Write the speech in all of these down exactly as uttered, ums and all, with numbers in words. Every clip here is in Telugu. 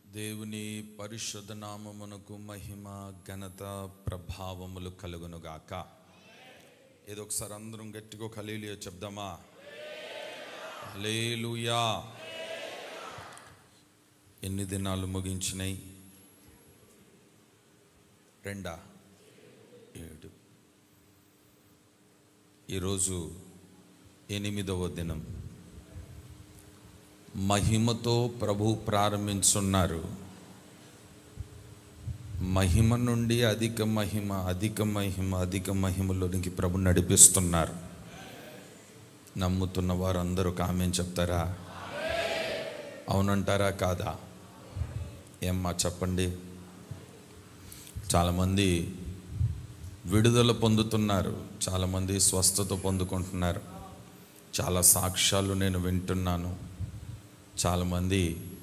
దేవుని పరిశుద్ధ నామమునకు మహిమ ఘనత ప్రభావములు కలుగునుగాక. ఏదో ఒకసారి అందరం గట్టిగా హల్లెలూయా చెప్దామా? హల్లెలూయా. ఎన్ని దినాలు ముగించినాయి? రెండా ఏడు. ఈరోజు ఎనిమిదవ దినం. మహిమతో ప్రభు ప్రారంభించున్నారు. మహిమ నుండి అధిక మహిమ అధిక మహిమ అధిక మహిమలోనికి ప్రభు నడిపిస్తున్నారు. నమ్ముతున్న వారందరూ ఆమేన్ చెప్తారా? అవునంటారా కాదా? ఏమ్మా చెప్పండి. చాలామంది విడుదల పొందుతున్నారు, చాలామంది స్వస్థత పొందుకుంటున్నారు. చాలా సాక్ష్యాలు నేను వింటున్నాను. చాలామంది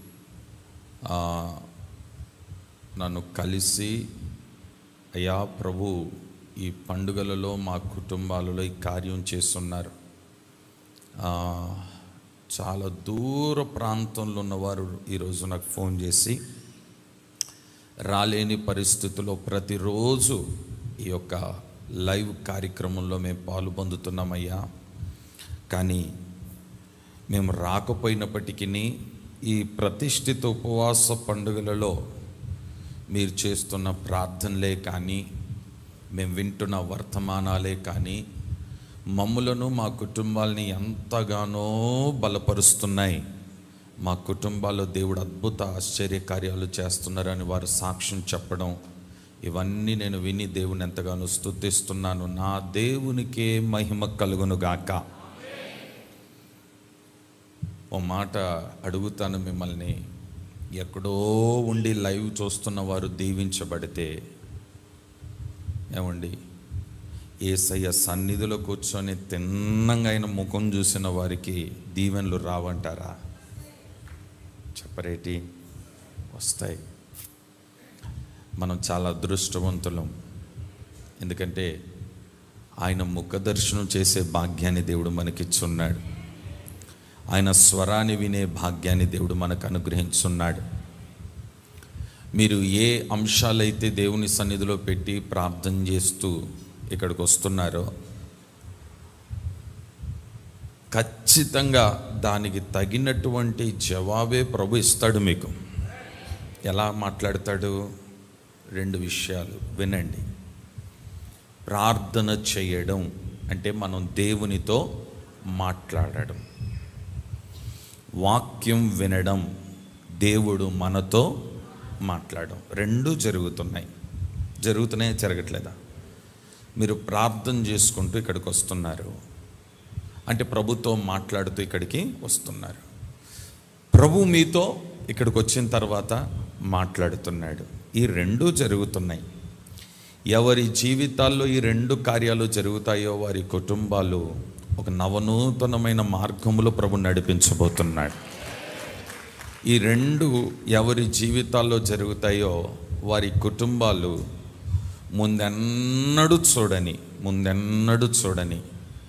నన్ను కలిసి, అయ్యా ప్రభు ఈ పండుగలలో మా కుటుంబాలలో ఈ కార్యం చేస్తున్నారు. చాలా దూర ప్రాంతంలో ఉన్నవారు ఈరోజు నాకు ఫోన్ చేసి, రాలేని పరిస్థితుల్లో ప్రతిరోజు ఈ యొక్క లైవ్ కార్యక్రమంలో మేము పాలు పొందుతున్నామయ్యా, కానీ మేము రాకపోయినప్పటికీ ఈ ప్రతిష్ఠిత ఉపవాస పండుగలలో మీరు చేస్తున్న ప్రార్థనలే కానీ, మేము వింటున్న వర్తమానాలే కానీ మమ్ములను మా కుటుంబాలని ఎంతగానో బలపరుస్తున్నాయి. మా కుటుంబాల్లో దేవుడు అద్భుత ఆశ్చర్య కార్యాలు చేస్తున్నారని వారు సాక్ష్యం చెప్పడం, ఇవన్నీ నేను విని దేవుని ఎంతగానో స్తుతిస్తున్నాను. నా దేవునికే మహిమ కలుగునుగాక. ఓ మాట అడుగుతాను మిమ్మల్ని, ఎక్కడో ఉండి లైవ్ చూస్తున్న వారు దీవించబడితే, ఏమండి యేసయ్య సన్నిధిలో కూర్చొని తిన్నంగా ఆయన ముఖం చూసిన వారికి దీవెనలు రావంటారా? చెప్పరేటి? వస్తాయి. మనం చాలా అదృష్టవంతులం. ఎందుకంటే ఆయన ముఖ దర్శనం చేసే భాగ్యాన్ని దేవుడు మనకిచ్చున్నాడు. ఆయన స్వరాన్ని వినే భాగ్యాన్ని దేవుడు మనకు అనుగ్రహించున్నాడు. మీరు ఏ అంశాలైతే దేవుని సన్నిధిలో పెట్టి ప్రార్థన చేస్తూ ఇక్కడికి వస్తున్నారో, ఖచ్చితంగా దానికి తగినటువంటి జవాబే ప్రభు ఇస్తాడు మీకు. ఎలా మాట్లాడతాడు? రెండు విషయాలు వినండి. ప్రార్థన చేయడం అంటే మనం దేవునితో మాట్లాడడం. వాక్యం వినడం, దేవుడు మనతో మాట్లాడడం. రెండు జరుగుతున్నాయి. జరుగుతున్నాయి, జరగట్లేదా? మీరు ప్రార్థన చేసుకుంటూ ఇక్కడికి వస్తున్నారు అంటే ప్రభుతో మాట్లాడుతూ ఇక్కడికి వస్తున్నారు. ప్రభు మీతో ఇక్కడికి వచ్చిన తర్వాత మాట్లాడుతున్నాడు. ఈ రెండు జరుగుతున్నాయి. ఎవరి జీవితాల్లో ఈ రెండు కార్యాలు జరుగుతాయో వారి కుటుంబాలు ఒక నవనూతనమైన మార్గంలో ప్రభు నడిపించబోతున్నాడు. ఈ రెండు ఎవరి జీవితాల్లో జరుగుతాయో వారి కుటుంబాలు ముందెన్నడూ చూడని ముందెన్నడూ చూడని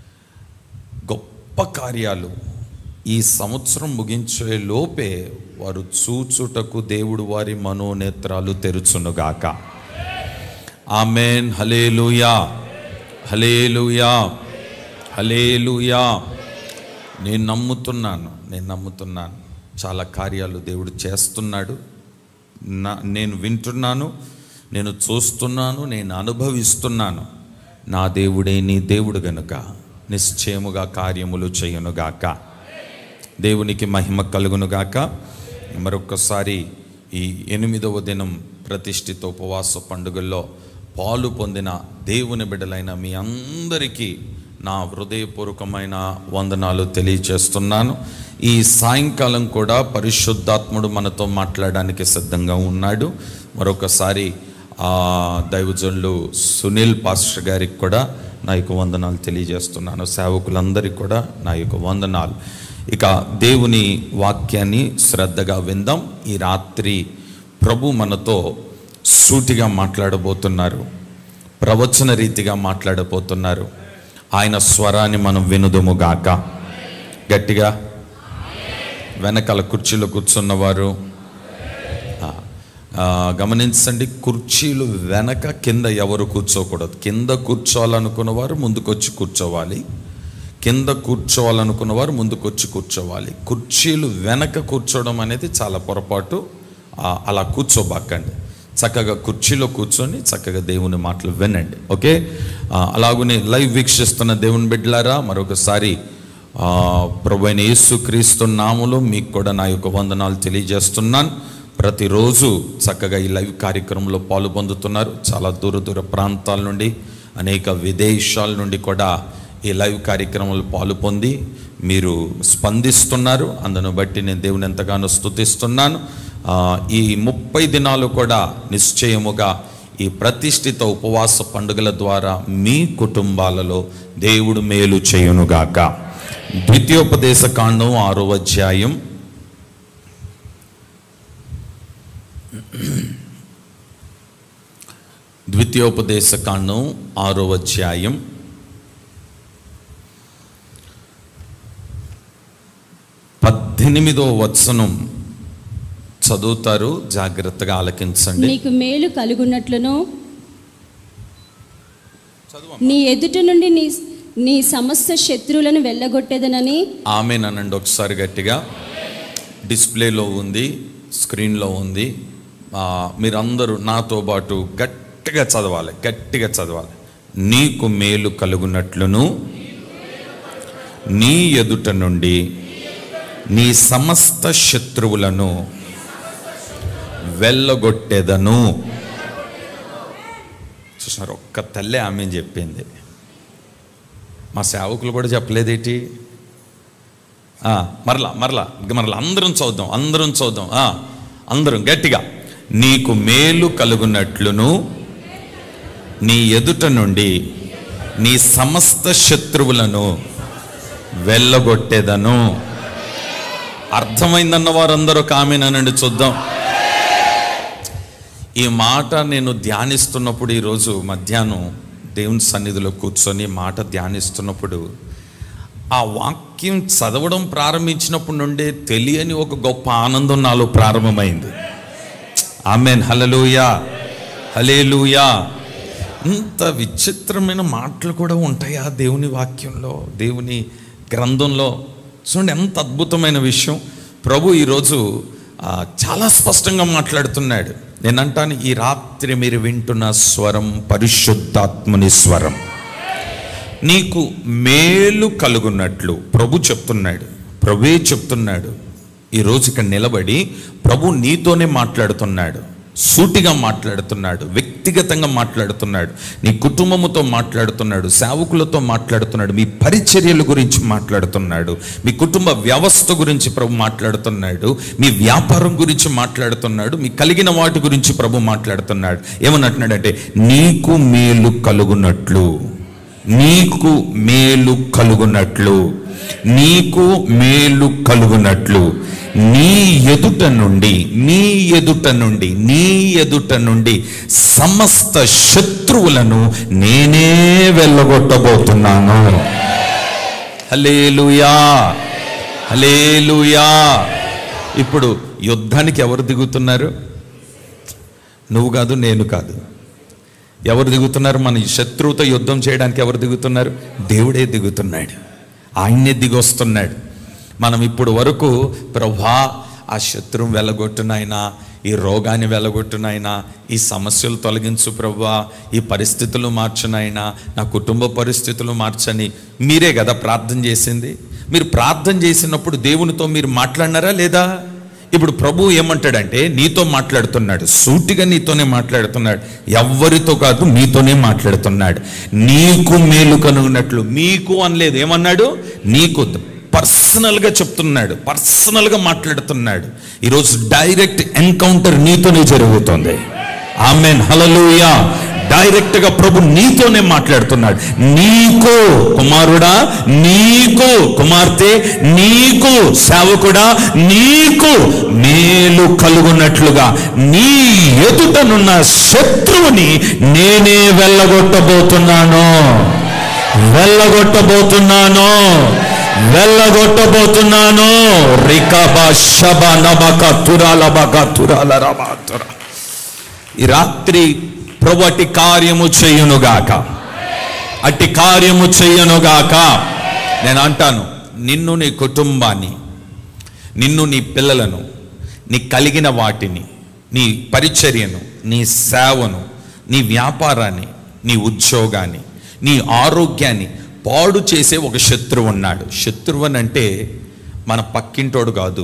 గొప్ప కార్యాలు ఈ సంవత్సరం ముగించే లోపే వారు చూచుటకు దేవుడు వారి మనోనేత్రాలు తెరుచునుగాక. ఆమేన్. హల్లెలూయా, హల్లెలూయా, హల్లెలూయా. నేను నమ్ముతున్నాను నేను నమ్ముతున్నాను చాలా కార్యాలు దేవుడు చేస్తున్నాడు. నా నేను వింటున్నాను, నేను చూస్తున్నాను, నేను అనుభవిస్తున్నాను. నా దేవుడే నీ దేవుడు గనుక నిశ్చయముగా కార్యములు చేయునుగాక. దేవునికి మహిమ కలుగునుగాక. మరొకసారి ఈ ఎనిమిదవ దినం ప్రతిష్ఠిత ఉపవాస పండుగల్లో పాలు పొందిన దేవుని బిడ్డలైన మీ అందరికీ నా హృదయపూర్వకమైన వందనాలు తెలియజేస్తున్నాను. ఈ సాయంకాలం కూడా పరిశుద్ధాత్ముడు మనతో మాట్లాడడానికి సిద్ధంగా ఉన్నాడు. మరొకసారి ఆ దైవజనులు సునీల్ పాస్టర్ గారికి కూడా నా యొక్క వందనాలు తెలియజేస్తున్నాను. సేవకులందరికీ కూడా నా యొక్క వందనాలు. ఇక దేవుని వాక్యాన్ని శ్రద్ధగా విందాం. ఈ రాత్రి ప్రభు మనతో సూటిగా మాట్లాడబోతున్నారు, ప్రవచన రీతిగా మాట్లాడబోతున్నారు. ఆయన స్వరాన్ని మనం వినుదుముగాక. గట్టిగా వెనకాల కుర్చీలో కూర్చున్నవారు గమనించండి, కుర్చీలు వెనక కింద ఎవరు కూర్చోకూడదు. కింద కూర్చోవాలనుకున్న వారు ముందుకొచ్చి కూర్చోవాలి, కింద కూర్చోవాలనుకున్న వారు ముందుకొచ్చి కూర్చోవాలి. కుర్చీలు వెనక కూర్చోవడం అనేది చాలా పొరపాటు. అలా కూర్చోబాకండి. చక్కగా కుర్చీలో కూర్చొని చక్కగా దేవుని మాటలు వినండి. ఓకే, అలాగనే లైవ్ వీక్షిస్తున్న దేవుని బిడ్డలారా, మరొకసారి ప్రభువైన యేసుక్రీస్తు నామములో మీకు కూడా నా యొక్క వందనాలు తెలియజేస్తున్నాను. ప్రతిరోజు చక్కగా ఈ లైవ్ కార్యక్రమంలో పాలు పొందుతున్నారు. చాలా దూర దూర ప్రాంతాల నుండి, అనేక విదేశాల నుండి కూడా ఈ లైవ్ కార్యక్రమంలో పాలు పొంది మీరు స్పందిస్తున్నారు. అందును బట్టి నేను దేవుని ఎంతగానో స్తుతిస్తున్నాను. ఈ ముప్పై దినాలు కూడా నిశ్చయముగా ఈ ప్రతిష్ఠిత ఉపవాస పండుగల ద్వారా మీ కుటుంబాలలో దేవుడు మేలు చేయునుగాక. ద్వితీయోపదేశ కాండం ఆరో అధ్యాయం ద్వితీయోపదేశ కాండం ఆరో అధ్యాయం పద్దెనిమిదో వచనం చదువుతారు, జాగ్రత్తగా ఆలకించండి. నీకు మేలు కలుగునట్లును నీ ఎదుట నుండి నీ నీ సమస్త శత్రువులను వెళ్ళగొట్టేదనని. ఆమేన్ అనండి ఒకసారి గట్టిగా. డిస్ప్లేలో ఉంది, స్క్రీన్లో ఉంది. మీరందరూ నాతో పాటు గట్టిగా చదవాలి, గట్టిగా చదవాలి. నీకు మేలు కలుగునట్లును నీ ఎదుట నుండి నీ సమస్త శత్రువులను వెళ్ళగొట్టేదను. చూసారు, ఒక్క తల్లే ఆమె చెప్పింది. మా సేవకులు కూడా చెప్పలేదేంటి? మరలా మరలా మరలా అందరం చదువుదాం, అందరం చదువుదాం, అందరం గట్టిగా. నీకు మేలు కలుగునట్లును నీ ఎదుట నుండి నీ సమస్త శత్రువులను వెళ్ళగొట్టేదను. అర్థమైందన్న వారందరూ కామేనండి, చూద్దాం. ఈ మాట నేను ధ్యానిస్తున్నప్పుడు, ఈరోజు మధ్యాహ్నం దేవుని సన్నిధిలో కూర్చొని మాట ధ్యానిస్తున్నప్పుడు, ఆ వాక్యం చదవడం ప్రారంభించినప్పటి నుండే తెలియని ఒక గొప్ప ఆనందం నాలో ప్రారంభమైంది. ఆమేన్, హల్లెలూయా, హల్లెలూయా. ఇంత విచిత్రమైన మాటలు కూడా ఉంటాయా దేవుని వాక్యంలో, దేవుని గ్రంథంలో? చూడండి ఎంత అద్భుతమైన విషయం. ప్రభు ఈరోజు చాలా స్పష్టంగా మాట్లాడుతున్నాడు. నేనంటాను, ఈ రాత్రి మీరు వింటున్న స్వరం పరిశుద్ధాత్మని స్వరం. నీకు మేలు కలుగున్నట్లు ప్రభు చెప్తున్నాడు, ప్రభువే చెప్తున్నాడు. ఈరోజు ఇక్కడ నిలబడి ప్రభు నీతోనే మాట్లాడుతున్నాడు, సూటిగా మాట్లాడుతున్నాడు, వ్యక్తిగతంగా మాట్లాడుతున్నాడు, నీ కుటుంబముతో మాట్లాడుతున్నాడు, సేవకులతో మాట్లాడుతున్నాడు, మీ పరిచర్యల గురించి మాట్లాడుతున్నాడు, మీ కుటుంబ వ్యవస్థ గురించి ప్రభు మాట్లాడుతున్నాడు, మీ వ్యాపారం గురించి మాట్లాడుతున్నాడు, మీ కలిగిన వాటి గురించి ప్రభు మాట్లాడుతున్నాడు. ఏమన్నట్టున్నాడంటే, నీకు మేలు కలుగునట్లు, నీకు మేలు కలుగునట్లు, నీకు మేలు కలుగునట్లు నీ ఎదుట నుండి నీ ఎదుట నుండి నీ ఎదుట నుండి సమస్త శత్రువులను నేనే వెళ్ళగొట్టబోతున్నాను. హల్లెలూయా, హల్లెలూయా. ఇప్పుడు యుద్ధానికి ఎవరు దిగుతున్నారు? నువ్వు కాదు, నేను కాదు. ఎవరు దిగుతున్నారు? మన శత్రువుతో యుద్ధం చేయడానికి ఎవరు దిగుతున్నారు? దేవుడే దిగుతున్నాడు, ఆయన్నే దిగొస్తున్నాడు. మనం ఇప్పుడు వరకు ప్రభువా ఆ శత్రువు వెళ్ళగొట్టునైనా, ఈ రోగాన్ని వెళ్ళగొట్టునైనా, ఈ సమస్యలు తొలగించు ప్రభువా, ఈ పరిస్థితులు మార్చునైనా, నా కుటుంబ పరిస్థితులు మార్చని మీరే కదా ప్రార్థన చేసింది. మీరు ప్రార్థన చేసినప్పుడు దేవునితో మీరు మాట్లాడినారా లేదా? ఇప్పుడు ప్రభు ఏమంటాడంటే, నీతో మాట్లాడుతున్నాడు, సూటిగా నీతోనే మాట్లాడుతున్నాడు, ఎవ్వరితో కాదు నీతోనే మాట్లాడుతున్నాడు. నీకు మేలు కనుగొన్నట్లు, మీకు అనలేదు, ఏమన్నాడు? నీకు పర్సనల్గా చెప్తున్నాడు, పర్సనల్గా మాట్లాడుతున్నాడు. ఈరోజు డైరెక్ట్ ఎన్కౌంటర్ నీతోనే జరుగుతుంది. ఆమేన్, హల్లెలూయా. డైరెక్ట్గా ప్రభు నీతోనే మాట్లాడుతున్నాడు. నీకు కుమారుడా, నీకు కుమార్తె, నీకు సేవకుడా, నీకు మేలు కలుగునట్లుగా నీ ఎదుటనున్న శత్రువుని నేనే వెళ్ళగొట్టబోతున్నాను, వెళ్ళగొట్టబోతున్నాను, వెళ్ళగొట్టబోతున్నాను. రికబా షబా నబక తురాల బక తురాల రబా తురా. ఈ రాత్రి ప్రభు అట్టి కార్యము చెయ్యునుగాక, అట్టి కార్యము చెయ్యనుగాక. నేను అంటాను, నిన్ను, నీ కుటుంబాన్ని, నిన్ను, నీ పిల్లలను, నీ కలిగిన వాటిని, నీ పరిచర్యను, నీ సేవను, నీ వ్యాపారాన్ని, నీ ఉద్యోగాన్ని, నీ ఆరోగ్యాన్ని పాడు చేసే ఒక శత్రువు ఉన్నాడు. శత్రువు అని అంటే మన పక్కింటోడు కాదు.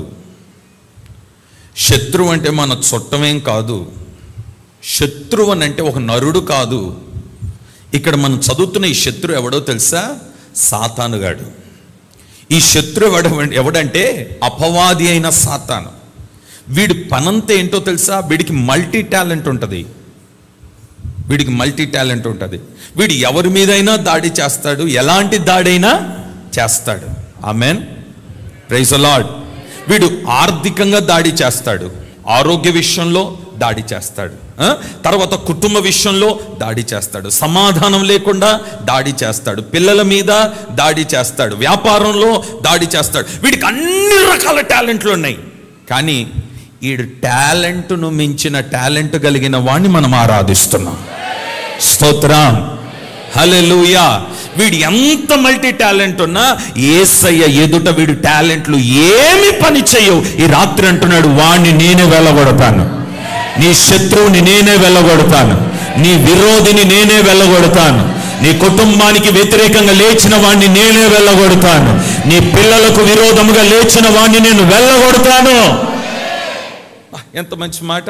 శత్రువు అంటే మన చుట్టమేం కాదు. శత్రువు అని అంటే ఒక నరుడు కాదు. ఇక్కడ మనం చదువుతున్న ఈ శత్రువు ఎవడో తెలుసా? సాతానుగాడు. ఈ శత్రువు ఎవడ ఎవడంటే అపవాది అయిన సాతాను. వీడి పనంతా ఏంటో తెలుసా? వీడికి మల్టీ టాలెంట్ ఉంటుంది. వీడికి మల్టీ టాలెంట్ ఉంటుంది. వీడు ఎవరి మీదైనా దాడి చేస్తాడు, ఎలాంటి దాడైనా చేస్తాడు. Amen, praise the Lord. వీడు ఆర్థికంగా దాడి చేస్తాడు, ఆరోగ్య విషయంలో దాడి చేస్తాడు, తర్వాత కుటుంబ విషయంలో దాడి చేస్తాడు, సమాధానం లేకుండా దాడి చేస్తాడు, పిల్లల మీద దాడి చేస్తాడు, వ్యాపారంలో దాడి చేస్తాడు. వీడికి అన్ని రకాల టాలెంట్లు ఉన్నాయి. కానీ వీడు టాలెంట్ను మించిన టాలెంట్ కలిగిన వాడిని మనం ఆరాధిస్తున్నాం. స్తోత్రం, హల్లెలూయా. వీడు ఎంత మల్టీ టాలెంట్ ఉన్నా యేసయ్య ఎదుట వీడు టాలెంట్లు ఏమి పని చేయవు. ఈ రాత్రి అంటున్నాడు, వాణ్ణి నేనే వెళ్ళగొడతాను, నీ శత్రువుని నేనే వెళ్ళగొడతాను, నీ విరోధిని నేనే వెళ్ళగొడతాను, నీ కుటుంబానికి వ్యతిరేకంగా లేచిన వాణ్ణి నేనే వెళ్ళగొడతాను, నీ పిల్లలకు విరోధముగా లేచిన వాణ్ణి నేను వెళ్ళగొడతాను. ఎంత మంచి మాట.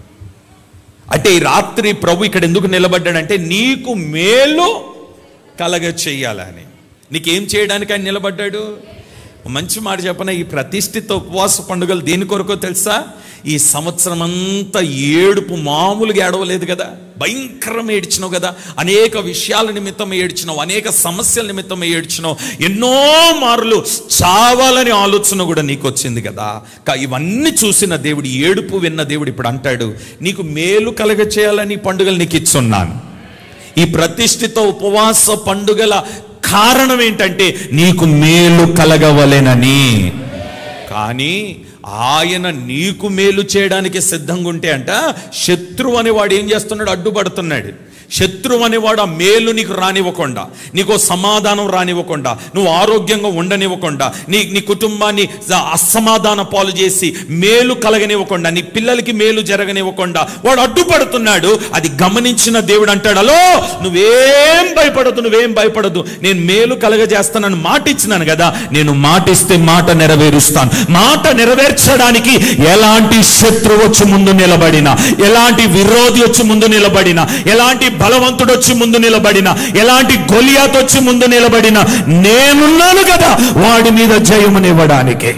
అంటే ఈ రాత్రి ప్రభు ఇక్కడ ఎందుకు నిలబడ్డాడంటే నీకు మేలు కలగ చెయ్యాలని. నీకేం చేయడానికి ఆయన నిలబడ్డాడు? మంచి మాట చెప్పన, ఈ ప్రతిష్ఠిత ఉపవాస పండుగలు దేని కొరకో తెలుసా? ఈ సంవత్సరం అంతా ఏడుపు మామూలుగా ఏడవలేదు కదా, భయంకరం ఏడ్చినావు కదా, అనేక విషయాల నిమిత్తం ఏడ్చినావు, అనేక సమస్యల నిమిత్తం ఏడ్చినావు, ఎన్నో మార్లు చావాలని ఆలోచన కూడా నీకు వచ్చింది కదా. ఇవన్నీ చూసిన దేవుడు, ఏడుపు విన్న దేవుడు ఇప్పుడు అంటాడు, నీకు మేలు కలగ చేయాలని పండుగలు నీకు ఇచ్చున్నాను. ఈ ప్రతిష్ఠిత ఉపవాస పండుగల కారణం ఏంటంటే నీకు మేలు కలగవలెనని. కానీ ఆయన నీకు మేలు చేయడానికి సిద్ధంగా ఉంటే అంట, శత్రువు అనేవాడు ఏం చేస్తున్నాడు? అడ్డుపడుతున్నాడు. శత్రువు అనేవాడు ఆ మేలు నీకు రానివ్వకుండా, నీకు సమాధానం రానివ్వకుండా, నువ్వు ఆరోగ్యంగా ఉండనివ్వకుండా, నీ నీ కుటుంబాన్ని అసమాధాన పాలు చేసి మేలు కలగనివ్వకుండా, నీ పిల్లలకి మేలు జరగనివ్వకుండా వాడు అడ్డుపడుతున్నాడు. అది గమనించిన దేవుడు అంటాడు, అలో నువ్వేం భయపడదు, నువ్వేం భయపడదు, నేను మేలు కలగజేస్తానని మాట ఇచ్చినాను కదా, నేను మాటిస్తే మాట నెరవేరుస్తాను. మాట నెరవేర్చడానికి ఎలాంటి శత్రువు వచ్చి ముందు నిలబడినా, ఎలాంటి విరోధి వచ్చి ముందు నిలబడినా, ఎలాంటి బలవంతుడు వచ్చి ముందు నిలబడినా, ఎలాంటి గొలియాత్ వచ్చి ముందు నిలబడినా, నేనున్నాను కదా వాడి మీద జయమునివ్వడానికి.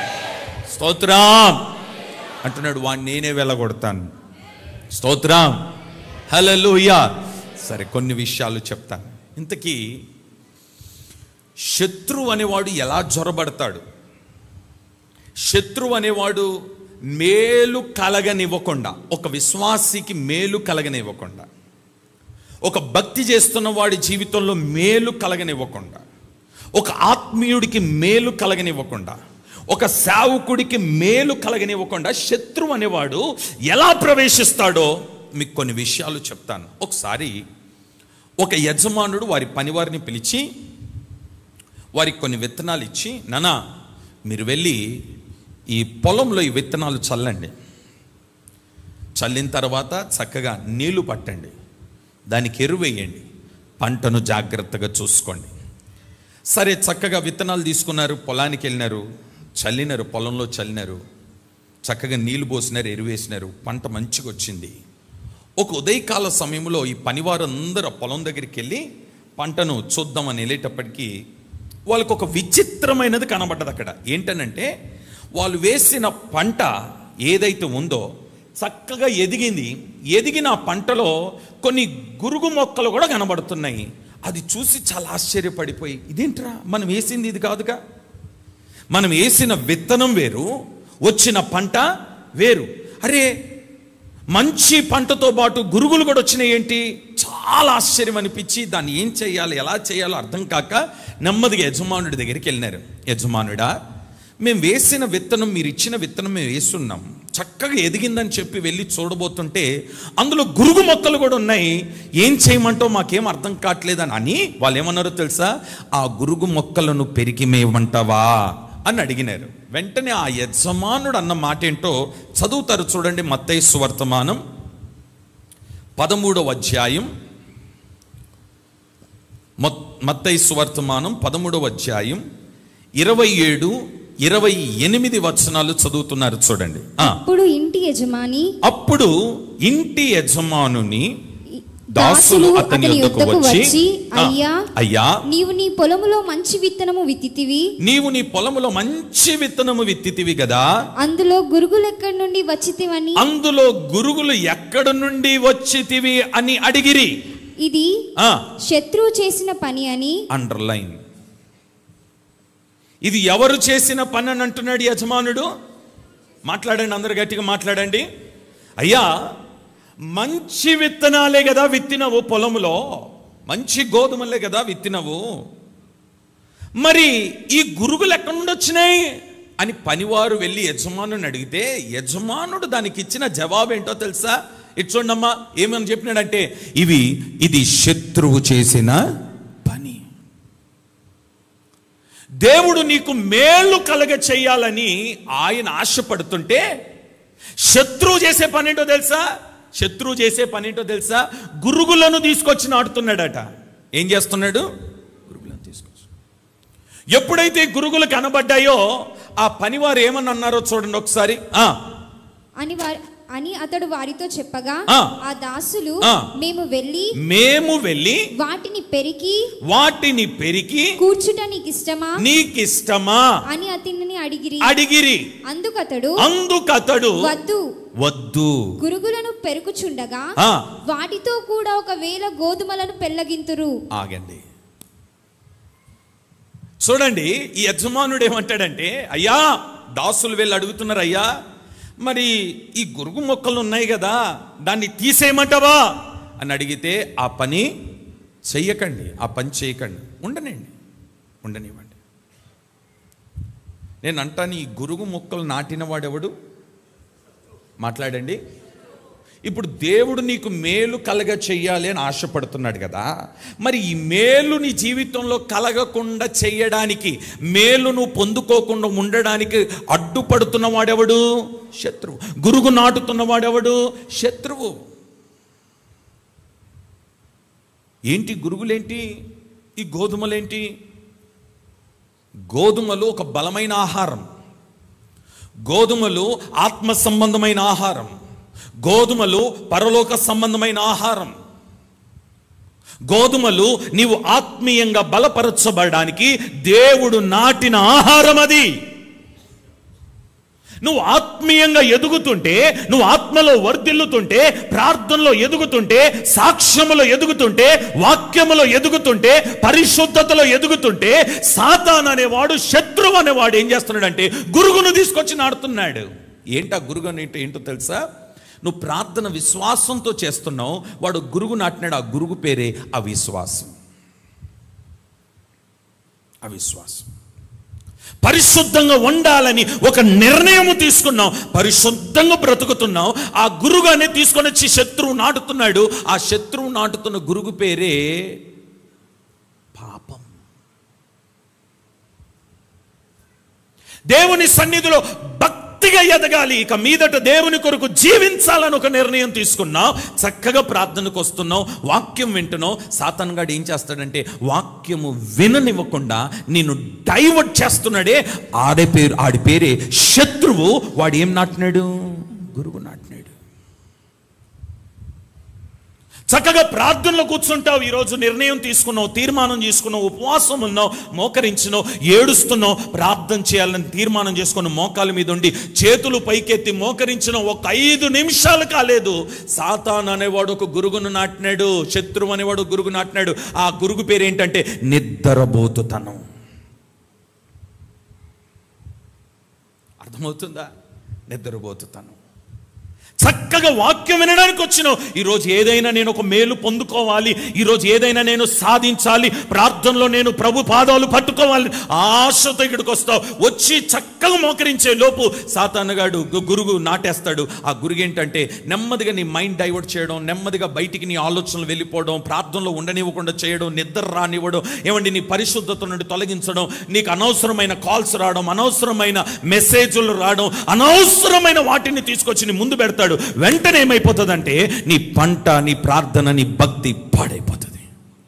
స్తోత్రం అంటున్నాడు, వాడిని నేనే వెళ్ళగొడతాను. స్తోత్రం, హల్లెలూయా. సరే, కొన్ని విషయాలు చెప్తాను. ఇంతకీ శత్రువు అనేవాడు ఎలా జొరబడతాడు? శత్రువు అనేవాడు మేలు కలగనివ్వకుండా, ఒక విశ్వాసికి మేలు కలగనివ్వకుండా, ఒక భక్తి చేస్తున్న వాడి జీవితంలో మేలు కలగనివ్వకుండా, ఒక ఆత్మీయుడికి మేలు కలగనివ్వకుండా, ఒక సేవకుడికి మేలు కలగనివ్వకుండా శత్రువు అనేవాడు ఎలా ప్రవేశిస్తాడో మీకు కొన్ని విషయాలు చెప్తాను. ఒకసారి ఒక యజమానుడు వారి పనివారిని పిలిచి వారికి కొన్ని విత్తనాలు ఇచ్చి, నానా మీరు వెళ్ళి ఈ పొలంలో ఈ విత్తనాలు చల్లండి, చల్లిన తర్వాత చక్కగా నీళ్లు పట్టండి, దానికి ఎరువు వేయండి, పంటను జాగ్రత్తగా చూసుకోండి. సరే, చక్కగా విత్తనాలు తీసుకున్నారు, పొలానికి వెళ్ళినారు, చల్లినారు, పొలంలో చల్లినారు, చక్కగా నీళ్లు పోసినారు, ఎరువు వేసినారు, పంట మంచిగా వచ్చింది. ఒక ఉదయకాల సమయంలో ఈ పనివారందరూ పొలం దగ్గరికి వెళ్ళి పంటను చూద్దామని వెళ్ళేటప్పటికీ వాళ్ళకు ఒక విచిత్రమైనది కనబడ్డది అక్కడ. ఏంటనంటే వాళ్ళు వేసిన పంట ఏదైతే ఉందో చక్కగా ఎదిగింది. ఎదిగిన పంటలో కొన్ని గురుగు మొక్కలు కూడా కనబడుతున్నాయి. అది చూసి చాలా ఆశ్చర్యపడిపోయి, ఇదేంట్రా, మనం వేసింది ఇది కాదుగా, మనం వేసిన విత్తనం వేరు, వచ్చిన పంట వేరు. అరే, మంచి పంటతో పాటు గురుగులు కూడా వచ్చినాయి ఏంటి? చాలా ఆశ్చర్యం అనిపించి దాన్ని ఏం చేయాలి, ఎలా చేయాలో అర్థం కాక నెమ్మదిగా యజమానుడి దగ్గరికి వెళ్ళినారు. యజమానుడా, మేము వేసిన విత్తనం, మీరు ఇచ్చిన విత్తనం మేము వేస్తున్నాం, చక్కగా ఎదిగిందని చెప్పి వెళ్ళి చూడబోతుంటే అందులో గురుగు మొక్కలు కూడా ఉన్నాయి. ఏం చేయమంటావు, మాకేం అర్థం కావట్లేదని అని వాళ్ళు ఏమన్నారో తెలుసా? ఆ గురుగు మొక్కలను పెరిగిమేయమంటావా అని అడిగినారు. వెంటనే ఆ యజమానుడు అన్న మాట ఏంటో చదువుతారు చూడండి. మత్తయి సువర్తమానం పదమూడవ అధ్యాయం, మత్తయి సువర్తమానం పదమూడవ అధ్యాయం ఇరవై ఏడు ఇరవై ఎనిమిది వచనాలు చదువుతున్నారు చూడండి. అప్పుడు ఇంటి యజమాని అప్పుడు ఇంటి యజమానుని దాసులు అతని యొద్దకు వచ్చి, అయ్యా అయ్యా నీవు నీ పొలములో మంచి విత్తనము విత్తితివి నీవు నీ పొలములో మంచి విత్తనము విత్తితివి కదా, అందులో గురుగులు ఎక్కడి నుండి వచ్చితివని అందులో గురుగులు ఎక్కడ నుండి వచ్చితివి అని అడిగిరి. ఇది శత్రువు చేసిన పని అని అండర్లైన్. ఇది ఎవరు చేసిన పని అని అంటున్నాడు యజమానుడు. మాట్లాడండి, అందరు గట్టిగా మాట్లాడండి. అయ్యా మంచి విత్తనాలే కదా విత్తినవు, పొలములో మంచి గోధుమలే కదా విత్తినవు, మరి ఈ గురుగులు ఎక్కడి నుండి వచ్చినాయి అని పనివారు వెళ్ళి యజమానుని అడిగితే యజమానుడు దానికి ఇచ్చిన జవాబు ఏంటో తెలుసా? ఇటు చూడమ్మా, ఏమని చెప్పినాడంటే ఇవి ఇది శత్రువు చేసిన పని. దేవుడు నీకు మేలు కలగ చెయ్యాలని ఆయన ఆశపడుతుంటే శత్రువు చేసే పని ఏంటో తెలుసా? శత్రువు చేసే పని ఏంటో తెలుసా? గురుగులను తీసుకొచ్చి నాటుతున్నాడట. ఏం చేస్తున్నాడు? గురుగులను తీసుకొచ్చి. ఎప్పుడైతే గురుగులు కనబడ్డాయో ఆ పనివారు ఏమని అన్నారో చూడండి ఒకసారి. ఆ అని వారు అని అతడు వారితో చెప్పగా ఆ దాసులు మేము వెళ్ళి మేము వెళ్ళి వాటిని పెరికి వాటిని పెరికి కూర్చుట నీకిష్టమా నీకిష్టమా అని అతనిని అడిగిరి అడిగిరి అందుకతడు అందుకతడు వద్దు వద్దు గురుగులను పెరుకుచుండగా వాటితో కూడా ఒకవేళ గోధుమలను పెళ్లగింతురు. ఆగండి, చూడండి. ఈ యజమానుడు ఏమంటాడంటే, అయ్యా దాసులు వెళ్ళి అడుగుతున్నారు, అయ్యా మరి ఈ గురుగు మొక్కలు ఉన్నాయి కదా దాన్ని తీసేయమంటావా అని అడిగితే ఆ పని చెయ్యకండి, ఆ పని చేయకండి, ఉండనండి, ఉండనివ్వండి. నేను అంటాను, ఈ గురుగు మొక్కలు నాటిన వాడెవడు? మాట్లాడండి. ఇప్పుడు దేవుడు నీకు మేలు కలగ చెయ్యాలి అని ఆశపడుతున్నాడు కదా, మరి ఈ మేలు నీ జీవితంలో కలగకుండా చెయ్యడానికి, మేలును పొందుకోకుండా ఉండడానికి అడ్డుపడుతున్న వాడెవడు? శత్రువు. గురుగు నాటుతున్న వాడెవడు? శత్రువు. ఏంటి గురుగులేంటి? ఈ గోధుమలేంటి? గోధుమలు ఒక బలమైన ఆహారం, గోధుమలు ఆత్మ సంబంధమైన ఆహారం, గోధుమలు పరలోక సంబంధమైన ఆహారం. గోధుమలు నీవు ఆత్మీయంగా బలపరచబడడానికి దేవుడు నాటిన ఆహారం అది. నువ్వు ఆత్మీయంగా ఎదుగుతుంటే, నువ్వు ఆత్మలో వర్ధిల్లుతుంటే, ప్రార్థనలో ఎదుగుతుంటే, సాక్ష్యములో ఎదుగుతుంటే, వాక్యములో ఎదుగుతుంటే, పరిశుద్ధతలో ఎదుగుతుంటే, సాతాను అనేవాడు, శత్రువు అనేవాడు ఏం చేస్తున్నాడంటే గురుగును తీసుకొచ్చి నాడుతున్నాడు. ఏంటా గురుగు అంటే ఏంటో తెలుసా? నువ్వు ప్రార్థన విశ్వాసంతో చేస్తున్నావు, వాడు గురుగు నాటినాడు. ఆ గురుగు పేరే అవిశ్వాసం. అవిశ్వాసం. పరిశుద్ధంగా ఉండాలని ఒక నిర్ణయం తీసుకున్నావు, పరిశుద్ధంగా బ్రతుకుతున్నావు, ఆ గురుగానే తీసుకొని వచ్చి శత్రువు నాటుతున్నాడు. ఆ శత్రువు నాటుతున్న గురుగు పేరే పాపం. దేవుని సన్నిధిలో భక్తిగా ఎదగాలి, ఇక మీదట దేవుని కొరకు జీవించాలని ఒక నిర్ణయం తీసుకున్నావు, చక్కగా ప్రార్థనకు వస్తున్నావు, వాక్యం వింటున్నావు. సాతాను గాడు ఏం చేస్తాడంటే వాక్యము విననివ్వకుండా నిన్ను డైవర్ట్ చేస్తున్నాడే, ఆడే పేరు ఆడి పేరే శత్రువు. వాడు ఏం నాటినాడు? గురువు నాటినాడు. చక్కగా ప్రార్థనలో కూర్చుంటావు, ఈరోజు నిర్ణయం తీసుకున్నావు, తీర్మానం చేసుకున్నావు, ఉపవాసం ఉన్నావు, మోకరించినావు, ఏడుస్తున్నావు, ప్రార్థన చేయాలని తీర్మానం చేసుకుని మోకాల మీద ఉండి చేతులు పైకెత్తి మోకరించినావు. ఒక ఐదు నిమిషాలు కాలేదు, సాతాను అనేవాడు ఒక గురుగును నాటినాడు, శత్రువు అనేవాడు గురుగు నాటినాడు. ఆ గురుగు పేరు ఏంటంటే నిద్రబోతుతనం. అర్థమవుతుందా? నిద్రబోతుతనం. చక్కగా వాక్యం వినడానికి వచ్చినావు. ఈరోజు ఏదైనా నేను ఒక మేలు పొందుకోవాలి, ఈరోజు ఏదైనా నేను సాధించాలి, ప్రార్థనలో నేను ప్రభు పాదాలు పట్టుకోవాలి, ఆశతో ఇక్కడికి వస్తావు. వచ్చి చక్కగా మోకరించే లోపు సాతానుగాడు గురుగు నాటేస్తాడు. ఆ గురుగు ఏంటంటే నెమ్మదిగా నీ మైండ్ డైవర్ట్ చేయడం, నెమ్మదిగా బయటికి నీ ఆలోచనలు వెళ్ళిపోవడం, ప్రార్థనలో ఉండనివ్వకుండా చేయడం, నిద్ర రానివ్వడం, ఏమండి నీ పరిశుద్ధత నుండి తొలగించడం, నీకు అనవసరమైన కాల్స్ రావడం, అనవసరమైన మెసేజ్లు రావడం, అనవసరమైన వాటిని తీసుకొచ్చి నీ ముందు పెడతాడు. వెంటనే ఏమైపోతుందంటే నీ పంట, నీ ప్రార్థన, నీ భక్తి పాడైపోతుంది,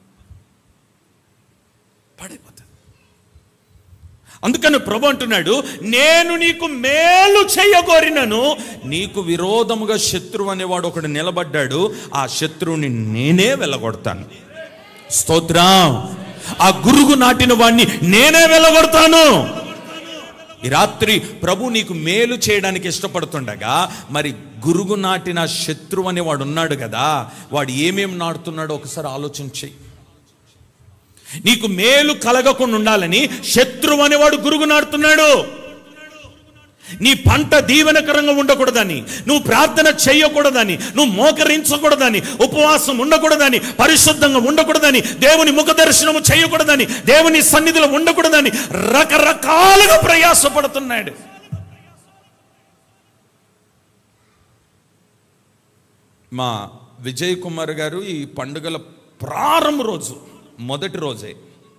పాడైపోతుంది. అందుకని ప్రభు అంటున్నాడు, నేను నీకు మేలు చేయగోరినను నీకు విరోధముగా శత్రువు అనేవాడు ఒకడు నిలబడ్డాడు, ఆ శత్రువుని నేనే వెళ్ళగొడతాను. స్తోత్రం. ఆ గురుగు నాటిన వాడిని నేనే వెళ్ళగొడతాను. ఈ రాత్రి ప్రభు నీకు మేలు చేయడానికి ఇష్టపడుతుండగా, మరి గురుగు నాటిన శత్రువు అనే వాడు ఉన్నాడు కదా, వాడు ఏమేమి నాటుతున్నాడో ఒకసారి ఆలోచించి. నీకు మేలు కలగకుండా ఉండాలని శత్రువు అనేవాడు గురుగు నాటుతున్నాడు. నీ పంట దీవెనకరంగా ఉండకూడదని, నువ్వు ప్రార్థన చేయకూడదని, నువ్వు మోకరించకూడదని, ఉపవాసం ఉండకూడదని, పరిశుద్ధంగా ఉండకూడదని, దేవుని ముఖ దర్శనము చేయకూడదని, దేవుని సన్నిధిలో ఉండకూడదని రకరకాలుగా ప్రయాసపడుతున్నాడు. మా విజయ్ కుమార్ గారు ఈ పండుగల ప్రారంభ రోజు, మొదటి రోజే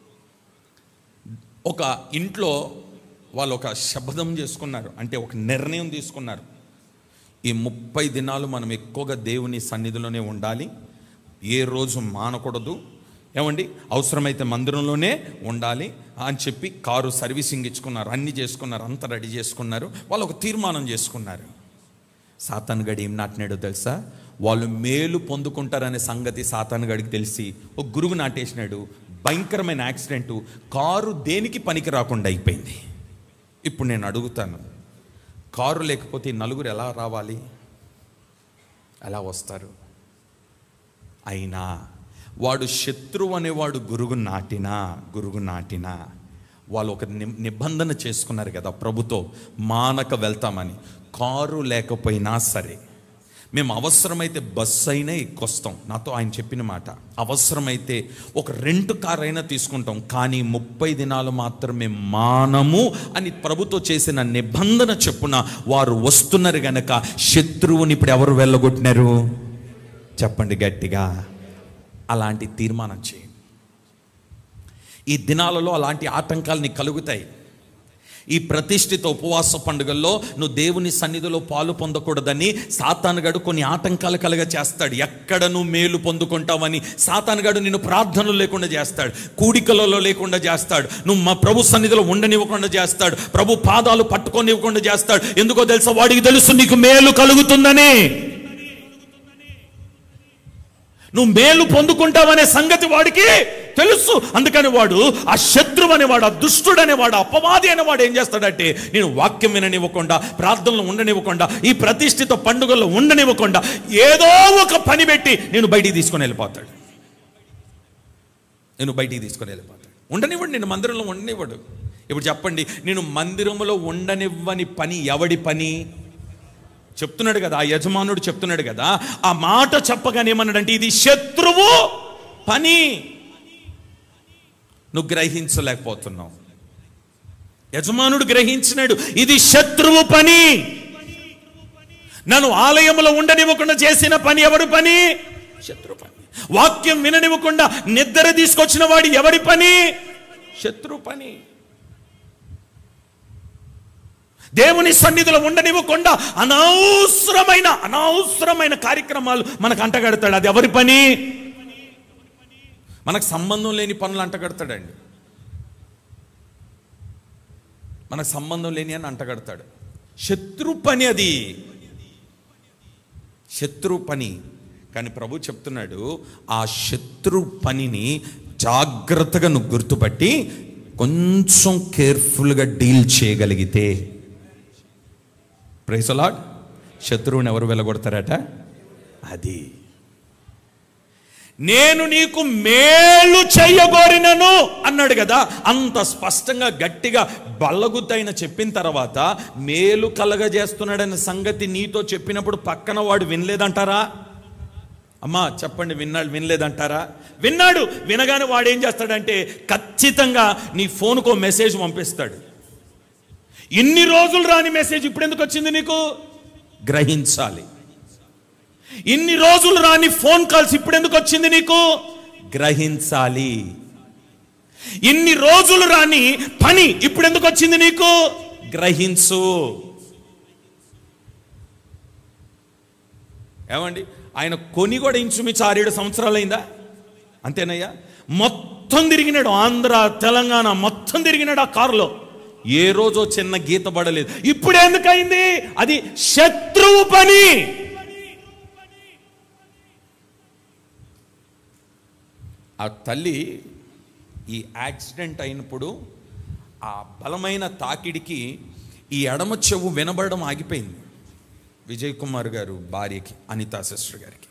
ఒక ఇంట్లో వాళ్ళు ఒక శపథం చేసుకున్నారు, అంటే ఒక నిర్ణయం తీసుకున్నారు. ఈ ముప్పై దినాలు మనం ఎక్కువగా దేవుని సన్నిధిలోనే ఉండాలి, ఏ రోజు మానకూడదు, ఏమండి అవసరమైతే మందిరంలోనే ఉండాలి అని చెప్పి కారు సర్వీసింగ్ ఇచ్చుకున్నారు, అన్నీ చేసుకున్నారు, అంతా రెడీ చేసుకున్నారు. వాళ్ళు ఒక తీర్మానం చేసుకున్నారు. సాతాను గడి ఏం నాటినాడో తెలుసా? వాళ్ళు మేలు పొందుకుంటారనే సంగతి సాతాను గడికి తెలిసి ఒక గురువు నాటేసినాడు. భయంకరమైన యాక్సిడెంటు, కారు దేనికి పనికి రాకుండా అయిపోయింది. ఇప్పుడు నేను అడుగుతాను, కారు లేకపోతే నలుగురు ఎలా రావాలి, ఎలా వస్తారు? అయినా వాడు శత్రువు అనేవాడు గురుగు నాటినా గురుగు నాటినా వాళ్ళు ఒక నిబంధన చేసుకున్నారు కదా ప్రభుతో, మానక వెళ్తామని. కారు లేకపోయినా సరే మేము అవసరమైతే బస్సు అయినా ఎక్కొస్తాం. నాతో ఆయన చెప్పిన మాట, అవసరమైతే ఒక రెంట్ కార్ అయినా తీసుకుంటాం, కానీ ముప్పై దినాలు మాత్రమే మానము అని ప్రభుతో చేసిన నిబంధన చెప్పున వారు వస్తున్నారు గనక శత్రువుని ఇప్పుడు ఎవరు వెళ్ళగొట్టినారు? చెప్పండి గట్టిగా. అలాంటి తీర్మానం చేయండి. ఈ దినాలలో అలాంటి ఆటంకాలు నీకు కలుగుతాయి. ఈ ప్రతిష్ఠిత ఉపవాస పండుగల్లో నువ్వు దేవుని సన్నిధిలో పాలు పొందకూడదని సాతానుగాడు కొన్ని ఆటంకాలు కలగ చేస్తాడు. ఎక్కడ నువ్వు మేలు పొందుకుంటావని సాతానుగాడు నిన్ను ప్రార్థనలు లేకుండా చేస్తాడు, కూడికలలో లేకుండా చేస్తాడు, నువ్వు మా ప్రభు సన్నిధిలో ఉండనివ్వకుండా చేస్తాడు, ప్రభు పాదాలు పట్టుకొనివ్వకుండా చేస్తాడు. ఎందుకో తెలుసా? వాడికి తెలుసు నీకు మేలు కలుగుతుందని. నువ్వు మేలు పొందుకుంటావనే సంగతి వాడికి తెలుసు. అందుకని వాడు ఆ శత్రువు అనేవాడు, ఆ దుష్టుడు అనేవాడు, అపవాది అనేవాడు ఏం చేస్తాడంటే నేను వాక్యం విననివ్వకుండా, ప్రార్థనలు ఉండనివ్వకుండా, ఈ ప్రతిష్ఠిత పండుగల్లో ఉండనివ్వకుండా ఏదో ఒక పని పెట్టి నేను బయటికి తీసుకొని వెళ్ళిపోతాడు. నేను బయటికి తీసుకొని వెళ్ళిపోతాడు. ఉండనివ్వడు, నేను మందిరంలో ఉండనివ్వడు. ఇప్పుడు చెప్పండి, నేను మందిరంలో ఉండనివ్వని పని ఎవడి పని? చెప్తున్నాడు కదా, ఆ యజమానుడు చెప్తున్నాడు కదా. ఆ మాట చెప్పగానే ఏమన్నాడంటే ఇది శత్రువు పని. నువ్వు గ్రహించలేకపోతున్నావు. యజమానుడు గ్రహించినాడు, ఇది శత్రువు పని. నన్ను ఆలయంలో ఉండనివ్వకుండా చేసిన పని ఎవరి పని? శత్రు పని. వాక్యం విననివ్వకుండా నిద్ర తీసుకొచ్చిన వాడి ఎవరి పని? శత్రు పని. దేవుని సన్నిధిలో ఉండనివ్వకుండా అనవసరమైన అనవసరమైన కార్యక్రమాలు మనకు అంటగడతాడు. అది ఎవరి పని? మనకు సంబంధం లేని పనులు అంటగడతాడండి. మనకు సంబంధం లేని అని అంటగడతాడు. శత్రు పని అది, శత్రు పని. కానీ ప్రభు చెప్తున్నాడు, ఆ శత్రు పనిని జాగ్రత్తగా నువ్వు గుర్తుపట్టి కొంచెం కేర్ఫుల్గా డీల్ చేయగలిగితే, ప్రైజ్ ది లార్డ్, శత్రువుని ఎవరు వెళ్ళగొడతారట? అది నేను నీకు మేలు చేయగోరినను అన్నాడు కదా. అంత స్పష్టంగా గట్టిగా బల్లగుద్దైన చెప్పిన తర్వాత మేలు కలగజేస్తున్నాడనే సంగతి నీతో చెప్పినప్పుడు పక్కన వాడు వినలేదంటారా? అమ్మా చెప్పండి, విన్నాడు వినలేదంటారా? విన్నాడు. వినగానే వాడు ఏం చేస్తాడంటే ఖచ్చితంగా నీ ఫోన్కో మెసేజ్ పంపిస్తాడు. ఇన్ని రోజులు రాని మెసేజ్ ఇప్పుడు ఎందుకు వచ్చింది నీకు? గ్రహించాలి. ఇన్ని రోజులు రాని ఫోన్ కాల్స్ ఇప్పుడు ఎందుకు వచ్చింది నీకు? గ్రహించాలి. ఇన్ని రోజులు రాని పని ఇప్పుడు ఎందుకు వచ్చింది నీకు? గ్రహించు. ఏమండి, ఆయన కొని కూడా ఇంచుమించు ఆరేడు సంవత్సరాలు అయిందా? అంతేనయ్యా. మొత్తం తిరిగినాడు, ఆంధ్ర తెలంగాణ మొత్తం తిరిగినాడు ఆ కారులో. ఏ రోజో చిన్న గీత పడలేదు. ఇప్పుడు ఎందుకయింది? అది శత్రువు పని. ఆ తల్లి ఈ యాక్సిడెంట్ అయినప్పుడు ఆ బలమైన తాకిడికి ఈ ఎడమ చెవు వినబడడం ఆగిపోయింది విజయ్ కుమార్ గారు భార్యకి, అనితా సిస్టర్ గారికి.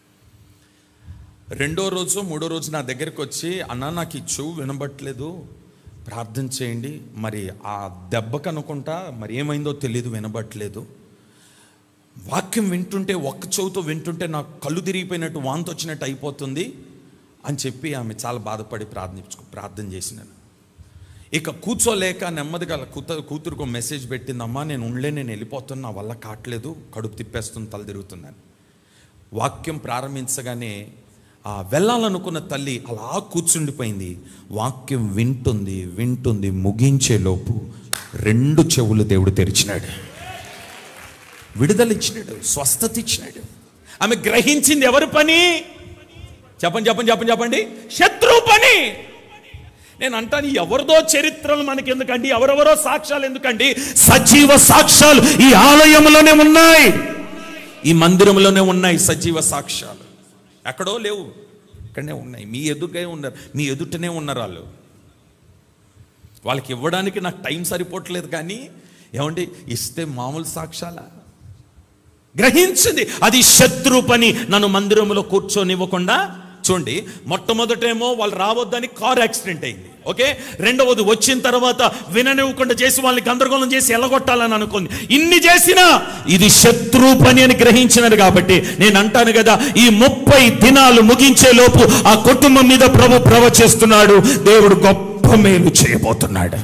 రెండో రోజు మూడో రోజు నా దగ్గరికి వచ్చి, అన్నా నాకు ఈ చెవు వినబట్లేదు, ప్రార్థన చేయండి. మరి ఆ దెబ్బకు అనుకుంటా మరి ఏమైందో తెలియదు, వినబట్లేదు. వాక్యం వింటుంటే ఒక్క చెవుతో వింటుంటే నాకు కళ్ళు తిరిగిపోయినట్టు వాంతి వచ్చినట్టు అయిపోతుంది అని చెప్పి ఆమె చాలా బాధపడి ప్రార్థించు ప్రార్థన చేసినాను. ఇక కూర్చోలేక నెమ్మదిగా కూత కూతురుకు మెసేజ్ పెట్టిందమ్మా, నేను ఉండలే, నేను వెళ్ళిపోతున్నా, నా వల్ల కావట్లేదు, కడుపు తిప్పేస్తుంది, తల తిరుగుతున్నాను. వాక్యం ప్రారంభించగానే ఆ వెళ్ళాలనుకున్న తల్లి అలా కూర్చుండిపోయింది. వాక్యం వింటుంది వింటుంది ముగించే లోపు రెండు చెవులు దేవుడు తెరిచినాడు, విడుదల ఇచ్చినాడు, స్వస్థత ఇచ్చినాడు. ఆమె గ్రహించింది ఎవరి పని? చెప్పండి చెప్పండి చెప్పండి చెప్పండి శత్రువు పని. నేను అంటాను, ఎవరిదో చరిత్రలు మనకి ఎందుకండి, ఎవరెవరో సాక్ష్యాలు ఎందుకండి? సజీవ సాక్ష్యాలు ఈ ఆలయంలోనే ఉన్నాయి, ఈ మందిరంలోనే ఉన్నాయి సజీవ సాక్ష్యాలు. ఎక్కడో లేవు, ఇక్కడనే ఉన్నాయి. మీ ఎదుటే ఉన్నారు, మీ ఎదుటనే ఉన్నారు వాళ్ళు. వాళ్ళకి ఇవ్వడానికి నాకు టైం సరిపోవట్లేదు, కానీ ఏమండి ఇస్తే మామూలు సాక్ష్యాల? గ్రహించింది అది శత్రు పని. నన్ను మందిరంలో కూర్చొనివ్వకుండా. చూడండి, మొట్టమొదటేమో వాళ్ళు రావద్దని కార్ యాక్సిడెంట్ అయింది, ఓకే. రెండవది వచ్చిన తర్వాత విననివ్వకుండా చేసి వాళ్ళని గందరగోళం చేసి ఎల్లగొట్టాలని అనుకుంది. ఇన్ని చేసినా ఇది శత్రు పని అని గ్రహించినారు. కాబట్టి నేను అంటాను కదా, ఈ ముప్పై దినాలు ముగించే లోపు ఆ కుటుంబం మీద ప్రభు ప్రవచిస్తున్నాడు, దేవుడు గొప్ప మేలు చేయబోతున్నాడు.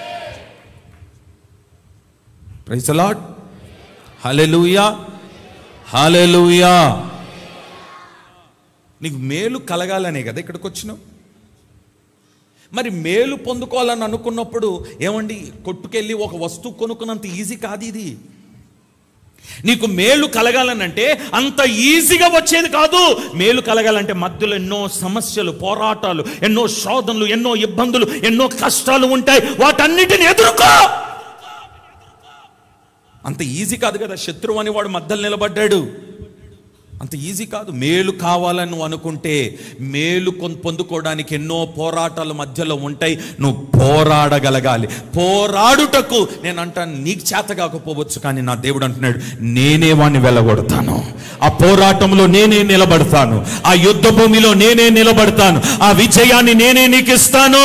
Praise the Lord. Hallelujah, hallelujah. నీకు మేలు కలగాలనే కదా ఇక్కడికి వచ్చినావు. మరి మేలు పొందుకోవాలని అనుకున్నప్పుడు ఏమండి, కొట్టుకెళ్ళి ఒక వస్తువు కొనుక్కున్నంత ఈజీ కాదు ఇది. నీకు మేలు కలగాలనంటే అంత ఈజీగా వచ్చేది కాదు. మేలు కలగాలంటే మధ్యలో ఎన్నో సమస్యలు, పోరాటాలు, ఎన్నో శోధనలు, ఎన్నో ఇబ్బందులు, ఎన్నో కష్టాలు ఉంటాయి. వాటన్నిటిని ఎదుర్కో. అంత ఈజీ కాదు కదా. శత్రువు అని వాడు మధ్యలో నిలబడ్డాడు, అంత ఈజీ కాదు. మేలు కావాలని నువ్వు అనుకుంటే మేలు పొందుకోవడానికి ఎన్నో పోరాటాల మధ్యలో ఉంటాయి. నువ్వు పోరాడగలగాలి. పోరాడుటకు నేను అంటాను, నీకు చేత కాకపోవచ్చు, కానీ నా దేవుడు అంటున్నాడు, నేనే వాడిని వెళ్ళగొడతాను. ఆ పోరాటంలో నేనే నిలబడతాను, ఆ యుద్ధ భూమిలో నేనే నిలబడతాను, ఆ విజయాన్ని నేనే నీకు ఇస్తాను.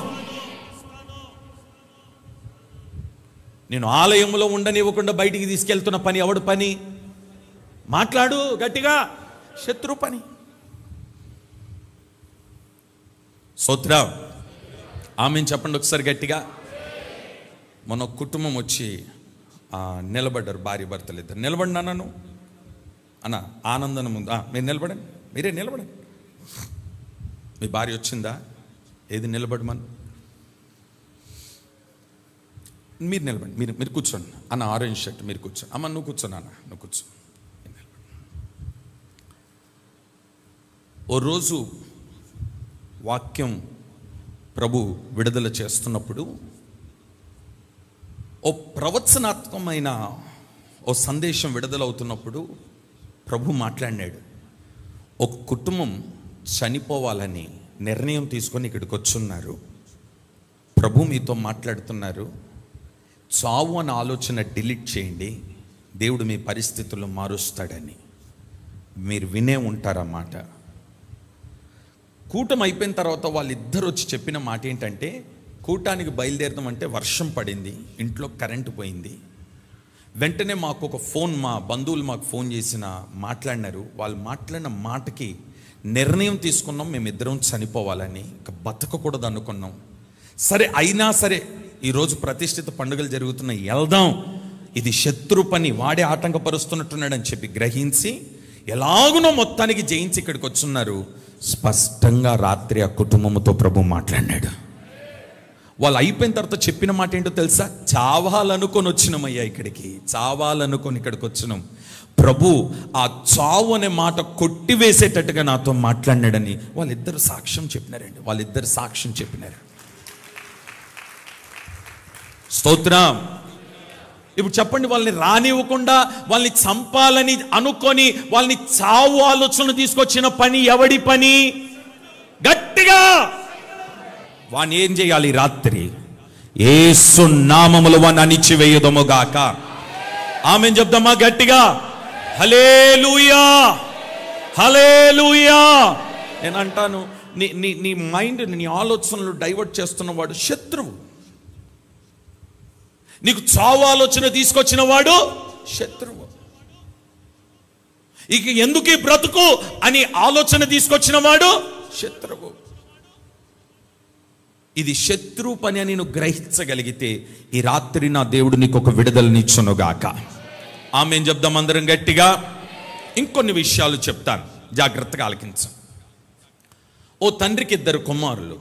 నేను ఆలయంలో ఉండనివ్వకుండా బయటికి తీసుకెళ్తున్న పని ఎవడు పని? మాట్లాడు గట్టిగా. శత్రు పని. స్తోత్రం. ఆమెను చెప్పండి ఒకసారి గట్టిగా. మన కుటుంబం వచ్చి నిలబడ్డారు, భార్య భర్తలు ఇద్దరు. నిలబడినా నన్ను అన్న ఆనందం ముందు మీరు నిలబడండి, మీరే నిలబడండి. మీ భార్య వచ్చిందా? ఏది నిలబడమని? మీరు నిలబడండి, మీరు మీరు కూర్చోండి అన్న. ఆరెంజ్ షర్ట్ మీరు కూర్చోండి. అమ్మ నువ్వు కూర్చోను అన్న, నువ్వు కూర్చో. ఓ రోజు వాక్యం ప్రభు విడుదల చేస్తున్నప్పుడు ఓ ప్రవచనాత్మకమైన ఓ సందేశం విడుదలవుతున్నప్పుడు ప్రభు మాట్లాడినాడు. ఒక కుటుంబం చనిపోవాలని నిర్ణయం తీసుకొని ఇక్కడికి వచ్చున్నారు. ప్రభు మీతో మాట్లాడుతున్నారు, చావు అనే ఆలోచన డిలీట్ చేయండి, దేవుడు మీ పరిస్థితుల్లో మారుస్తాడని. మీరు వినే ఉంటారన్నమాట. కూటమి అయిపోయిన తర్వాత వాళ్ళిద్దరు వచ్చి చెప్పిన మాట ఏంటంటే, కూటానికి బయలుదేరదాం అంటే వర్షం పడింది, ఇంట్లో కరెంటు పోయింది. వెంటనే మాకు ఒక ఫోన్, మా బంధువులు మాకు ఫోన్ చేసిన మాట్లాడినారు. వాళ్ళు మాట్లాడిన మాటకి నిర్ణయం తీసుకున్నాం, మేమిద్దరం చనిపోవాలని, ఇక బతకకూడదు అనుకున్నాం. సరే అయినా సరే ఈరోజు ప్రతిష్ఠిత పండుగలు జరుగుతున్నాయి, వెళ్దాం, ఇది శత్రు పని, వాడే ఆటంకపరుస్తున్నట్టున్నాడు అని చెప్పి గ్రహించి ఎలాగునో మొత్తానికి జయించి ఇక్కడికి వచ్చున్నారు. స్పష్టంగా రాత్రి ఆ కుటుంబంతో ప్రభు మాట్లాడినాడు. వాళ్ళు అయిపోయిన తర్వాత చెప్పిన మాట ఏంటో తెలుసా? చావాలనుకొని వచ్చినామయ్యా ఇక్కడికి, చావాలనుకొని ఇక్కడికి వచ్చినాం. ప్రభు ఆ చావు అనే మాట కొట్టివేసేటట్టుగా నాతో మాట్లాడినాడని వాళ్ళిద్దరు సాక్ష్యం చెప్పినారండి. వాళ్ళిద్దరు సాక్ష్యం చెప్పినారు. స్తోత్రం. ఇప్పుడు చెప్పండి, వాళ్ళని రానివ్వకుండా వాళ్ళని చంపాలని అనుకొని వాళ్ళని చావు ఆలోచన తీసుకొచ్చిన పని ఎవడి పని? గట్టిగా వాణ్ణి ఏం చేయాలి? రాత్రి యేసు నామములో వాణ్ణి అణిచివేయుదముగాక. ఆమేన్ చెప్దామా గట్టిగా? హల్లెలూయా, హల్లెలూయా. నేను అంటాను, నీ నీ నీ మైండ్, నీ ఆలోచనలు డైవర్ట్ చేస్తున్నవాడు శత్రువు. నీకు చావు ఆలోచన తీసుకొచ్చిన వాడు శత్రువు. ఇక ఎందుకు ఈ బ్రతుకు అని ఆలోచన తీసుకొచ్చిన వాడు శత్రువు. ఇది శత్రు పని అని నువ్వు గ్రహించగలిగితే ఈ రాత్రి నా దేవుడు నీకు ఒక విడుదలనిచ్చునుగాక. ఆమేన్ చెప్దాం అందరం గట్టిగా. ఇంకొన్ని విషయాలు చెప్తాను, జాగ్రత్తగా ఆలకించు. ఓ తండ్రికి ఇద్దరు కుమారులు.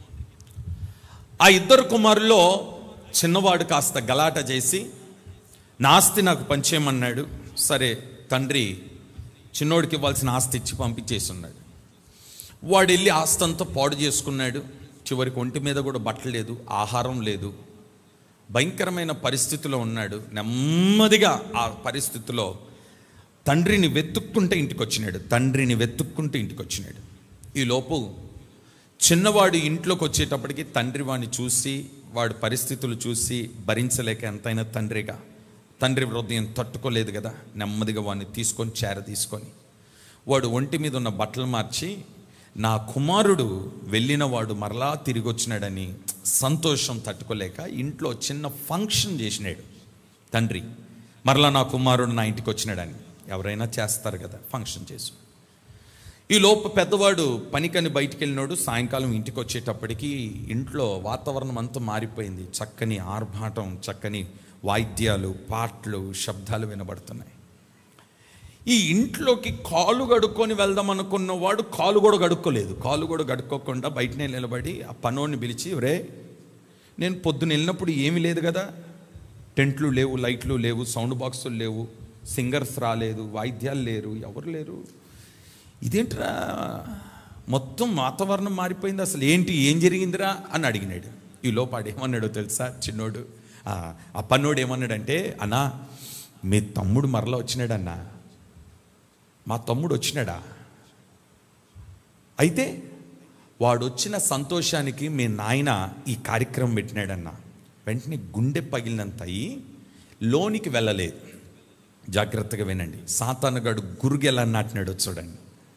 ఆ ఇద్దరు కుమారుల్లో చిన్నవాడు కాస్త గలాట చేసి నా ఆస్తి నాకు పంచేయమన్నాడు. సరే తండ్రి చిన్నోడికి ఇవ్వాల్సిన ఆస్తి ఇచ్చి పంపించేసి ఉన్నాడు. వాడు వెళ్ళి ఆస్తి అంతా పాడు చేసుకున్నాడు. చివరికి ఒంటి మీద కూడా బట్టలు లేదు, ఆహారం లేదు, భయంకరమైన పరిస్థితిలో ఉన్నాడు. నెమ్మదిగా ఆ పరిస్థితిలో తండ్రిని వెతుక్కుంటే ఇంటికి వచ్చినాడు. తండ్రిని వెతుక్కుంటే ఇంటికి వచ్చినాడు. ఈ లోపు చిన్నవాడు ఇంట్లోకి వచ్చేటప్పటికి తండ్రి వాడిని చూసి, వాడి పరిస్థితులు చూసి భరించలేక ఎంతైనా తండ్రిగా తండ్రి హృదయం తట్టుకోలేదు కదా, నెమ్మదిగా వాడిని తీసుకొని చేర తీసుకొని వాడు ఒంటి మీద ఉన్న బట్టలు మార్చి, నా కుమారుడు వెళ్ళిన వాడు మరలా తిరిగి వచ్చినాడని సంతోషం తట్టుకోలేక ఇంట్లో చిన్న ఫంక్షన్ చేసినాడు తండ్రి. మరలా నా కుమారుడు నా ఇంటికి వచ్చినాడని ఎవరైనా చేస్తారు కదా, ఫంక్షన్ చేసి. ఈ లోపు పెద్దవాడు పనికని బయటికి వెళ్ళినాడు. సాయంకాలం ఇంటికి వచ్చేటప్పటికి ఇంట్లో వాతావరణం అంతా మారిపోయింది. చక్కని ఆర్భాటం, చక్కని వాయిద్యాలు, పాటలు, శబ్దాలు వినబడుతున్నాయి. ఈ ఇంట్లోకి కాలు గడుక్కొని వెళ్దాం అనుకున్నవాడు కాలు కూడా గడుక్కోలేదు. కాలు కూడా గడుక్కోకుండా బయటనే నిలబడి ఆ పనోడిని పిలిచి, రే నేను పొద్దున వెళ్ళినప్పుడు ఏమీ లేదు కదా, టెంట్లు లేవు, లైట్లు లేవు, సౌండ్ బాక్సులు లేవు, సింగర్స్ రాలేదు, వాయిద్యాలు లేరు, ఎవరు లేరు, ఇదేంట్రా మొత్తం వాతావరణం మారిపోయింది, అసలు ఏంటి, ఏం జరిగిందిరా అని అడిగినాడు. ఈ లోపాడు ఏమన్నాడో తెలుసా? చిన్నోడు ఆ పన్నోడు ఏమన్నాడంటే, అన్నా మీ తమ్ముడు మరలా వచ్చినాడన్నా. మా తమ్ముడు వచ్చినాడా? అయితే వాడు వచ్చిన సంతోషానికి మీ నాయన ఈ కార్యక్రమం పెట్టినాడన్నా. వెంటనే గుండె పగిలినంత అయ్యి లోనికి వెళ్ళలేదు. జాగ్రత్తగా వినండి, సాతానుగాడు గురుగు ఎలా నాటినాడో చూడండి.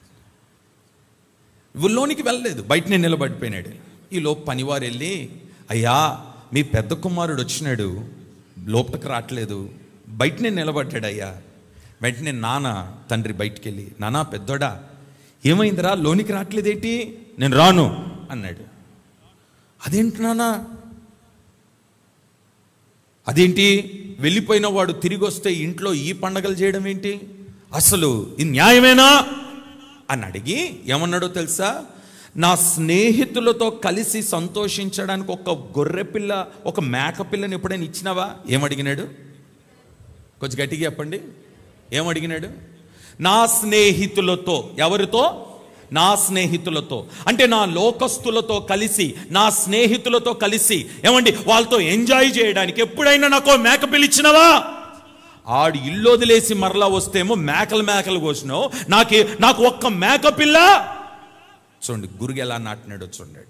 లోనికి వెళ్ళలేదు, బయటనే నిలబడిపోయినాడు. ఈ లోపు పనివారు వెళ్ళి, అయ్యా మీ పెద్ద కుమారుడు వచ్చినాడు, లోపలికి రావట్లేదు, బయటనే నిలబడ్డాడు అయ్యా. వెంటనే నాన్న తండ్రి బయటికి వెళ్ళి, నానా పెద్దోడా ఏమైందిరా, లోనికి రావట్లేదేంటి? నేను రాను అన్నాడు. అదేంటి నాన్న, అదేంటి వెళ్ళిపోయిన వాడు తిరిగి వస్తే ఇంట్లో ఈ పండగలు చేయడం ఏంటి, అసలు ఇది న్యాయమేనా అని అడిగి ఏమన్నాడో తెలుసా? నా స్నేహితులతో కలిసి సంతోషించడానికి ఒక గొర్రె పిల్ల, ఒక మేక పిల్లని ఎప్పుడైనా ఇచ్చినావా? ఏమడిగినాడు? కొంచెం గట్టిగా చెప్పండి, ఏమడిగినాడు? నా స్నేహితులతో. ఎవరితో? నా స్నేహితులతో. అంటే నా లోకస్తులతో కలిసి, నా స్నేహితులతో కలిసి ఏమండి వాళ్ళతో ఎంజాయ్ చేయడానికి ఎప్పుడైనా నాకు మేక పిల్ల ఇచ్చినావా? ఆడు ఇల్లు వదిలేసి మరలా వస్తేమో మేకలు మేకలు కోసినావు, నాకే నాకు ఒక్క మేక పిల్ల. చూడండి గురుగు ఎలా నాటినాడో చూడండి.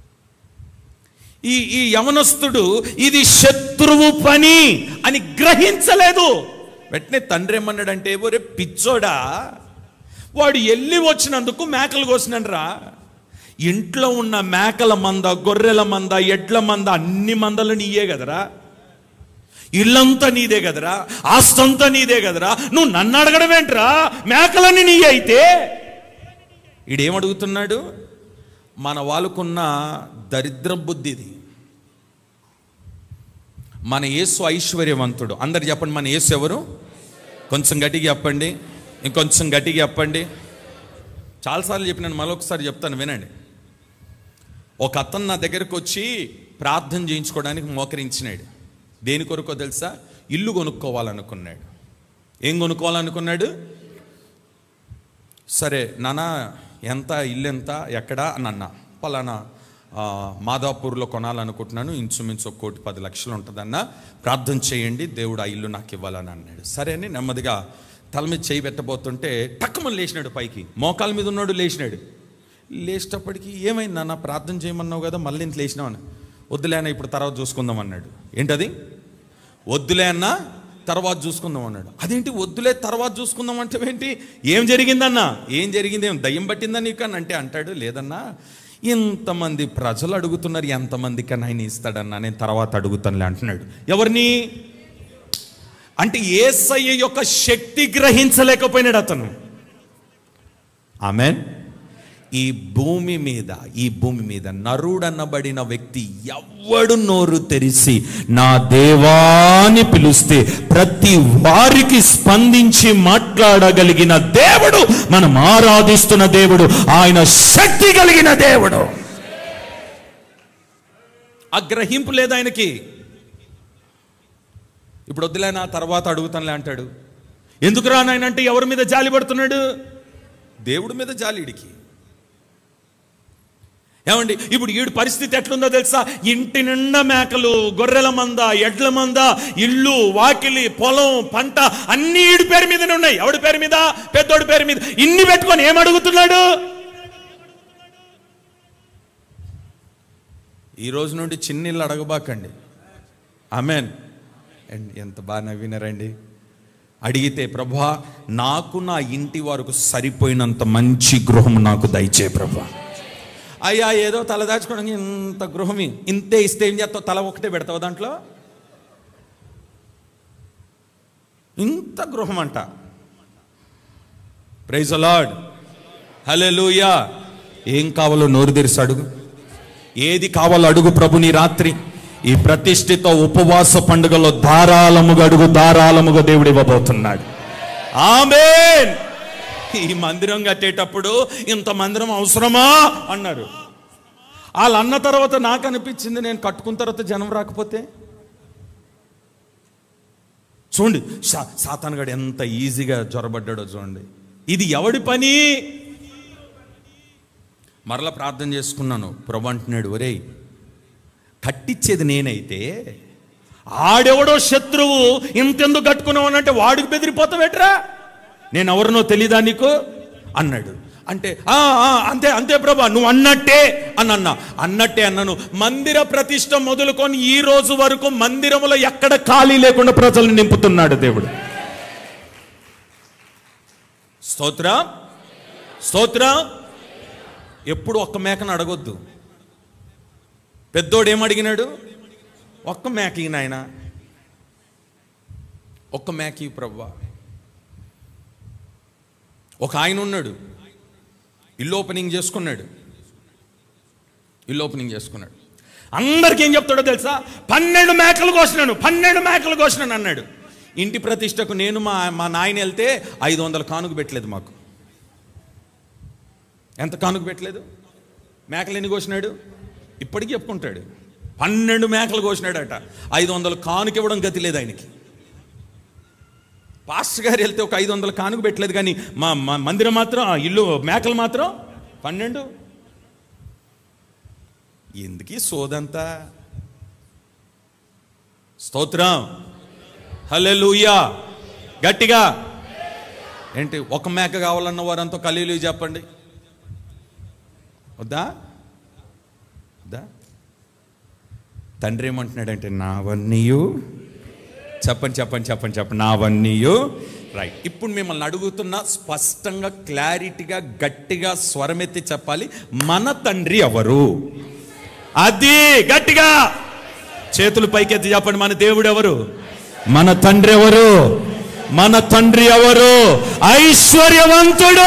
ఈ ఈ యవనస్తుడు ఇది శత్రువు పని అని గ్రహించలేదు. వెంటనే తండ్రి ఏమన్నాడంటే, ఒరే పిచ్చోడా, వాడు వెళ్ళి వచ్చినందుకు మేకలు కోసినరా, ఇంట్లో ఉన్న మేకల మంద, గొర్రెల మంద, ఎడ్ల మంద, అన్ని మందలు నీయే కదరా, ఇల్లంతా నీదే కదరా, ఆస్తంతా నీదే కదరా, నువ్వు నన్ను అడగడం ఏంట్రా, మేకలన్నీ నీ అయితే. ఈడేమడుగుతున్నాడు? మన వాళ్ళకున్న దరిద్ర బుద్ధిది. మన యేసు ఐశ్వర్యవంతుడు. అందరు చెప్పండి, మన యేసు ఎవరు? కొంచెం గట్టిగా చెప్పండి, ఇంకొంచెం గట్టిగా చెప్పండి. చాలాసార్లు చెప్పినాను, మరొకసారి చెప్తాను వినండి. ఒక అతను నా దగ్గరకు వచ్చి ప్రార్థన చేయించుకోవడానికి మోకరించినాడు. దేని కొరకో తెలుసా? ఇల్లు కొనుక్కోవాలనుకున్నాడు. ఏం కొనుక్కోవాలనుకున్నాడు? సరే నాన్న, ఎంత ఇల్లు ఎంత, ఎక్కడా అని అన్నా. పలానా మాదాపూర్లో కొనాలనుకుంటున్నాను, ఇంచుమించు ఒక కోటి పది లక్షలు ఉంటుందన్న, ప్రార్థన చేయండి, దేవుడు ఆ ఇల్లు నాకు ఇవ్వాలని అన్నాడు. సరే అని నెమ్మదిగా తల మీద చేయి పెట్టబోతుంటే టక్కుమని లేచినాడు పైకి. మోకాల మీద ఉన్నాడు, లేచినాడు. లేచేటప్పటికి ఏమైంది నాన్న, ప్రార్థన చేయమన్నావు కదా, మళ్ళీ ఇంత లేచినావు అని. వద్దులే అన్న, ఇప్పుడు తర్వాత చూసుకుందాం అన్నాడు. ఏంటది? వద్దులే అన్న, తర్వాత చూసుకుందాం అన్నాడు. అదేంటి వద్దులే తర్వాత చూసుకుందాం అంటే ఏంటి? ఏం జరిగిందన్నా? ఏం జరిగింది? ఏం దయ్యం పట్టిందా నీకు అని అంటే అంటాడు, లేదన్నా ఇంతమంది ప్రజలు అడుగుతున్నారు, ఎంతమందికి ఆయన ఇస్తాడన్నా, నేను తర్వాత అడుగుతానులే అంటున్నాడు. ఎవరిని? అంటే యేసయ్య యొక్క శక్తి గ్రహించలేకపోయినాడు అతను. ఆమేన్. ఈ భూమి మీద ఈ భూమి మీద నరుడనబడిన వ్యక్తి ఎవ్వడు నోరు తెరిచి నా దేవాని పిలుస్తే ప్రతి వారికి స్పందించి మాట్లాడగలిగిన దేవుడు మనం ఆరాధిస్తున్న దేవుడు. ఆయన శక్తి కలిగిన దేవుడు. ఆ గ్రహింపు లేదు ఆయనకి. ఇప్పుడు వద్దులే, నా తర్వాత అడుగుతానులే అంటాడు. ఎందుకు రా నాయన అంటే ఎవరి మీద జాలి పడుతున్నాడు? దేవుడి మీద జాలిడికి. ఏమండి, ఇప్పుడు ఈడు పరిస్థితి ఎట్లుందో తెలుసా? ఇంటి నిండా మేకలు, గొర్రెల మంద, ఎడ్ల మంద, ఇల్లు, వాకిలి, పొలం, పంట అన్ని ఈడు పేరు మీదనే ఉన్నాయి. ఎవడి పేరు మీద? పెద్దోడి పేరు మీద. ఇన్ని పెట్టుకొని ఏమడుగుతున్నాడు? ఈ రోజు నుండి చిన్నిళ్ళు అడగబాకండి. ఆమేన్. ఎంత బాగా నవ్వినారండి. అడిగితే ప్రభువా, నాకు నా ఇంటి వరకు సరిపోయినంత మంచి గృహం నాకు దయచే ప్రభువా. అయ్యా, ఏదో తల దాచుకోవడానికి ఇంత గృహం ఇంతే ఇస్తే ఏం చేస్తావు? తల ఒకటే పెడతావు దాంట్లో? ఇంత గృహం అంట. Praise the Lord, hallelujah. ఏం కావాలో నోరు తెరిచి అడుగు. ఏది కావాలో అడుగు ప్రభుని రాత్రి. ఈ ప్రతిష్ఠిత ఉపవాస పండుగలో ధారాళముగా అడుగు, ధారాళముగా దేవుడు ఇవ్వబోతున్నాడు. ఆమేన్. ఈ మందిరం కట్టేటప్పుడు ఇంత మందిరం అవసరమా అన్నారు. వాళ్ళు అన్న తర్వాత నాకు అనిపించింది, నేను కట్టుకున్న తర్వాత జనం రాకపోతే. చూడండి సాతానుగాడు ఎంత ఈజీగా జ్వరబడ్డాడో చూడండి. ఇది ఎవడి పని? మరలా ప్రార్థన చేసుకున్నాను. ప్రభు అంటున్నాడు, ఒరేయ్ కట్టించేది నేనైతే ఆడెవడో శత్రువు ఇంతెందుకు కట్టుకున్నావు అని అంటే వాడికి బెదిరిపోతావేట్రా? నేను ఎవరినో తెలీదా నీకు అన్నాడు. అంటే అంతే అంతే ప్రభా, నువ్వు అన్నట్టే అని అన్నా. అన్నట్టే అన్నాను. మందిర ప్రతిష్ట మొదలుకొని ఈ రోజు వరకు మందిరములో ఎక్కడ ఖాళీ లేకుండా ప్రజలను నింపుతున్నాడు దేవుడు. స్తోత్రం, స్తోత్రం. ఎప్పుడు ఒక్క మేకను అడగొద్దు. పెద్దోడు ఏమడిగినాడు? ఒక్క మేక ఈ నాయన, ఒక్క మేక ఈ ప్రభువా. ఒక ఆయన ఉన్నాడు, ఇల్లు ఓపెనింగ్ చేసుకున్నాడు. ఇల్లు ఓపెనింగ్ చేసుకున్నాడు. అందరికీ ఏం చెప్తాడో తెలుసా? పన్నెండు మేకలు కోసినాను, పన్నెండు మేకలు కోసినాను అన్నాడు. ఇంటి ప్రతిష్టకు నేను మా మా నాయన వెళ్తే ఐదు వందల కానుక పెట్టలేదు మాకు. ఎంత కానుక పెట్టలేదు? మేకలు ఎన్ని కోసినాడు? ఇప్పటికీ చెప్పుకుంటాడు. పన్నెండు మేకలు కోసినాడట. ఐదు వందలు కానుక ఇవ్వడం గతి లేదు ఆయనకి. పాస్టర్ గారు వెళ్తే ఒక ఐదు వందల కానుక పెట్టలేదు, కానీ మా మందిరం మాత్రం, ఇల్లు మేకలు మాత్రం పన్నెండు. ఎందుకీ సోదంతా? స్తోత్రం, హల్లెలూయా. గట్టిగా ఏంటి? ఒక మేక కావాలన్న వారంతా హల్లెలూయా చెప్పండి. వద్దా? వద్దా? తండ్రి ఏమంటున్నాడంటే నావన్నీయు, చెప్పండి చెప్పండి చెప్పండి చెప్పండి, నావన్నీయు రైట్. ఇప్పుడు మిమ్మల్ని అడుగుతున్నా, స్పష్టంగా క్లారిటీగా గట్టిగా స్వరమెత్తి చెప్పాలి. మన తండ్రి ఎవరు? అది గట్టిగా చేతులు పైకెత్తి చెప్పండి. మన దేవుడు ఎవరు? మన తండ్రి ఎవరు? మన తండ్రి ఎవరు? ఐశ్వర్యవంతుడు.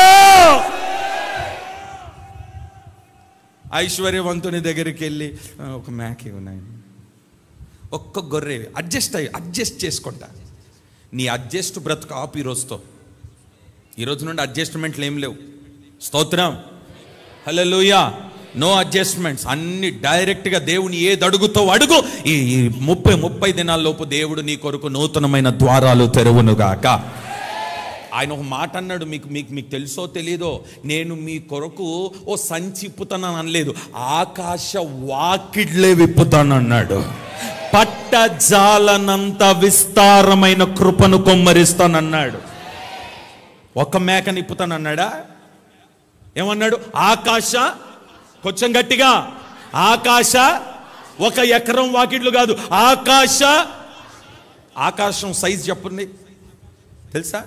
ఐశ్వర్యవంతుని దగ్గరికి వెళ్ళి ఒక మేక ఉన్నాయి, ఒక్క గొర్రె, అడ్జస్ట్ అయ్యి అడ్జస్ట్ చేసుకుంటా. నీ అడ్జస్ట్ బ్రతుకు ఆపు. ఈరోజుతో ఈరోజు నుండి అడ్జస్ట్మెంట్లు ఏం లేవు. స్తోత్రం, హల్లెలూయా. నో అడ్జస్ట్మెంట్స్, అన్ని డైరెక్ట్గా దేవుని ఏది అడుగుతో అడుగు. ఈ ముప్పై ముప్పై దినాల్లోపు దేవుడు నీ కొరకు నూతనమైన ద్వారాలు తెరవునుగాక. ఆయన ఒక మాట అన్నాడు, మీకు మీకు మీకు తెలుసో తెలీదో, నేను మీ కొరకు ఓ సంచి ఇప్పుతానని అనలేదు, ఆకాశ వాకిడ్లే విప్పుతానన్నాడు. పట్టజాలనంత విస్తారమైన కృపను కొమ్మరిస్తానన్నాడు. ఒక మేక నిప్పుతానన్నాడా? ఏమన్నాడు? ఆకాశ, కొంచెం గట్టిగా, ఆకాశ, ఒక ఎకరం వాకిడ్లు కాదు, ఆకాశ. ఆకాశం సైజ్ చెప్పండి, తెలుసా?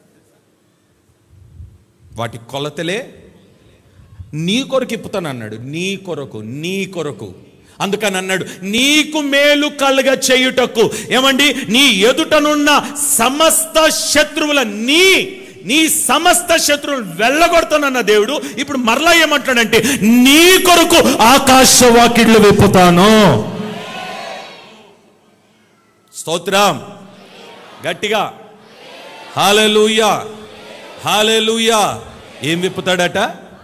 వాటి కొలతలే. నీ కొరకు ఇప్పుతాను అన్నాడు, నీ కొరకు, నీ కొరకు. అందుకని అన్నాడు, నీకు మేలు కలుగ చేయుటకు. ఏమండి? నీ ఎదుటనున్న సమస్త శత్రువుల, నీ నీ సమస్త శత్రువులు వెళ్ళగొడతానన్న దేవుడు ఇప్పుడు మరలా ఏమంటాడంటే, నీ కొరకు ఆకాశ వాకిడ్లు విప్పుతాను. స్తోత్రం, గట్టిగా హల్లెలూయా, హల్లెలూయా. ఏం విప్పుతాడట?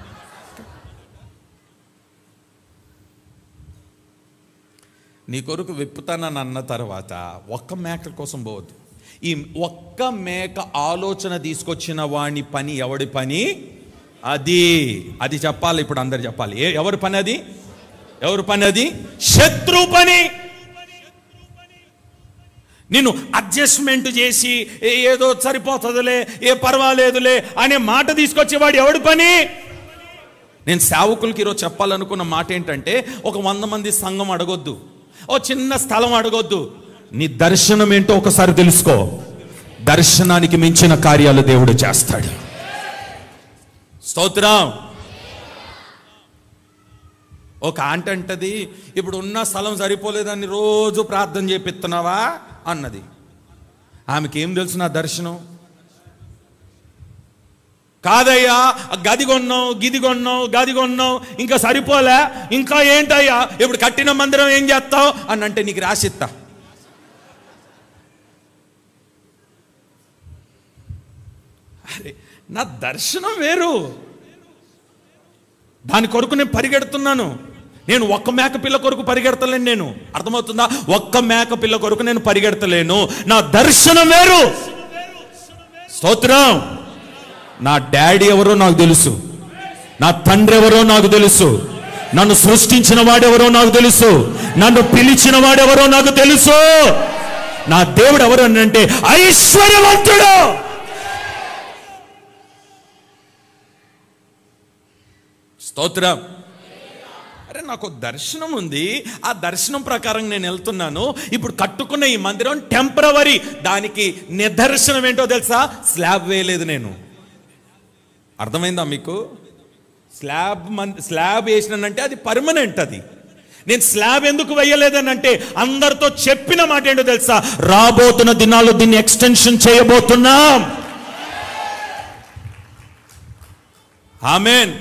నీ కొరకు విప్పుతానని అన్న తర్వాత ఒక్క మేక కోసం పోవద్దు. ఈ ఒక్క మేక ఆలోచన తీసుకొచ్చిన వాని పని ఎవడి పని? అది అది చెప్పాలి. ఇప్పుడు అందరు చెప్పాలి. ఏ ఎవరి పని అది? ఎవరి పని అది? శత్రు పని. నిన్ను అడ్జస్ట్మెంట్ చేసి ఏదో సరిపోతుందిలే, ఏ పర్వాలేదులే అనే మాట తీసుకొచ్చేవాడు ఎవడి పని? నేను సేవకులకి ఈరోజు చెప్పాలనుకున్న మాట ఏంటంటే, ఒక వంద మంది సంఘం అడగొద్దు, ఓ చిన్న స్థలం అడగొద్దు. నీ దర్శనం ఏంటో ఒకసారి తెలుసుకో. దర్శనానికి మించిన కార్యాలు దేవుడు చేస్తాడు. స్తోత్రం. ఒక ఆంట అంటది, ఇప్పుడు ఉన్న స్థలం సరిపోలేదని రోజు ప్రార్థన చేపిస్తున్నావా అన్నది. ఆమెకి ఏం తెలుసు నా దర్శనం? కాదయ్యా, గది కొన్నావు, గిది కొన్నావు, గది కొన్నావు, ఇంకా సరిపోలే, ఇంకా ఏంటయ్యా, ఇప్పుడు కట్టిన మందిరం ఏం చేస్తావు అని అంటే నీకు రాసిస్తా. అరే, నా దర్శనం వేరు. దాని కొరకు నేను పరిగెడుతున్నాను. నేను ఒక్క మేక పిల్ల కొరకు పరిగెడతలేను. నేను, అర్థమవుతుందా? ఒక్క మేక పిల్ల కొరకు నేను పరిగెడతలేను. నా దర్శనం వేరు. స్తోత్రం. నా డాడీ ఎవరో నాకు తెలుసు, నా తండ్రి ఎవరో నాకు తెలుసు, నన్ను సృష్టించిన వాడెవరో నాకు తెలుసు, నన్ను పిలిచిన వాడెవరో నాకు తెలుసు. నా దేవుడు ఎవరు అంటే ఐశ్వర్యవంతుడు. స్తోత్రం. అరే, నాకు దర్శనం ఉంది, ఆ దర్శనం ప్రకారం నేను వెళ్తున్నాను. ఇప్పుడు కట్టుకున్న ఈ మందిరం టెంపరవరీ. దానికి నిదర్శనం ఏంటో తెలుసా? స్లాబ్ వేయలేదు నేను. అర్థమైందా మీకు? స్లాబ్ స్లాబ్ వేసినానంటే అది పర్మనెంట్. అది నేను స్లాబ్ ఎందుకు వేయలేదనంటే, అందరితో చెప్పిన మాట ఏంటో తెలుసా? రాబోతున్న దినాల్లో దీన్ని ఎక్స్టెన్షన్ చేయబోతున్నాం. ఆమేన్.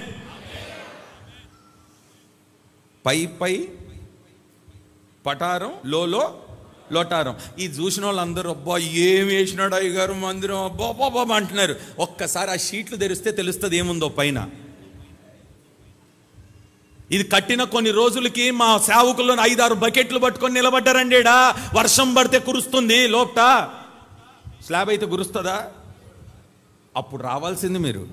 పై పై పటారం, లోలో లోటారం. ఈ చూసిన వాళ్ళందరూ అబ్బా ఏం వేసినాడు అయ్యగారు మందిరం, అబ్బా బాబా అంటున్నారు. ఒక్కసారి ఆ షీట్లు తెరిస్తే తెలుస్తుంది ఏముందో పైన. ఇది కట్టిన కొన్ని రోజులకి మా సేవకుల్లో ఐదారు బకెట్లు పట్టుకొని నిలబడ్డారండేడా. వర్షం పడితే కురుస్తుంది లోపట, స్లాబ్ అయితే కురుస్తుందా? అప్పుడు రావాల్సింది మీరు.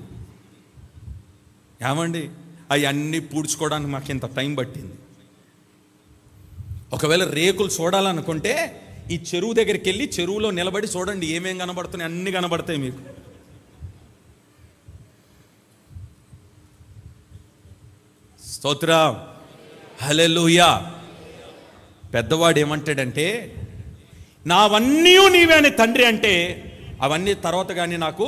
ఏమండి, అవన్నీ పూడ్చుకోవడానికి మాకు ఇంత టైం పట్టింది. ఒకవేళ రేకులు చూడాలనుకుంటే ఈ చెరువు దగ్గరికి వెళ్ళి చెరువులో నిలబడి చూడండి, ఏమేం కనబడుతున్నాయి, అన్ని కనబడతాయి మీకు. స్తోత్రం, హల్లెలూయా. పెద్దవాడు ఏమంటాడంటే, నావన్నీ నీవే అని తండ్రి అంటే, అవన్నీ తర్వాత కానీ నాకు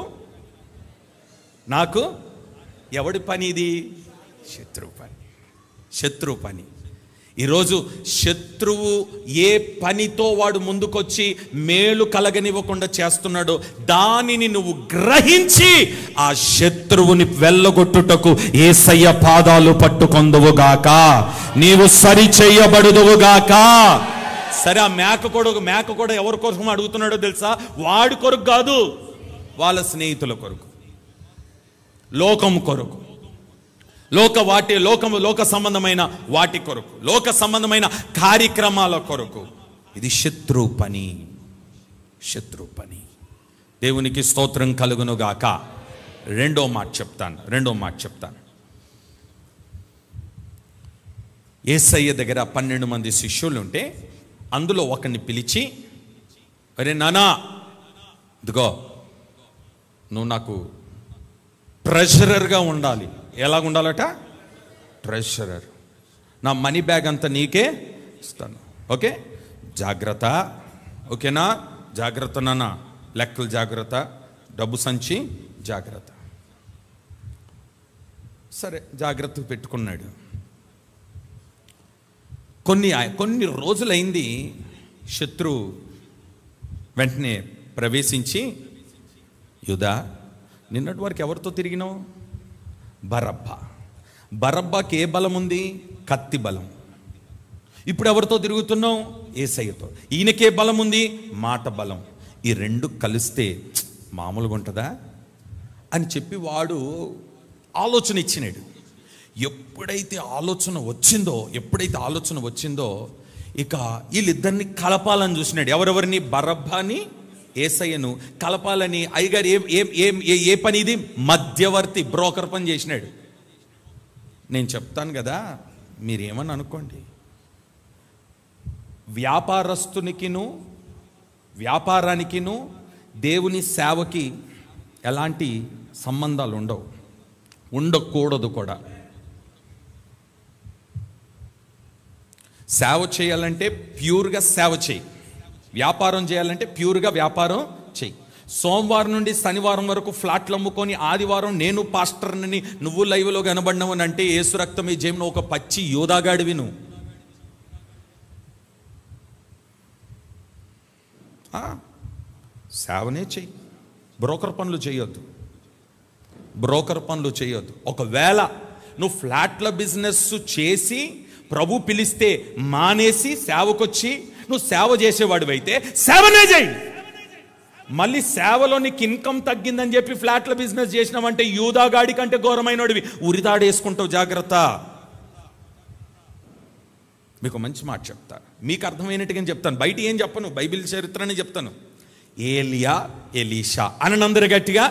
నాకు ఎవడి పని ఇది? శత్రువు పని. శత్రువు పని. ఈరోజు శత్రువు ఏ పనితో వాడు ముందుకొచ్చి మేలు కలగనివ్వకుండా చేస్తున్నాడో దానిని నువ్వు గ్రహించి ఆ శత్రువుని వెళ్ళగొట్టుటకు యేసయ్య పాదాలు పట్టుకొందువుగాక, నీవు సరి చేయబడుదువుగాక. సరే, ఆ మేక కొడుకు మేక కూడా ఎవరి కోసం అడుగుతున్నాడో తెలుసా? వాడి కొరకు కాదు, వాళ్ళ స్నేహితుల కొరకు, లోకం కొరకు, లోక వాటి లోకము లోక సంబంధమైన వాటి కొరకు, లోక సంబంధమైన కార్యక్రమాల కొరకు. ఇది శత్రు పని. శత్రు పని. దేవునికి స్తోత్రం కలుగునుగాక. రెండో మాట చెప్తాను రెండో మాట చెప్తాను యేసయ్య దగ్గర పన్నెండు మంది శిష్యులు ఉంటే అందులో ఒకరిని పిలిచి, అరే నానా, ఇదిగో నువ్వు నాకు ట్రెజరర్గా ఉండాలి. ఎలాగ ఉండాలట? ట్రెజరర్. నా మనీ బ్యాగ్ అంతా నీకే ఇస్తాను, ఓకే? జాగ్రత్త, ఓకేనా? జాగ్రత్త నాన్న, లెక్కలు జాగ్రత్త, డబ్బు సంచి జాగ్రత్త. సరే, జాగ్రత్త పెట్టుకున్నాడు. కొన్ని కొన్ని రోజులైంది. శత్రువు వెంటనే ప్రవేశించి, యూదా, నిన్నటి వరకు ఎవరితో తిరిగినావు? బరబ్బా. బరబ్బాకి ఏ బలం ఉంది? కత్తి బలం. ఇప్పుడు ఎవరితో తిరుగుతున్నావు? యేసయ్యతో. ఈయనకే బలం ఉంది? మాట బలం. ఈ రెండు కలిస్తే మామూలుగా ఉంటుందా అని చెప్పి వాడు ఆలోచన ఇచ్చినాడు. ఎప్పుడైతే ఆలోచన వచ్చిందో ఎప్పుడైతే ఆలోచన వచ్చిందో ఇక వీళ్ళిద్దరిని కలపాలని చూసినాడు. ఎవరెవరిని? బరబ్బాని, యేసయ్యను కలపాలని. అయ్యగారు ఏ ఏ ఏ పని ఇది? మధ్యవర్తి, బ్రోకర్ పని చేసినాడు. నేను చెప్తాను కదా, మీరేమని అనుకోండి. వ్యాపారస్తునికిను వ్యాపారానికిను దేవుని సేవకి ఎలాంటి సంబంధాలు ఉండవు, ఉండకూడదు కూడా. సేవ చేయాలంటే ప్యూర్గా సేవ చేయి, వ్యాపారం చేయాలంటే ప్యూర్గా వ్యాపారం చేయి. సోమవారం నుండి శనివారం వరకు ఫ్లాట్లు అమ్ముకొని ఆదివారం నేను పాస్టర్ని నువ్వు లైవ్లో కనబడినావు అని అంటే యేసు రక్తం ఈ జేబును ఒక పచ్చి యోధాగాడివి నువ్వు. సేవనే చెయ్యి, బ్రోకర్ పనులు చేయొద్దు, బ్రోకర్ పనులు చేయొద్దు. ఒకవేళ నువ్వు ఫ్లాట్ల బిజినెస్ చేసి ప్రభు పిలిస్తే మానేసి సేవకొచ్చి నువ్వు సేవ చేసేవాడు అయితే సేవనే చేయి. మళ్ళీ సేవలో నీకు ఇన్కమ్ తగ్గిందని చెప్పి ఫ్లాట్ల బిజినెస్ చేసినావంటే యూదాగాడి కంటే ఘోరమైనడివి, ఉరిదాడేసుకుంటావు. జాగ్రత్త. మీకు మంచి మాట చెప్తా, మీకు అర్థమైనట్టుగా చెప్తాను. బయట ఏం చెప్పను, బైబిల్ చరిత్రని చెప్తాను. ఏలియా, ఎలీషా అనందరు గట్టిగా.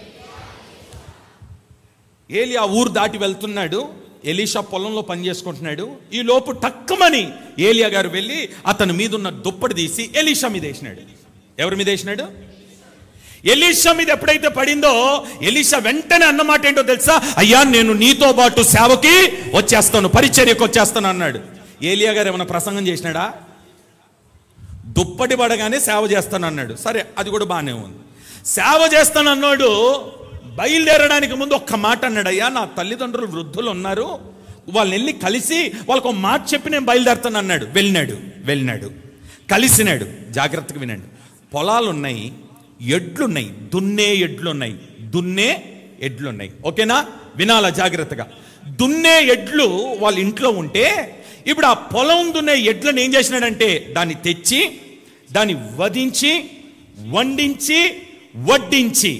ఏలియా ఊరు దాటి వెళ్తున్నాడు, ఎలీషా పొలంలో పని చేసుకుంటున్నాడు. ఈ లోపు టక్కుమని ఏలియా గారు వెళ్ళి అతని మీద ఉన్న దుప్పటి తీసి ఎలీషా మీద వేసినాడు. ఎవరి మీద వేసినాడు? ఎలీషా మీద ఎప్పుడైతే పడిందో ఎలీషా వెంటనే అన్నమాట ఏంటో తెలుసా? అయ్యా, నేను నీతో పాటు సేవకి వచ్చేస్తాను, పరిచర్యకు వచ్చేస్తాను అన్నాడు. ఏలియా గారు ఏమైనా ప్రసంగం చేసినాడా? దుప్పటి పడగానే సేవ చేస్తాను అన్నాడు. సరే, అది కూడా బాగానే ఉంది. సేవ చేస్తాను అన్నాడు. బయలుదేరడానికి ముందు ఒక్క మాట అన్నాడు, అయ్యా నా తల్లిదండ్రులు వృద్ధులు ఉన్నారు, వాళ్ళని వెళ్ళి కలిసి వాళ్ళకు ఒక మాట చెప్పి నేను బయలుదేరుతాను అన్నాడు. వెళ్ళినాడు వెళ్ళినాడు కలిసినాడు. జాగ్రత్తగా వినండి. పొలాలు ఉన్నాయి, ఎడ్లున్నాయి, దున్నే ఎడ్లున్నాయి, దున్నే ఎడ్లున్నాయి. ఓకేనా? వినాలా జాగ్రత్తగా. దున్నే ఎడ్లు వాళ్ళ ఇంట్లో ఉంటే ఇప్పుడు ఆ పొలం దున్నే ఎడ్లను ఏం చేసినాడంటే దాన్ని తెచ్చి దాన్ని వధించి వండించి వడ్డించి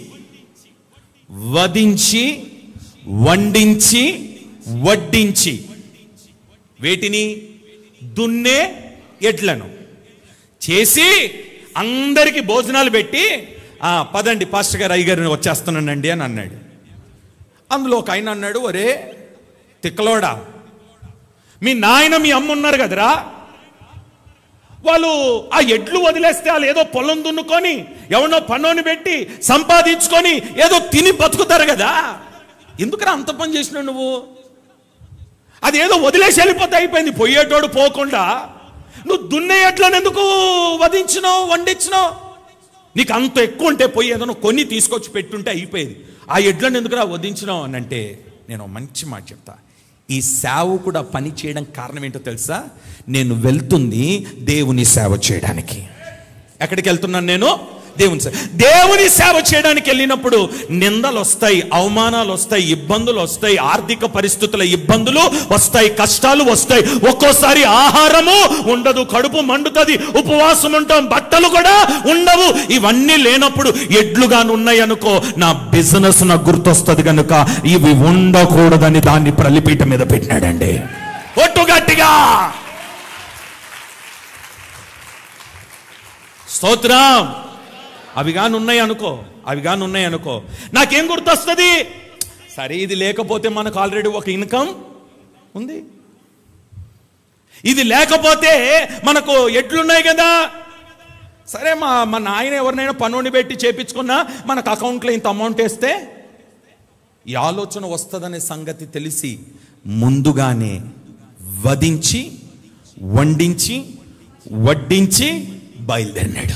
వధించి వండించి వడ్డించి వేటిని? దున్నే ఎడ్లను చేసి అందరికి భోజనాలు పెట్టి ఆ పదండి పాస్టర్ గారు అయ్యగారిని వచ్చేస్తున్నానండి అని అన్నాడు. అందులో ఒక ఆయన అన్నాడు, ఒరే తిక్కలోడా, మీ నాయన మీ అమ్మ ఉన్నారు కదరా, వాళ్ళు ఆ ఎడ్లు వదిలేస్తే వాళ్ళు ఏదో పొలం దున్నుకొని ఎవరినో పనోని పెట్టి సంపాదించుకొని ఏదో తిని బతుకుతారు కదా, ఎందుకురా అంత పని చేసినావు నువ్వు? అది ఏదో వదిలేసి వెళ్ళిపోతే అయిపోయింది, పోయేటోడు పోకుండా నువ్వు దున్నే ఎడ్లను ఎందుకు వధించినావు వండించినావు? నీకు అంత ఎక్కువ ఉంటే పోయి ఏదైనా కొన్ని తీసుకొచ్చి పెట్టుంటే అయిపోయేది. ఆ ఎడ్లను ఎందుకురా వధించినావు అని అంటే నేను మంచి మాట చెప్తా. ఈ సేవకుడు పని చేయడం కారణం ఏంటో తెలుసా? నేను వెళ్తుంది దేవుని సేవ చేయడానికి. ఎక్కడికి వెళ్తున్నాను నేను? దేవుని సేవ. దేవుని సేవ చేయడానికి వెళ్ళినప్పుడు నిందలు వస్తాయి, అవమానాలు వస్తాయి, ఇబ్బందులు వస్తాయి, ఆర్థిక పరిస్థితుల ఇబ్బందులు వస్తాయి, కష్టాలు వస్తాయి, ఒక్కోసారి ఆహారము ఉండదు, కడుపు మండుతుంది, ఉపవాసం ఉంటాం, బట్టలు కూడా ఉండవు. ఇవన్నీ లేనప్పుడు ఎడ్లుగాను ఉన్నాయి అనుకో, నా బిజినెస్ నాకు గుర్తొస్తుంది కనుక ఇవి ఉండకూడదని దాన్ని ప్రలిపీట మీద పెట్టినాడండి. ఒట్టు గట్టిగా స్తోత్రం. అవి గాని ఉన్నాయి అనుకో, అవి గాని ఉన్నాయి అనుకో, నాకేం గుర్తొస్తుంది? సరే, ఇది లేకపోతే మనకు ఆల్రెడీ ఒక ఇన్కమ్ ఉంది, ఇది లేకపోతే మనకు ఎట్లున్నాయి కదా. సరే, మా మా నాయన ఎవరినైనా పనుని పెట్టి చేపించుకున్నా మనకు అకౌంట్లో ఇంత అమౌంట్ వేస్తే ఈ ఆలోచన వస్తుందనే సంగతి తెలిసి ముందుగానే వధించి వండించి వడ్డించి బయలుదేరినాడు.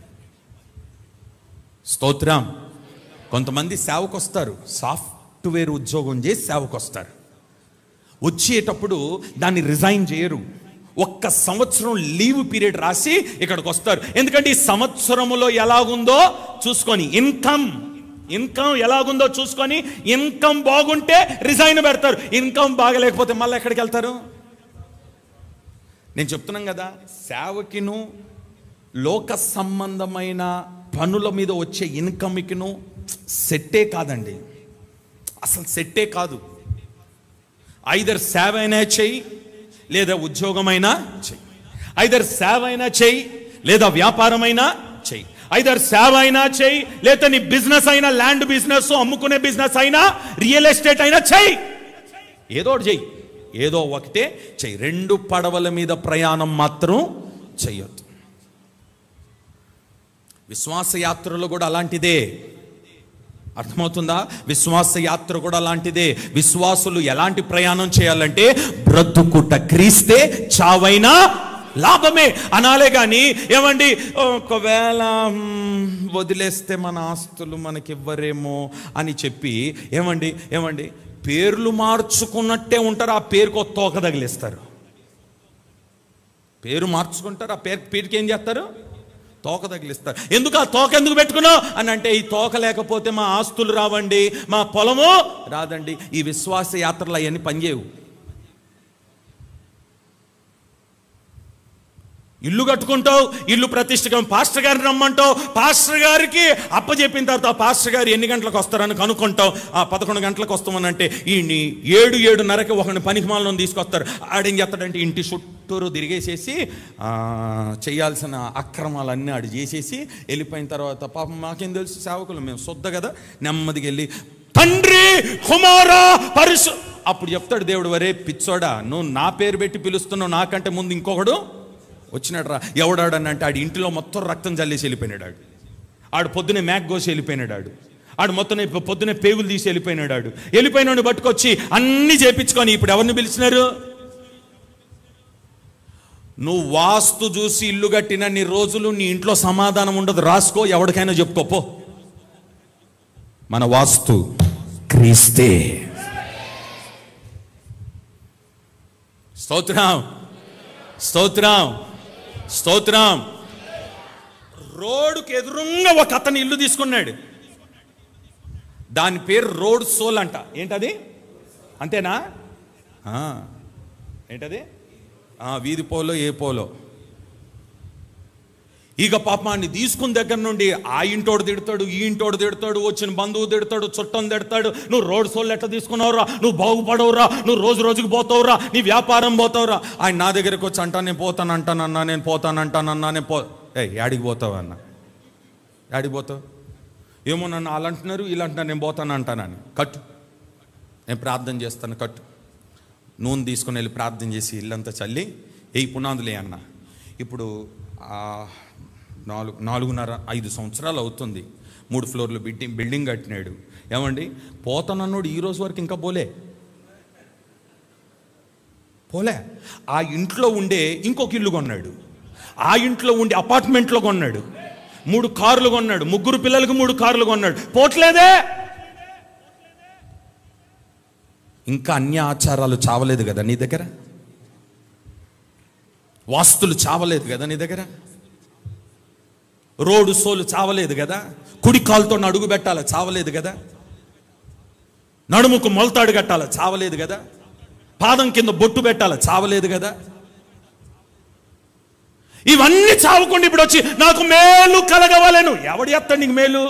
స్తోత్రం. కొంతమంది సేవకు వస్తారు, సాఫ్ట్వేర్ ఉద్యోగం చేసి సేవకు వస్తారు. వచ్చేటప్పుడు దాన్ని రిజైన్ చేయరు, ఒక్క సంవత్సరం లీవ్ పీరియడ్ రాసి ఇక్కడికి వస్తారు. ఎందుకంటే ఈ సంవత్సరములో ఎలాగుందో చూసుకొని, ఇన్కమ్ ఇన్కమ్ ఎలాగుందో చూసుకొని, ఇన్కమ్ బాగుంటే రిజైన్ పెడతారు, ఇన్కమ్ బాగలేకపోతే మళ్ళీ ఎక్కడికి వెళ్తారు? నేను చెప్తున్నాను కదా, సేవకిను లోక సంబంధమైన పనుల మీద వచ్చే ఇన్కమ్కిను సెట్టే కాదండి, అసలు సెట్టే కాదు. ఐదర్ సేవ అయినా చెయ్యి లేదా ఉద్యోగమైనా చెయ్యి, ఐదర్ సేవ అయినా చెయ్యి లేదా వ్యాపారమైనా చెయ్యి, ఐదర్ సేవ అయినా చెయ్యి లేదా నీ బిజినెస్ అయినా, ల్యాండ్ బిజినెస్, అమ్ముకునే బిజినెస్ అయినా, రియల్ ఎస్టేట్ అయినా చెయ్యి, ఏదో ఒకటి చెయ్యి, ఏదో ఒకటే చెయ్యి. రెండు పడవల మీద ప్రయాణం మాత్రం చెయ్యొద్దు. విశ్వాస యాత్రలో కూడా అలాంటిదే, అర్థమవుతుందా? విశ్వాస యాత్ర కూడా అలాంటిదే. విశ్వాసులు ఎలాంటి ప్రయాణం చేయాలంటే, బ్రతుకుట క్రీస్తే, చావైనా లాభమే అనాలే గాని, ఏమండి ఒకవేళ వదిలేస్తే మన ఆస్తులు మనకివ్వరేమో అని చెప్పి ఏమండి ఏమండి పేర్లు మార్చుకున్నట్టే ఉంటారు, ఆ పేరుకు తోక తగిలిస్తారు. పేరు మార్చుకుంటారు, ఆ పేరు పేరుకి ఏం చేస్తారు? తోక తగిలిస్తారు. ఎందుకు ఆ తోక ఎందుకు పెట్టుకున్నావు అని అంటే, ఈ తోక లేకపోతే మా ఆస్తులు రావండి, మా పొలము రాదండి. ఈ విశ్వాస యాత్రలు అవన్నీ పనిచేయవు. ఇల్లు కట్టుకుంటావు, ఇల్లు ప్రతిష్టకం, పాస్టర్ గారిని రమ్మంటావు, పాస్టర్ గారికి అప్పచెప్పిన తర్వాత ఆ పాస్టర్ గారు ఎన్ని గంటలకు వస్తారని కనుక్కుంటావు. ఆ పదకొండు గంటలకు వస్తామనంటే ఈ ఏడు ఏడున్నరకి ఒకరిని పనికి మాలను తీసుకొస్తారు. ఆడేం చేస్తాడంటే ఇంటి చుట్టూరు తిరిగేసేసి చేయాల్సిన అక్రమాలన్నీ ఆడు చేసేసి వెళ్ళిపోయిన తర్వాత, పాపం మాకేం తెలుసు, సేవకులు మేము శుద్ధ కదా, నెమ్మదికి వెళ్ళి తండ్రి కుమారా పరిశు అప్పుడు చెప్తాడు దేవుడు, వరే పిచ్చోడా, నువ్వు నా పేరు పెట్టి పిలుస్తున్నావు, నాకంటే ముందు ఇంకొకడు వచ్చినాడు రా. ఎవడాడని అంటే ఆడి ఇంటిలో మొత్తం రక్తం జల్లేసి వెళ్ళిపోయినాడు. ఆడు ఆడు పొద్దునే మ్యాక్ కోసి వెళ్ళిపోయినాడు. ఆడు ఆడు మొత్తం పొద్దునే పేగులు తీసి వెళ్ళిపోయినాడు. ఆడు వెళ్ళిపోయినాడు పట్టుకొచ్చి అన్నీ చేపించుకొని ఇప్పుడు ఎవరిని పిలిచినారు? నువ్వు వాస్తు చూసి ఇల్లు కట్టిన నీ రోజులు నీ ఇంట్లో సమాధానం ఉండదు. రాసుకో, ఎవరికైనా చెప్పుకోపో. మన వాస్తు క్రీస్తే. స్తోత్రం, స్తోత్రం, స్తోత్రం. రోడ్డుకి ఎదురుగా ఒక అతను ఇల్లు తీసుకున్నాడు. దాని పేరు రోడ్ సోల్ అంట. ఏంటది? అంతేనా? ఏంటది? వీధి పోలో ఏ పోలో. ఇక పాపాన్ని తీసుకున్న దగ్గర నుండి ఆ ఇంటోడు తిడతాడు, ఈ ఇంటోడు తిడతాడు, వచ్చిన బంధువు తిడతాడు, చుట్టం తిడతాడు. నువ్వు రోడ్ సోల్ ఎట్లా తీసుకున్నావురా, నువ్వు బాగుపడవురా, నువ్వు రోజు రోజుకి పోతావురా, నీ వ్యాపారం పోతావురా. ఆయన నా దగ్గరకు వచ్చి అంటా, నేను పోతాను అంటానన్నా, నేను పోతాను అంటానన్నా, నేను పో ఏ యాడికి పోతావు అన్న, యాడికి పోతావు? ఏమో నన్ను వాళ్ళు అంటున్నారు, వీళ్ళు అంటున్నారు, నేను పోతాను అంటానని. కట్టు, నేను ప్రార్థన చేస్తాను, కట్టు. నూనె తీసుకుని వెళ్ళి ప్రార్థన చేసి ఇల్లంతా చల్లి ఏ పునాదులే అన్న. ఇప్పుడు నాలుగు నాలుగున్నర ఐదు సంవత్సరాలు అవుతుంది. మూడు ఫ్లోర్లు బిల్డింగ్ బిల్డింగ్ కట్టినాడు. ఏమండి, పోతానన్నాడు ఈ రోజు వరకు ఇంకా పోలే పోలే ఆ ఇంట్లో ఉండే ఇంకొక ఇల్లు కొన్నాడు, ఆ ఇంట్లో ఉండే అపార్ట్మెంట్లో కొన్నాడు. మూడు కార్లు కొన్నాడు, ముగ్గురు పిల్లలకు మూడు కార్లు కొన్నాడు, పోట్లేదే. ఇంకా అన్య ఆచారాలు చావలేదు కదా నీ దగ్గర, వాస్తులు చావలేదు కదా నీ దగ్గర, రోడ్డు సోలు చావలేదు కదా, కుడి కాలుతో అడుగు పెట్టాల చావలేదు కదా, నడుముకు మొలతాడు కట్టాల చావలేదు కదా, పాదం కింద బొట్టు పెట్టాల చావలేదు కదా. ఇవన్నీ చావకుండా ఇప్పుడు వచ్చి నాకు మేలు కలగవాలను. ఎవడు చెప్తాడు నీకు మేలు?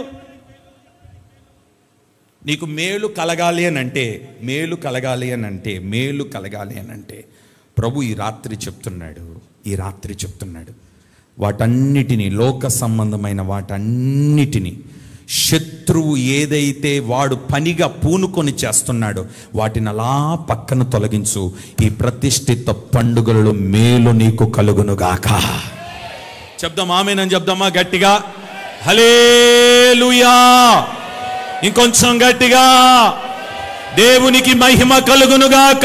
నీకు మేలు కలగాలి అని అంటే మేలు కలగాలి అని అంటే మేలు కలగాలి అని అంటే ప్రభు ఈ రాత్రి చెప్తున్నాడు, ఈ రాత్రి చెప్తున్నాడు వాటన్నిటినీ, లోక సంబంధమైన వాటన్నిటినీ, శత్రువు ఏదైతే వాడు పనిగా పూనుకొని చేస్తున్నాడో వాటిని అలా పక్కన తొలగించు. ఈ ప్రతిష్ఠిత పండుగలలో మేలు నీకు కలుగునుగాక. చెప్దాం ఆమేనని చెప్దామా గట్టిగా? హల్లెలూయా. ఇంకొంచెం గట్టిగా, దేవునికి మహిమ కలుగునుగాక.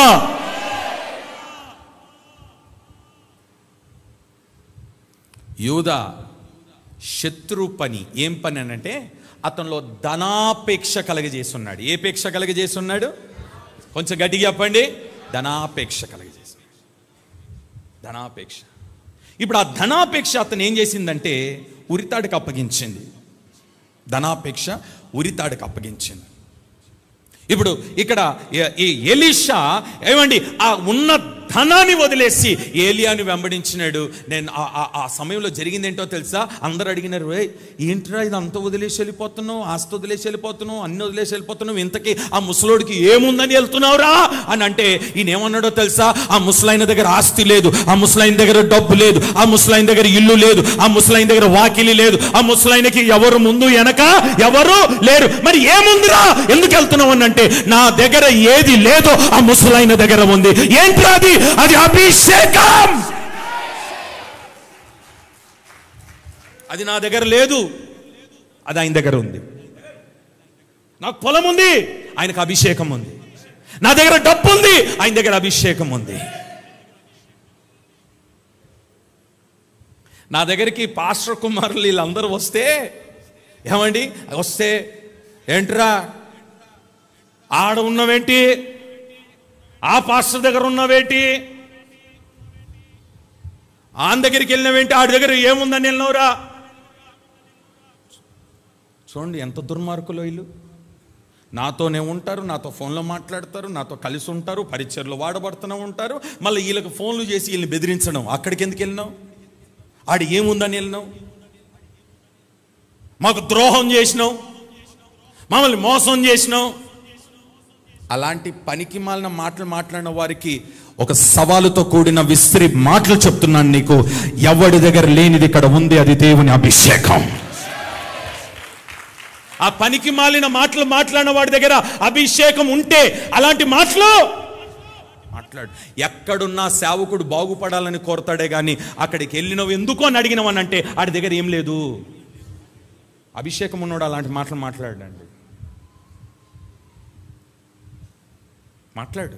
యూదా శత్రు పని ఏం పని అని అంటే అతనిలో ధనాపేక్ష కలగజేస్తున్నాడు. ఏ పేక్ష కలగజేస్తున్నాడు? కొంచెం గట్టిగా చెప్పండి. ధనాపేక్ష కలగజేస్తున్నాడు. ధనాపేక్ష. ఇప్పుడు ఆ ధనాపేక్ష అతను ఏం చేసిందంటే ఉరితాడుకు అప్పగించింది. ధనాపేక్ష ఉరితాడుకు అప్పగించింది. ఇప్పుడు ఇక్కడ ఈ ఎలీషా ఏమండి ఆ ఉన్న ధనాన్ని వదిలేసి ఏలియాని వెంబడించినాడు. నేను ఆ సమయంలో జరిగింది ఏంటో తెలుసా? అందరు అడిగినారు, ఏంట్రా ఇది అంత వదిలేసి వెళ్ళిపోతున్నావు, ఆస్తి వదిలేసి వెళ్ళిపోతున్నావు, అన్ని వదిలేసి వెళ్ళిపోతున్నావు, ఇంతకీ ఆ ముసలోడికి ఏముందని వెళ్తున్నావురా అని అంటే ఈయన ఏమన్నాడో తెలుసా? ఆ ముసలాయన దగ్గర ఆస్తి లేదు, ఆ ముసలాయన దగ్గర డబ్బు లేదు, ఆ ముసలాయన దగ్గర ఇల్లు లేదు, ఆ ముసలాయన దగ్గర వాకిలి లేదు, ఆ ముసలాయనకి ఎవరు ముందు వెనక ఎవరు లేరు. మరి ఏముందిరా, ఎందుకు వెళ్తున్నావు అని అంటే నా దగ్గర ఏది లేదో ఆ ముసలాయన దగ్గర ఉంది. ఏంట్రా అది? అది అభిషేకం. అది నా దగ్గర లేదు, అది ఆయన దగ్గర ఉంది. నాకు పొలం ఉంది, ఆయనకు అభిషేకం ఉంది. నా దగ్గర డబ్బు ఉంది, ఆయన దగ్గర అభిషేకం ఉంది. నా దగ్గరికి పాస్టర్ కుమారులు వీళ్ళందరూ వస్తే ఏమండి వస్తే ఏంట్రా ఆడ ఉన్నవేంటి, ఆ పాస్టర్ దగ్గర ఉన్నవేంటి, ఆన్ దగ్గరికి వెళ్ళినవేంటి, ఆడి దగ్గర ఏముందని వెళ్ళినవురా? చూడండి ఎంత దుర్మార్గులు వీళ్ళు. నాతోనే ఉంటారు, నాతో ఫోన్లో మాట్లాడతారు, నాతో కలిసి ఉంటారు, పరిచర్లు వాడబడుతూనే ఉంటారు. మళ్ళీ వీళ్ళకి ఫోన్లు చేసి వీళ్ళని బెదిరించడం. అక్కడికి ఎందుకు వెళ్ళినావు? ఆడి ఏముందని వెళ్ళినావు? మాకు ద్రోహం చేసినావు, మమ్మల్ని మోసం చేసినావు. అలాంటి పనికి మాలిన మాటలు మాట్లాడిన వారికి ఒక సవాలుతో కూడిన విసిరి మాటలు చెప్తున్నాను నీకు. ఎవడి దగ్గర లేనిది ఇక్కడ ఉంది, అది దేవుని అభిషేకం. ఆ పనికి మాలిన మాటలు మాట్లాడిన వాడి దగ్గర అభిషేకం ఉంటే అలాంటి మాటలు మాట్లాడు. ఎక్కడున్నా సేవకుడు బాగుపడాలని కోరతాడే కానీ అక్కడికి వెళ్ళినవు ఎందుకు అని అడిగినవని అంటే ఆడి దగ్గర ఏం లేదు. అభిషేకం ఉన్నాడు అలాంటి మాటలు మాట్లాడండి. మాట్లాడు.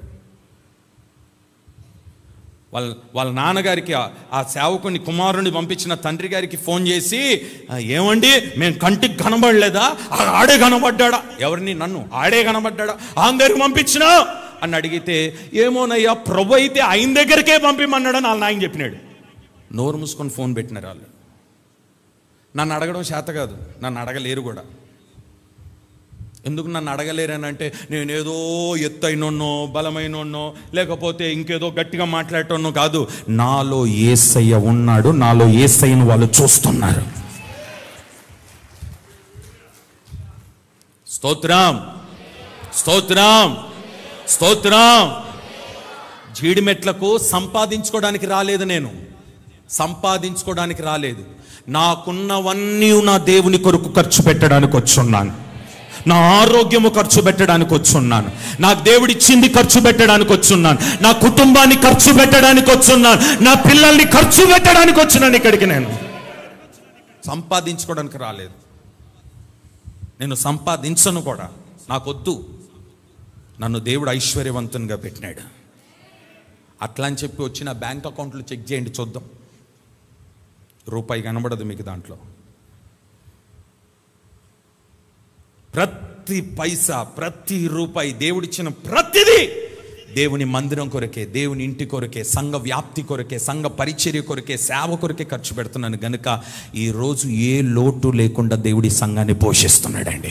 వాళ్ళ వాళ్ళ నాన్నగారికి ఆ సేవకుని కుమారుని పంపించిన తండ్రి గారికి ఫోన్ చేసి, ఏమండి మేము కంటికి కనబడలేదా? ఆడే కనబడ్డా? ఎవరిని? నన్ను. ఆడే కనబడ్డా? ఆయన దగ్గరికి పంపించినా అని అడిగితే, ఏమోనయ్యా ప్రభు అయితే ఆయన దగ్గరికే పంపిమన్నాడని వాళ్ళ నాయన చెప్పినాడు. నోరు మూసుకొని ఫోన్ పెట్టినారు వాళ్ళు. నన్ను అడగడం చేత కాదు, నన్ను అడగలేరు కూడా. ఎందుకు నన్ను అడగలేరనంటే నేనేదో ఎత్తైనోన్నో బలమైనోన్నో లేకపోతే ఇంకేదో గట్టిగా మాట్లాడటోన్నో కాదు. నాలో యేసయ్య ఉన్నాడు, నాలో యేసయ్యను వాళ్ళు చూస్తున్నారు. స్తోత్రం, స్తోత్రం, స్తోత్రం. జీడిమెట్లకు సంపాదించుకోవడానికి రాలేదు, నేను సంపాదించుకోవడానికి రాలేదు. నాకున్నవన్నీ నా దేవుని కొరకు ఖర్చు పెట్టడానికి వచ్చున్నాను. నా ఆరోగ్యము ఖర్చు పెట్టడానికి వచ్చున్నాను. నాకు దేవుడిచ్చింది ఖర్చు పెట్టడానికి వచ్చున్నాను. నా కుటుంబాన్ని ఖర్చు పెట్టడానికి వచ్చున్నాను. నా పిల్లల్ని ఖర్చు పెట్టడానికి వచ్చున్నాను. ఇక్కడికి నేను సంపాదించుకోవడానికి రాలేదు. నేను సంపాదించను కూడా, నాకొద్దు. నన్ను దేవుడు ఐశ్వర్యవంతునిగా పెట్టినాడు. అట్లా అని చెప్పి వచ్చి నా బ్యాంక్ అకౌంట్లు చెక్ చేయండి చూద్దాం. రూపాయి కనబడదు మీకు దాంట్లో. ప్రతి పైసా, ప్రతి రూపాయి, దేవుడిచ్చిన ప్రతిదీ దేవుని మందిరం కొరకే, దేవుని ఇంటి కొరకే, సంఘ వ్యాప్తి కొరకే, సంఘ పరిచర్య కొరకే, సేవ కొరకే ఖర్చు పెడుతున్నాను గనుక ఈరోజు ఏ లోటు లేకుండా దేవుడి సంఘాన్ని పోషిస్తున్నాడండి.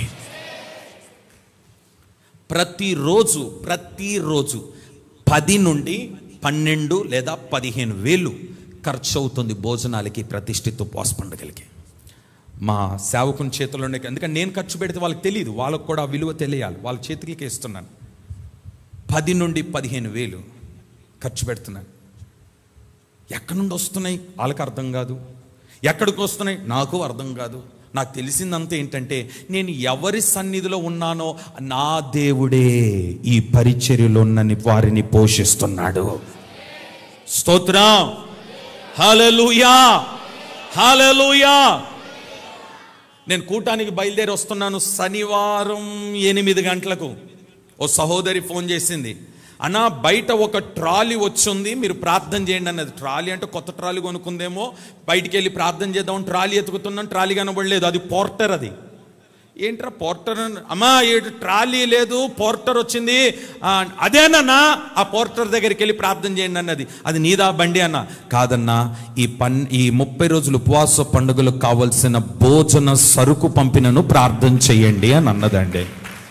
ప్రతిరోజు ప్రతిరోజు పది నుండి పన్నెండు లేదా పదిహేను వేలు ఖర్చు అవుతుంది భోజనాలకి, ప్రతిష్ఠిత ఉపవాస పండుగలకి. మా సేవకుని చేతుల్లోనే, ఎందుకంటే నేను ఖర్చు పెడితే వాళ్ళకి తెలియదు, వాళ్ళకు కూడా విలువ తెలియాలి, వాళ్ళ చేతికి ఇస్తున్నాను. పది నుండి పదిహేను వేలు ఖర్చు పెడుతున్నాను. ఎక్కడి నుండి వస్తున్నాయి వాళ్ళకి అర్థం కాదు, ఎక్కడికి వస్తున్నాయి నాకు అర్థం కాదు. నాకు తెలిసిందంతా ఏంటంటే, నేను ఎవరి సన్నిధిలో ఉన్నానో నా దేవుడే ఈ పరిచర్యలో ఉన్న వారిని పోషిస్తున్నాడు. స్తోత్రం, హల్లెలూయా, హల్లెలూయా. నేను కూటానికి బయలుదేరి వస్తున్నాను. శనివారం ఎనిమిది గంటలకు ఓ సహోదరి ఫోన్ చేసింది, అన్నా బయట ఒక ట్రాలీ వచ్చింది, మీరు ప్రార్థన చేయండి అన్నది. ట్రాలీ అంటే కొత్త ట్రాలీ కొనుక్కుందేమో, బయటికి వెళ్ళి ప్రార్థన చేద్దాం, ట్రాలీ ఎత్తుకుతున్నాను, ట్రాలీ కనబడలేదు, అది పోర్టర్. అది ఏంట్రా పోర్టర్? అమ్మా ఏడు ట్రాలీ లేదు, పోర్టర్ వచ్చింది. అదేనన్నా, ఆ పోర్టర్ దగ్గరికి వెళ్ళి ప్రార్థన చేయండి అన్నది. అది నీదా బండి అన్న? కాదన్నా, ఈ పన్ ఈ ముప్పై రోజులు ఉపవాస పండుగలకు కావలసిన భోజన సరుకు పంపినను ప్రార్థన చెయ్యండి అని అన్నదండి.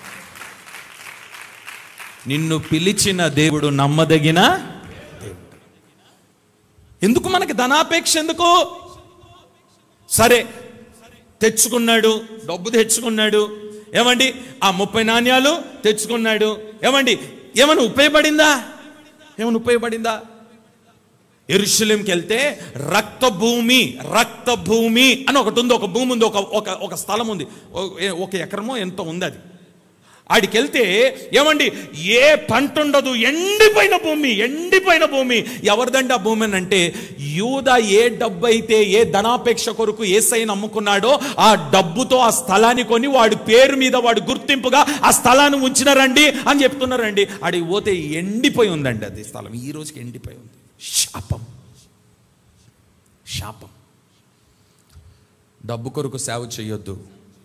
నిన్ను పిలిచిన దేవుడు నమ్మదగిన దేవుడు. ఎందుకు మనకి ధనాపేక్ష ఎందుకు? సరే తెచ్చుకున్నాడు, డబ్బు తెచ్చుకున్నాడు, ఏమండి ఆ ముప్పై నాణ్యాలు తెచ్చుకున్నాడు, ఏమండి ఏమైనా ఉపయోగపడిందా? ఏమైనా ఉపయోగపడిందా? యెరూషలేంకి వెళ్తే రక్త భూమి, రక్త భూమి అని ఒకటి ఉంది, ఒక భూమి ఉంది, ఒక ఒక స్థలం ఉంది, ఒక ఎకరమో ఎంతో ఉంది. అది ఆడికి వెళ్తే ఏమండి ఏ పంట ఉండదు, ఎండిపోయిన భూమి, ఎండిపోయిన భూమి. ఎవరిదండి ఆ భూమి అని అంటే, యూదా ఏ డబ్బు అయితే ఏ ధనాపేక్ష కొరకు యేసయ్యను అమ్ముకున్నాడో ఆ డబ్బుతో ఆ స్థలాన్ని కొని వాడి పేరు మీద వాడు గుర్తింపుగా ఆ స్థలాన్ని ఉంచినారండి అని చెప్తున్నారండి. ఆడికి పోతే ఎండిపోయి ఉందండి అది స్థలం, ఈ రోజుకి ఎండిపోయి ఉంది. శాపం, శాపం. డబ్బు కొరకు సేవ చేయొద్దు,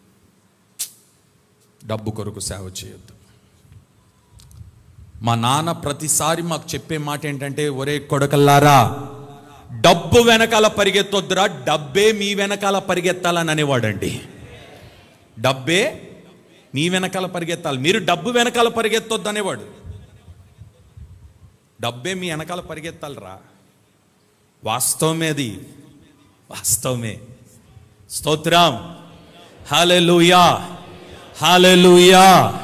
డబ్బు కొరకు సేవ చేయొద్దు. మా నాన్న ప్రతిసారి మాకు చెప్పే మాట ఏంటంటే, ఒరే కొడకల్లారా, డబ్బు వెనకాల పరిగెత్తొద్దురా, డబ్బే మీ వెనకాల పరిగెత్తాలని అనేవాడండి. డబ్బే మీ వెనకాల పరిగెత్తాలి, మీరు డబ్బు వెనకాల పరిగెత్తొద్దు అనేవాడు. డబ్బే మీ వెనకాల పరిగెత్తాలిరా. వాస్తవమే, అది వాస్తవమే. స్తోత్రం, హల్లెలూయా, హల్లెలూయా.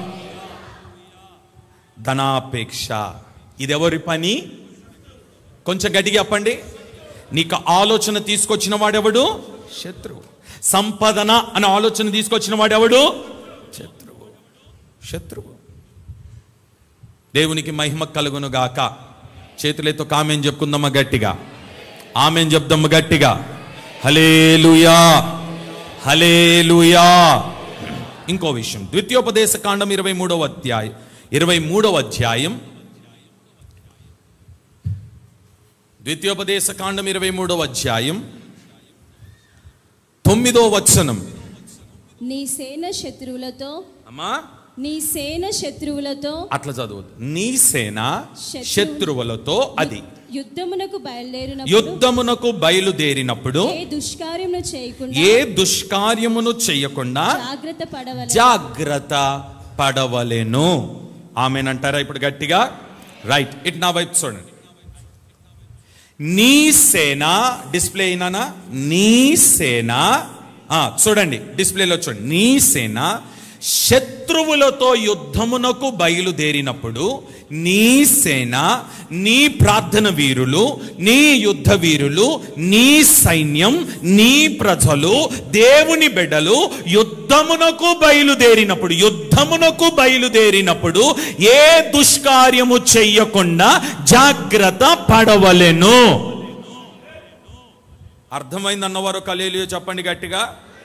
ధనాపేక్ష ఇది ఎవరి పని? కొంచెం గట్టిగా చెప్పండి. నీకు ఆలోచన తీసుకొచ్చిన వాడెవడు? శత్రువు. సంపదన అనే ఆలోచన తీసుకొచ్చిన వాడెవడు? శత్రువు. శత్రువు. దేవునికి మహిమ కలుగును గాక. చేతులతో కామెంట్ చెప్పుకుందామా గట్టిగా? ఆమెన్ చెప్దామా గట్టిగా? హల్లెలూయా, హల్లెలూయా. ఇంకో విషయం, ద్వితీయోపదేశ కాండం ఇరవై మూడవ అధ్యాయం ఇరవై మూడవ అధ్యాయం ద్వితీయోపదేశ కాండం ఇరవై మూడవ అధ్యాయం తొమ్మిదో వచనం. నీ సేన శత్రువులతో, అమ్మా నీ సేన శత్రువులతో, అట్లా చదవద్దు. నీ సేన శత్రువులతో, అది యుద్ధమునకు బయలుదేరినప్పుడు యుద్ధమునకు బయలుదేరినప్పుడు ఏ దుష్కార్యమును చేయకుండా ఏ దుష్కార్యమును చేయకుండా జాగ్రత్త పడవలెను. జాగ్రత్త పడవలెను. ఆమెనంటారా ఇప్పుడు గట్టిగా? రైట్. ఇట్ నా వైపు చూడండి. నీ సేన, డిస్ప్లే అయినా, నీ సేన చూడండి, డిస్ప్లేలో చూడండి. నీ సేన శత్రువులతో యుద్ధమునకు బయలుదేరినప్పుడు నీ సేన, నీ ప్రార్థన వీరులు, నీ యుద్ధ వీరులు, నీ సైన్యం, నీ ప్రజలు, దేవుని బిడ్డలు యుద్ధమునకు బయలుదేరినప్పుడు యుద్ధమునకు బయలుదేరినప్పుడు ఏ దుష్కార్యము చెయ్యకుండా జాగ్రత్త పడవలెను. అర్థమైంది అన్నవారు హల్లెలూయా చెప్పండి గట్టిగా.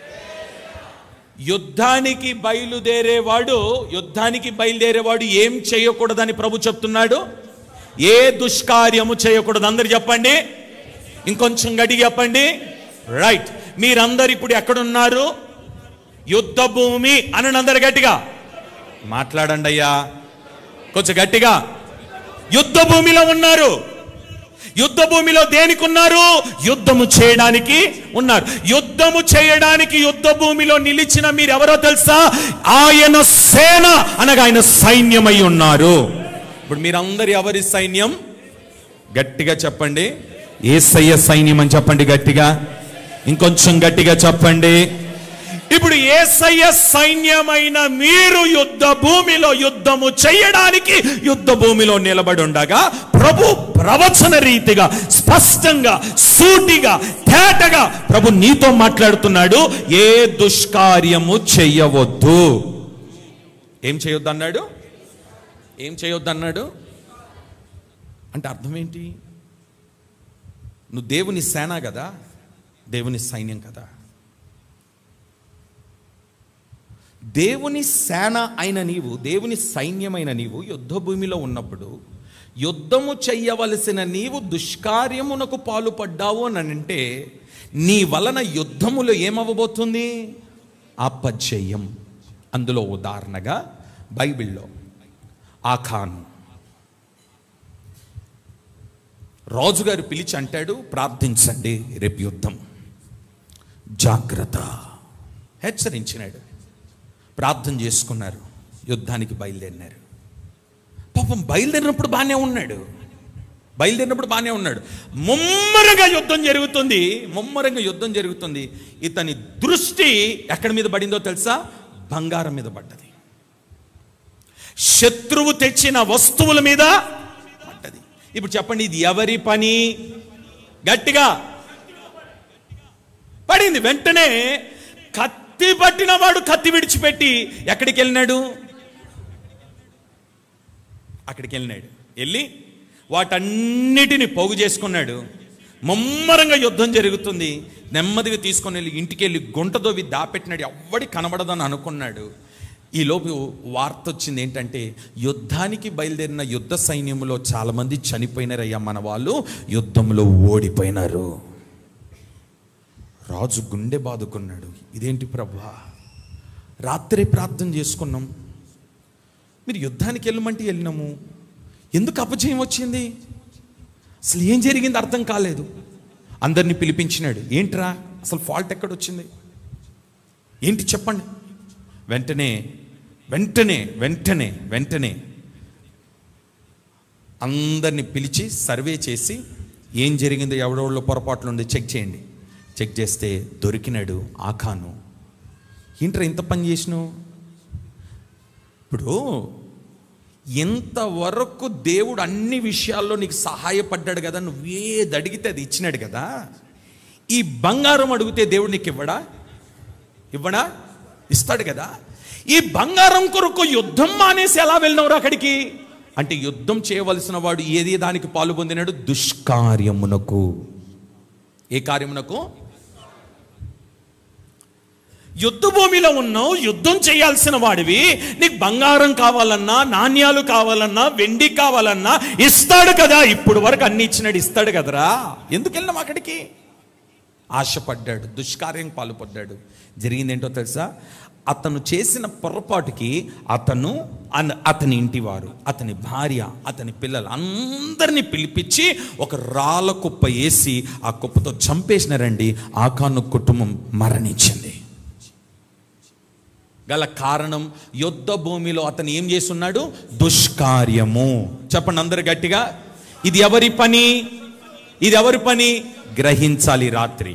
యుద్ధానికి బయలుదేరేవాడు యుద్ధానికి బయలుదేరేవాడు ఏం చేయకూడదని ప్రభు చెప్తున్నాడు? ఏ దుష్కార్యము చేయకూడదు. అందరు చెప్పండి, ఇంకొంచెం గట్టిగా చెప్పండి. రైట్. మీరందరు ఇప్పుడు ఎక్కడున్నారు? యుద్ధ భూమి అని అందరు గట్టిగా మాట్లాడండి అయ్యా, కొంచెం గట్టిగా. యుద్ధ భూమిలో ఉన్నారు. యుద్ధ భూమిలో దేనికి ఉన్నారు? యుద్ధము చేయడానికి ఉన్నారు. యుద్ధము చేయడానికి యుద్ధ భూమిలో నిలిచిన మీరు ఎవరో తెలుసా? ఆయన సేన అనగా ఆయన సైన్యమై ఉన్నారు. ఇప్పుడు మీరందరూ ఎవరి సైన్యం? గట్టిగా చెప్పండి, యేసయ్య సైన్యం అని చెప్పండి గట్టిగా. ఇంకొంచెం గట్టిగా చెప్పండి. ఇప్పుడు యేసయ్య సైన్యమైన మీరు యుద్ధ భూమిలో యుద్ధము చేయడానికి యుద్ధ భూమిలో నిలబడి ఉండగా ప్రభు ప్రవచన రీతిగా స్పష్టంగా సూటిగా తేటగా ప్రభు నీతో మాట్లాడుతున్నాడు. ఏ దుష్కార్యము చెయ్యవద్దు. ఏం చేయొద్దు అన్నాడు? ఏం చేయొద్దు అన్నాడు అంటే అర్థం ఏంటి? నువ్వు దేవుని సేన కదా, దేవుని సైన్యం కదా. దేవుని సేన అయిన నీవు, దేవుని సైన్యమైన నీవు యుద్ధ భూమిలో ఉన్నప్పుడు యుద్ధము చెయ్యవలసిన నీవు దుష్కార్యమునకు పాలుపడ్డావు అని అంటే నీ వలన యుద్ధములో ఏమవ్వబోతుంది? అపజయం. అందులో ఉదాహరణగా బైబిల్లో ఆఖాను రాజుగారు పిలిచి అంటాడు, ప్రార్థించండి, రేపు యుద్ధం, జాగ్రత్త హెచ్చరించినాడు. ప్రార్థన చేసుకున్నారు, యుద్ధానికి బయలుదేరినారు. పాపం బయలుదేరినప్పుడు బాగానే ఉన్నాడు బయలుదేరినప్పుడు బాగానే ఉన్నాడు ముమ్మరంగా యుద్ధం జరుగుతుంది ముమ్మరంగా యుద్ధం జరుగుతుంది ఇతని దృష్టి ఎక్కడి మీద పడిందో తెలుసా? బంగారం మీద పడ్డది. శత్రువు తెచ్చిన వస్తువుల మీద పడ్డది. ఇప్పుడు చెప్పండి, ఇది ఎవరి పని? గట్టిగా పడింది. వెంటనే కత్తి పట్టిన వాడు కత్తి విడిచిపెట్టి ఎక్కడికి వెళ్ళినాడు? అక్కడికి వెళ్ళినాడు. వెళ్ళి వాటన్నిటిని పోగు చేసుకున్నాడు. ముమ్మరంగా యుద్ధం జరుగుతుంది. నెమ్మదిగా తీసుకొని వెళ్ళి ఇంటికి వెళ్ళి గుంటదోవి దాపెట్టినాడు. ఎవ్వడి కనబడదని అనుకున్నాడు. ఈలోపు వార్త వచ్చింది ఏంటంటే, యుద్ధానికి బయలుదేరిన యుద్ధ సైన్యంలో చాలామంది చనిపోయినారయ్యా, మన వాళ్ళు యుద్ధంలో ఓడిపోయినారు. రాజు గుండె బాదుకున్నాడు. ఇదేంటి ప్రభా, రాత్రే ప్రార్థన చేసుకున్నాం, మీరు యుద్ధానికి వెళ్ళమంటే వెళ్ళినాము, ఎందుకు అపజయం వచ్చింది? అసలు ఏం జరిగింది అర్థం కాలేదు. అందరినీ పిలిపించినాడు. ఏంట్రా అసలు ఫాల్ట్ ఎక్కడొచ్చింది, ఏంటి చెప్పండి. వెంటనే వెంటనే వెంటనే వెంటనే అందరినీ పిలిచి సర్వే చేసి ఏం జరిగిందో, ఎవడెవడో పొరపాట్లు ఉంది చెక్ చేయండి. చెక్ చేస్తే దొరికినాడు ఆఖాను. ఏంట్రా ఇంత పని చేసినావు? ఇప్పుడు ఎంతవరకు దేవుడు అన్ని విషయాల్లో నీకు సహాయపడ్డాడు కదా, నువ్వేది అడిగితే అది ఇచ్చినాడు కదా. ఈ బంగారం అడిగితే దేవుడు నీకు ఇవ్వడా? ఇవ్వడా? ఇస్తాడు కదా. ఈ బంగారం కొరకు యుద్ధం మానేసి ఎలా వెళ్ళినవరు అక్కడికి అంటే, యుద్ధం చేయవలసిన వాడు ఏది దానికి పాలు పొందినాడు? దుష్కార్యమునకు. ఏ కార్యమునకు? యుద్ధ భూమిలో ఉన్నావు, యుద్ధం చేయాల్సిన వాడివి. నీకు బంగారం కావాలన్నా, నాణ్యాలు కావాలన్నా, వెండి కావాలన్నా ఇస్తాడు కదా. ఇప్పుడు వరకు అన్ని ఇచ్చినాడు, ఇస్తాడు కదరా. ఎందుకు వెళ్ళినాం అక్కడికి? ఆశపడ్డాడు, దుష్కార్యం పాల్పడ్డాడు. జరిగిందేంటో తెలుసా? అతను చేసిన పొరపాటుకి అతను అతని ఇంటివారు, అతని భార్య, అతని పిల్లలు అందరినీ పిలిపించి ఒక రాళ్ళ కుప్ప వేసి ఆ కుప్పతో చంపేసినారండి. ఆఖాను కుటుంబం మరణించింది. గల కారణం, యుద్ధ భూమిలో అతను ఏం చేస్తున్నాడు? దుష్కార్యము. చెప్పండి అందరు గట్టిగా, ఇది ఎవరి పని? ఇది ఎవరి పని? గ్రహించాలి రాత్రి.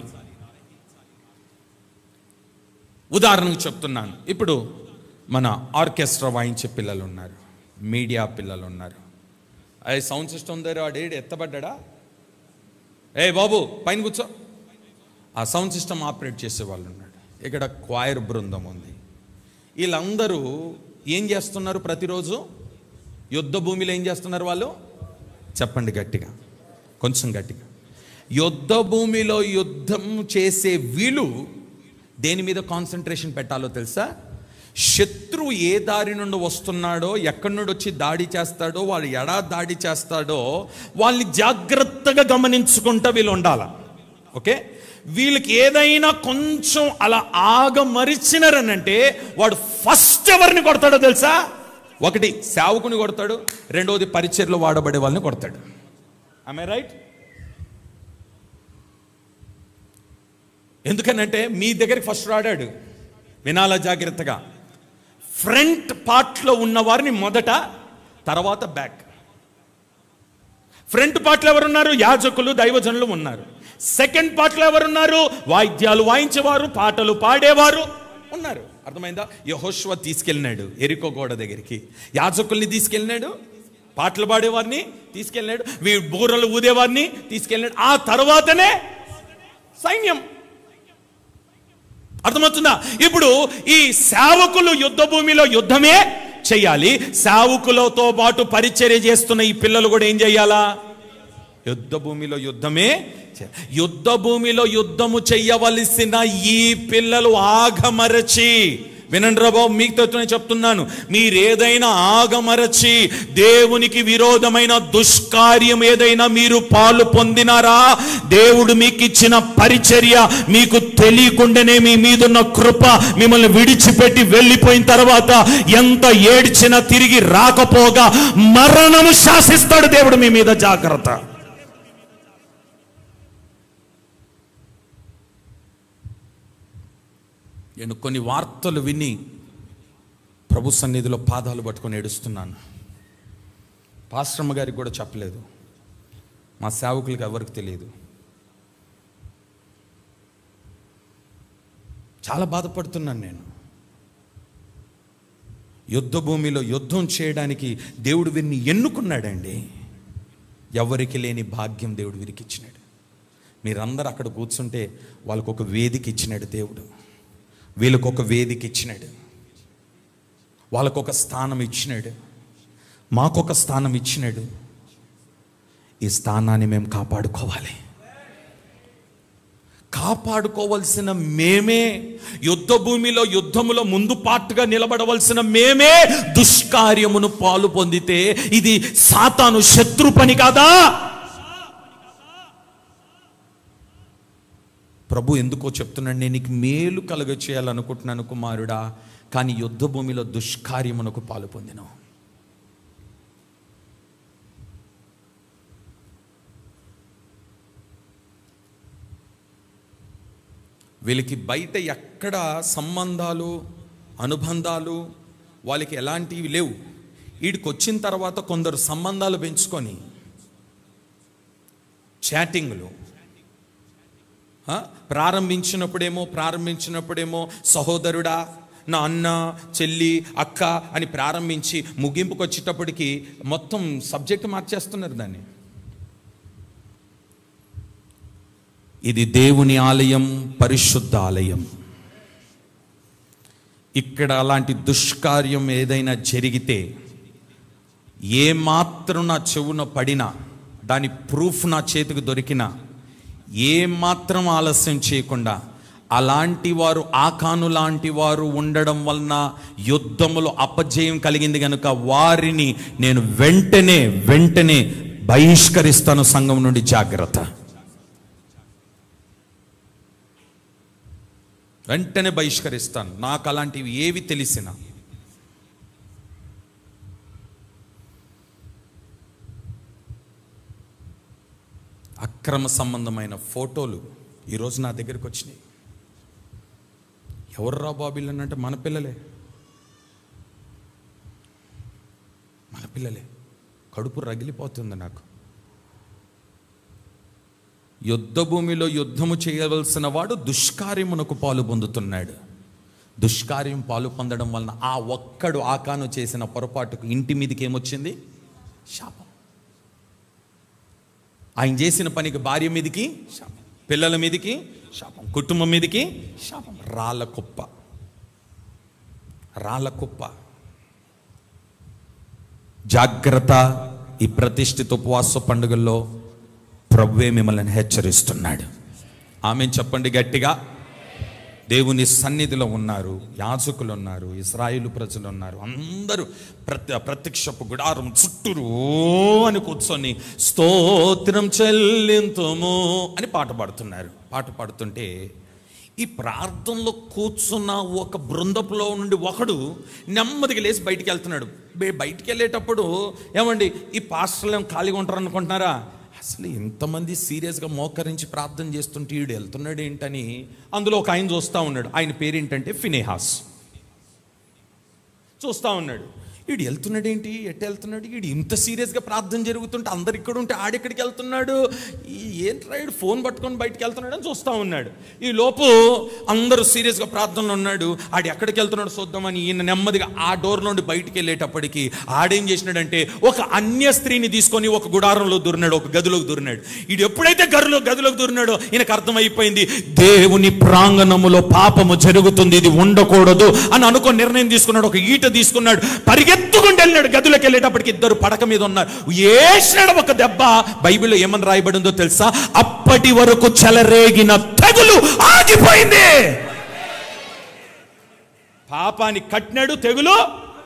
ఉదాహరణకు చెప్తున్నాను. ఇప్పుడు మన ఆర్కెస్ట్రా వాయించే పిల్లలు ఉన్నారు, మీడియా పిల్లలు ఉన్నారు. అది సౌండ్ సిస్టమ్ దగ్గర వాడేడు ఎత్తబడ్డా, ఏ బాబు పైన కూర్చో. ఆ సౌండ్ సిస్టమ్ ఆపరేట్ చేసే వాళ్ళు ఉన్నాడు. ఇక్కడ క్వైర్ బృందం ఉంది. వీళ్ళందరూ ఏం చేస్తున్నారు? ప్రతిరోజు యుద్ధ భూమిలో ఏం చేస్తున్నారు వాళ్ళు? చెప్పండి గట్టిగా, కొంచెం గట్టిగా. యుద్ధ భూమిలో యుద్ధం చేసే వీళ్ళు దేని మీద కాన్సన్ట్రేషన్ పెట్టాలో తెలుసా? శత్రువు ఏ దారి నుండి వస్తున్నాడో, ఎక్కడి నుండి వచ్చి దాడి చేస్తాడో, వాళ్ళు ఎడా దాడి చేస్తాడో వాళ్ళని జాగ్రత్తగా గమనించుకుంటా వీళ్ళు ఉండాల. ఓకే, వీళ్ళకి ఏదైనా కొంచెం అలా ఆగమరిచినారనంటే వాడు ఫస్ట్ ఎవరిని కొడతాడో తెలుసా? ఒకటి సేవకుని కొడతాడు, రెండోది పరిచర్లో వాడబడే వాళ్ళని కొడతాడు. ఆమె రైట్? ఎందుకనంటే మీ దగ్గరికి ఫస్ట్ రాడాడు. వినాలా జాగ్రత్తగా. ఫ్రంట్ పార్ట్లో ఉన్న వారిని మొదట, తర్వాత బ్యాక్. ఫ్రంట్ పార్ట్లో ఎవరున్నారు? యాజకులు, దైవజనులు ఉన్నారు. సెకండ్ పార్ట్లో ఎవరున్నారు? వాయిద్యాలు వాయించేవారు, పాటలు పాడేవారు ఉన్నారు. అర్థమైందా? యెహోషువ తీసుకెళ్ళినాడు ఎరికో గోడ దగ్గరికి, యాజకుల్ని తీసుకెళ్ళినాడు, పాటలు పాడేవారిని తీసుకెళ్ళినాడు, వీ బూరలు ఊదేవారిని తీసుకెళ్ళినాడు. ఆ తర్వాతనే సైన్యం. అర్థమవుతుందా? ఇప్పుడు ఈ సేవకులు యుద్ధ భూమిలో యుద్ధమే చెయ్యాలి. సేవకులతో పాటు పరిచర్య చేస్తున్న ఈ పిల్లలు కూడా ఏం చెయ్యాలా? యుద్ధ భూమిలో యుద్ధమే. యుద్ధ భూమిలో యుద్ధము చెయ్యవలసిన ఈ పిల్లలు ఆగమరచి, వినండి రా బాబు, మీకు తోనే చెప్తున్నాను, మీరేదైనా ఆగమరచి దేవునికి విరోధమైన దుష్కార్యం ఏదైనా మీరు పాలు పొందినారా, దేవుడు మీకు ఇచ్చిన పరిచర్య మీకు తెలియకుండానే మీ మీదున్న కృప మిమ్మల్ని విడిచిపెట్టి వెళ్ళిపోయిన తర్వాత ఎంత ఏడ్చినా తిరిగి రాకపోగా మరణము శాసిస్తాడు దేవుడు మీ మీద. జాగ్రత్త. నేను కొన్ని వార్తలు విని ప్రభు సన్నిధిలో పాదాలు పట్టుకొని ఏడుస్తున్నాను. పాస్టర్మ గారికి కూడా చెప్పలేదు, మా సేవకులకి ఎవరికి తెలియదు. చాలా బాధపడుతున్నాను నేను. యుద్ధ భూమిలో యుద్ధం చేయడానికి దేవుడు వీరిని ఎన్నుకున్నాడండి. ఎవరికి లేని భాగ్యం దేవుడు వీరికి ఇచ్చినాడు. మీరందరూ అక్కడ కూర్చుంటే వాళ్ళకు ఒక వేదిక ఇచ్చినాడు దేవుడు, వీళ్ళకు ఒక వేదిక ఇచ్చినాడు, వాళ్ళకొక స్థానం ఇచ్చినాడు, మాకొక స్థానం ఇచ్చినాడు. ఈ స్థానాన్ని మేము కాపాడుకోవాలి. కాపాడుకోవలసిన మేమే, యుద్ధ భూమిలో యుద్ధములో ముందు పాటుగా నిలబడవలసిన మేమే దుష్కార్యమును పాలు పొందితే ఇది సాతాను శత్రు పని కాదా? ప్రభు ఎందుకో చెప్తున్నాడు, నేను నీకు మేలు కలుగ చేయాలనుకుంటున్నాను కుమారుడా, కానీ యుద్ధ భూమిలో దుష్కార్యమునకు పాలు పొందినావు. వీళ్ళకి బయట ఎక్కడ సంబంధాలు, అనుబంధాలు వాళ్ళకి ఎలాంటివి లేవు. వీడికి వచ్చిన తర్వాత కొందరు సంబంధాలు పెంచుకొని చాటింగ్లు ప్రారంభించినప్పుడేమో ప్రారంభించినప్పుడేమో సహోదరుడా, నా అన్న, చెల్లి, అక్క అని ప్రారంభించి ముగింపుకు వచ్చేటప్పటికి మొత్తం సబ్జెక్ట్ మార్చేస్తున్నారు దాన్ని. ఇది దేవుని ఆలయం, పరిశుద్ధ ఆలయం. ఇక్కడ అలాంటి దుష్కార్యం ఏదైనా జరిగితే, ఏ మాత్రం నా చెవున పడినా, దాని ప్రూఫ్ నా చేతికి దొరికినా, ఏ మాత్రం ఆలస్యం చేయకుండా, అలాంటి వారు ఆకాను లాంటి వారు ఉండడం వలన యుద్ధములో అపజయం కలిగింది కనుక వారిని నేను వెంటనే వెంటనే బహిష్కరిస్తాను సంఘం నుండి. జాగ్రత్త. వెంటనే బహిష్కరిస్తాను. నాకు అలాంటివి ఏవి తెలిసినా. అక్రమ సంబంధమైన ఫోటోలు ఈరోజు నా దగ్గరికి వచ్చినాయి. ఎవర్రా బాబీలు అనంటే మన పిల్లలే, మన పిల్లలే. కడుపు రగిలిపోతుంది నాకు. యుద్ధ భూమిలో యుద్ధము చేయవలసిన వాడు దుష్కార్యమునకు పాలు పొందుతున్నాడు. దుష్కార్యం పాలు పొందడం వలన ఆ ఒక్కడు ఆకాను చేసిన పొరపాటుకు ఇంటి మీదకి ఏమొచ్చింది? శాపం. ఆయన చేసిన పనికి భార్య మీదకి శాపం, పిల్లల మీదకి శాపం, కుటుంబం మీదకి శాపం. రాళ్ళ కుప్ప, రాళ్ళ కుప్ప. జాగ్రత్త. ఈ ప్రతిష్ఠిత ఉపవాస పండుగల్లో ప్రభువే మిమ్మల్ని హెచ్చరిస్తున్నాడు. ఆమెన్ చెప్పండి గట్టిగా. దేవుని సన్నిధిలో ఉన్నారు, యాజకులు ఉన్నారు, ఇశ్రాయేలు ప్రజలు ఉన్నారు, అందరూ ప్రత్య ప్రత్యక్షపు గుడారం చుట్టూరు అని కూర్చొని స్తోత్రం చెల్లింతుము అని పాట పాడుతున్నారు. పాట పాడుతుంటే ఈ ప్రార్థనలో కూర్చున్న ఒక బృందపులో నుండి ఒకడు నెమ్మదిగా లేచి బయటికి వెళ్తున్నాడు. బయటికి వెళ్ళేటప్పుడు ఏమండి ఈ పాస్టర్లు ఏం ఖాళీగా ఉంటారు అనుకుంటున్నారా? అసలు ఎంతమంది సీరియస్గా మోకరించి ప్రార్థన చేస్తుంటే వీడు వెళ్తున్నాడు ఏంటని అందులో ఒక ఆయన చూస్తూ ఉన్నాడు. ఆయన పేరేంటంటే ఫినెహాస్. చూస్తూ ఉన్నాడు, వీడు వెళ్తున్నాడు ఏంటి, ఎట్ట వెళ్తున్నాడు, వీడు ఇంత సీరియస్గా ప్రార్థన జరుగుతుంటే అందరు ఇక్కడ ఉంటే ఆడెక్కడికి వెళ్తున్నాడు, ఏంట్రా వీడు ఫోన్ పట్టుకొని బయటికి వెళ్తున్నాడు అని చూస్తూ ఉన్నాడు. ఈ లోపు అందరూ సీరియస్గా ప్రార్థనలో ఉన్నాడు. ఆడు ఎక్కడికి వెళ్తున్నాడు చూద్దామని ఈయన నెమ్మదిగా ఆ డోర్ నుండి బయటికి వెళ్ళేటప్పటికి ఆడేం చేసినాడంటే ఒక అన్య స్త్రీని తీసుకొని ఒక గుడారంలో దూరినాడు, ఒక గదిలోకి దూరినాడు. వీడు ఎప్పుడైతే గదిలో గదిలోకి దూరినాడో ఈయనకు అర్థమైపోయింది, దేవుని ప్రాంగణములో పాపము జరుగుతుంది, ఇది ఉండకూడదు అని అనుకో నిర్ణయం తీసుకున్నాడు. ఒక ఈట తీసుకున్నాడు, పరిగె ఎత్తుకుంటూ వెళ్ళాడు. గదులకు వెళ్ళేటప్పటికి ఇద్దరు పడక మీద ఉన్నారు. వేసినాడు ఒక దెబ్బ. బైబిల్లో ఏమని రాయబడిందో తెలుసా? అప్పటి వరకు చెలరేగిన తెగులు ఆగిపోయింది. పాపాన్ని కట్టినాడు, తెగులు.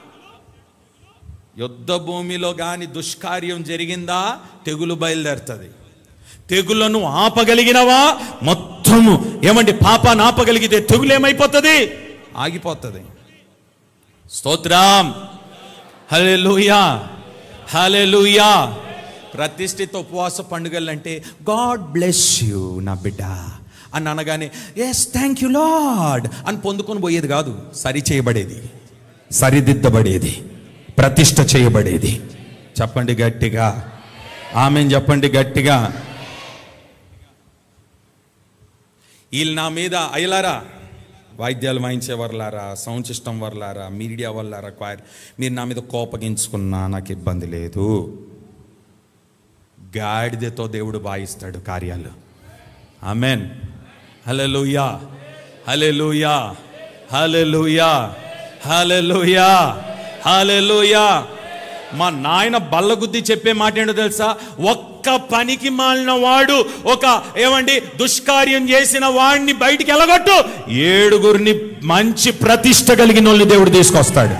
యుద్ధ భూమిలో గాని దుష్కార్యం జరిగిందా తెగులు బయలుదేరుతుంది. తెగులను ఆపగలిగినవా మొత్తము ఏమండి పాపాన్ని ఆపగలిగితే తెగులు ఏమైపోతుంది? ఆగిపోతుంది. స్తోత్రం, హల్లెలూయా, హల్లెలూయా. ప్రతిష్ఠిత ఉపవాస పండుగలు అంటే గాడ్ బ్లెస్ యూ నా బిడ్డ అని అనగానే ఎస్ థ్యాంక్ యూ లార్డ్ అని పొందుకొని పోయేది కాదు. సరి చేయబడేది, సరిదిద్దబడేది, ప్రతిష్ఠ చేయబడేది. చెప్పండి గట్టిగా ఆమేన్, చెప్పండి గట్టిగా. వీళ్ళు నా మీద అయ్యలారా, వాయిద్యాలు వాయించే వర్లారా, సౌండ్ సిస్టమ్ వర్లారా, మీడియా వర్లారా, క్వైర్, మీరు నా మీద కోపగించుకున్నా నాకు ఇబ్బంది లేదు. గాడిదతో దేవుడు వాయిస్తాడు కార్యాలు. Amen, hallelujah, hallelujah, hallelujah, hallelujah, hallelujah. మా నాయన బల్లగుద్ది చెప్పే మాట ఏంటో తెలుసా? ఒక్క పనికి మాలిన వాడు, ఒక ఏమండి దుష్కార్యం చేసిన వాడిని బయటికి వెళ్ళగొట్టు, ఏడుగురిని మంచి ప్రతిష్ట కలిగిన వాళ్ళని దేవుడు తీసుకొస్తాడు.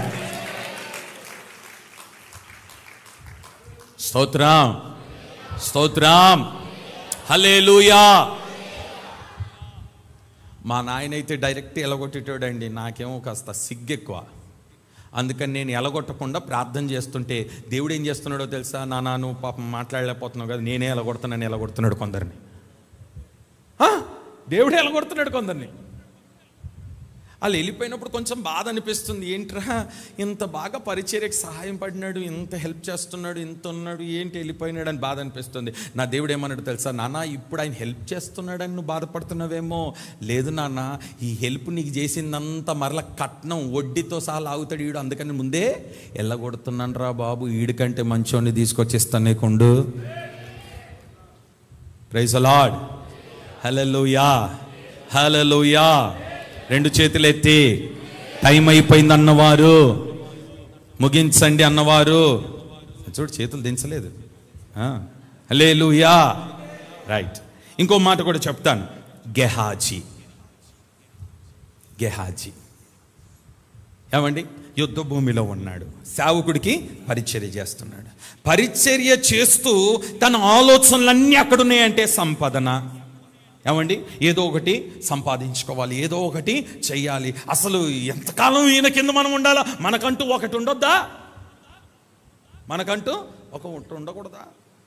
స్తోత్రం, స్తోత్రం, హల్లెలూయా. మా నాయన అయితే డైరెక్ట్ ఎలగొట్టేటోడండి. నాకేమో కాస్త సిగ్గెక్కువ. అందుకని నేను ఎలగొట్టకుండా ప్రార్థన చేస్తుంటే దేవుడు ఏం చేస్తున్నాడో తెలుసా? నాన్న నువ్వు పాపం మాట్లాడలేకపోతున్నావు కదా, నేనే ఎలగొడుతున్నాను ఎలగొడుతున్నాడు కొందరిని. దేవుడే ఎలగొడుతున్నాడు కొందరిని. వాళ్ళు వెళ్ళిపోయినప్పుడు కొంచెం బాధ అనిపిస్తుంది. ఏంట్రా ఇంత బాగా పరిచర్యకు సహాయం పడినాడు, ఇంత హెల్ప్ చేస్తున్నాడు, ఇంత ఉన్నాడు, ఏంటి వెళ్ళిపోయినాడు అని బాధ అనిపిస్తుంది. నా దేవుడు ఏమన్నాడు తెలుసా? నాన్న ఇప్పుడు ఆయన హెల్ప్ చేస్తున్నాడని నువ్వు బాధపడుతున్నావేమో. లేదు నాన్న, ఈ హెల్ప్ నీకు చేసిందంతా మరల కట్నం వడ్డీతో సహా లాగుతాడు ఈడు, అందుకని ముందే వెళ్ళగొడుతున్నాను రా బాబు, ఈడికంటే మంచోని తీసుకొచ్చిస్తాను నీకుండు. Praise the Lord, hallelujah, hallelujah. రెండు చేతులు ఎత్తి టైం అయిపోయింది అన్నవారు ముగించండి అన్నవారు. చూడు చేతులు దించలేదు. హల్లెలూయా, రైట్. ఇంకో మాట కూడా చెప్తాను. గెహాజీ, గెహాజీ ఏమండి యుద్ధ భూమిలో ఉన్నాడు, సేవకుడికి పరిచర్య చేస్తున్నాడు. పరిచర్య చేస్తూ తన ఆలోచనలన్నీ అక్కడున్నాయంటే సంపాదన, ఏమండి ఏదో ఒకటి సంపాదించుకోవాలి, ఏదో ఒకటి చెయ్యాలి. అసలు ఎంతకాలం ఈయన కింద మనం ఉండాలా? మనకంటూ ఒకటి ఉండొద్దా? మనకంటూ ఒక ఉండకూడదా?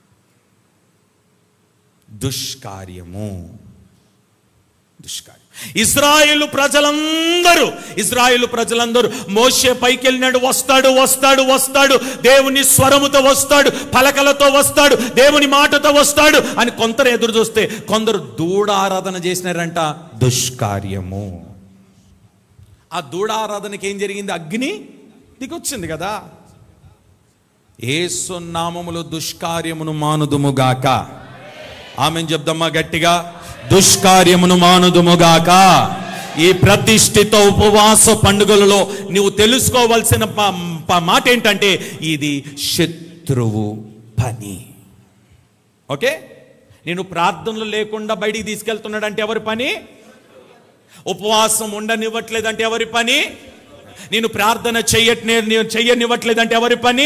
దుష్కార్యము, దుష్కార్యం. ఇశ్రాయేలు ప్రజలందరూ ఇశ్రాయేలు ప్రజలందరూ మోషే పైకి వెళ్ళినాడు, వస్తాడు వస్తాడు వస్తాడు, దేవుని స్వరముతో వస్తాడు, పలకలతో వస్తాడు, దేవుని మాటతో వస్తాడు అని కొందరు ఎదురు చూస్తే కొందరు దూడారాధన చేసినారంట. దుష్కార్యము. ఆ దూడారాధనకి ఏం జరిగింది? అగ్ని దిగొచ్చింది కదా. యేసు నామములో దుష్కార్యమును మానుదుముగాక. ఆమెన్ చెప్దమ్మా గట్టిగా. దుష్కార్యమును మానుదుముగాక. ఈ ప్రతిష్ఠిత ఉపవాస పండుగలలో నువ్వు తెలుసుకోవాల్సిన మాట ఏంటంటే ఇది శత్రువు పని. ఓకే, నేను ప్రార్థనలు లేకుండా బయటికి తీసుకెళ్తున్నాడంటే ఎవరి పని? ఉపవాసం ఉండనివ్వట్లేదంటే ఎవరి పని? నేను ప్రార్థన చెయ్యట్నే నేను చెయ్యనివ్వట్లేదంటే ఎవరి పని?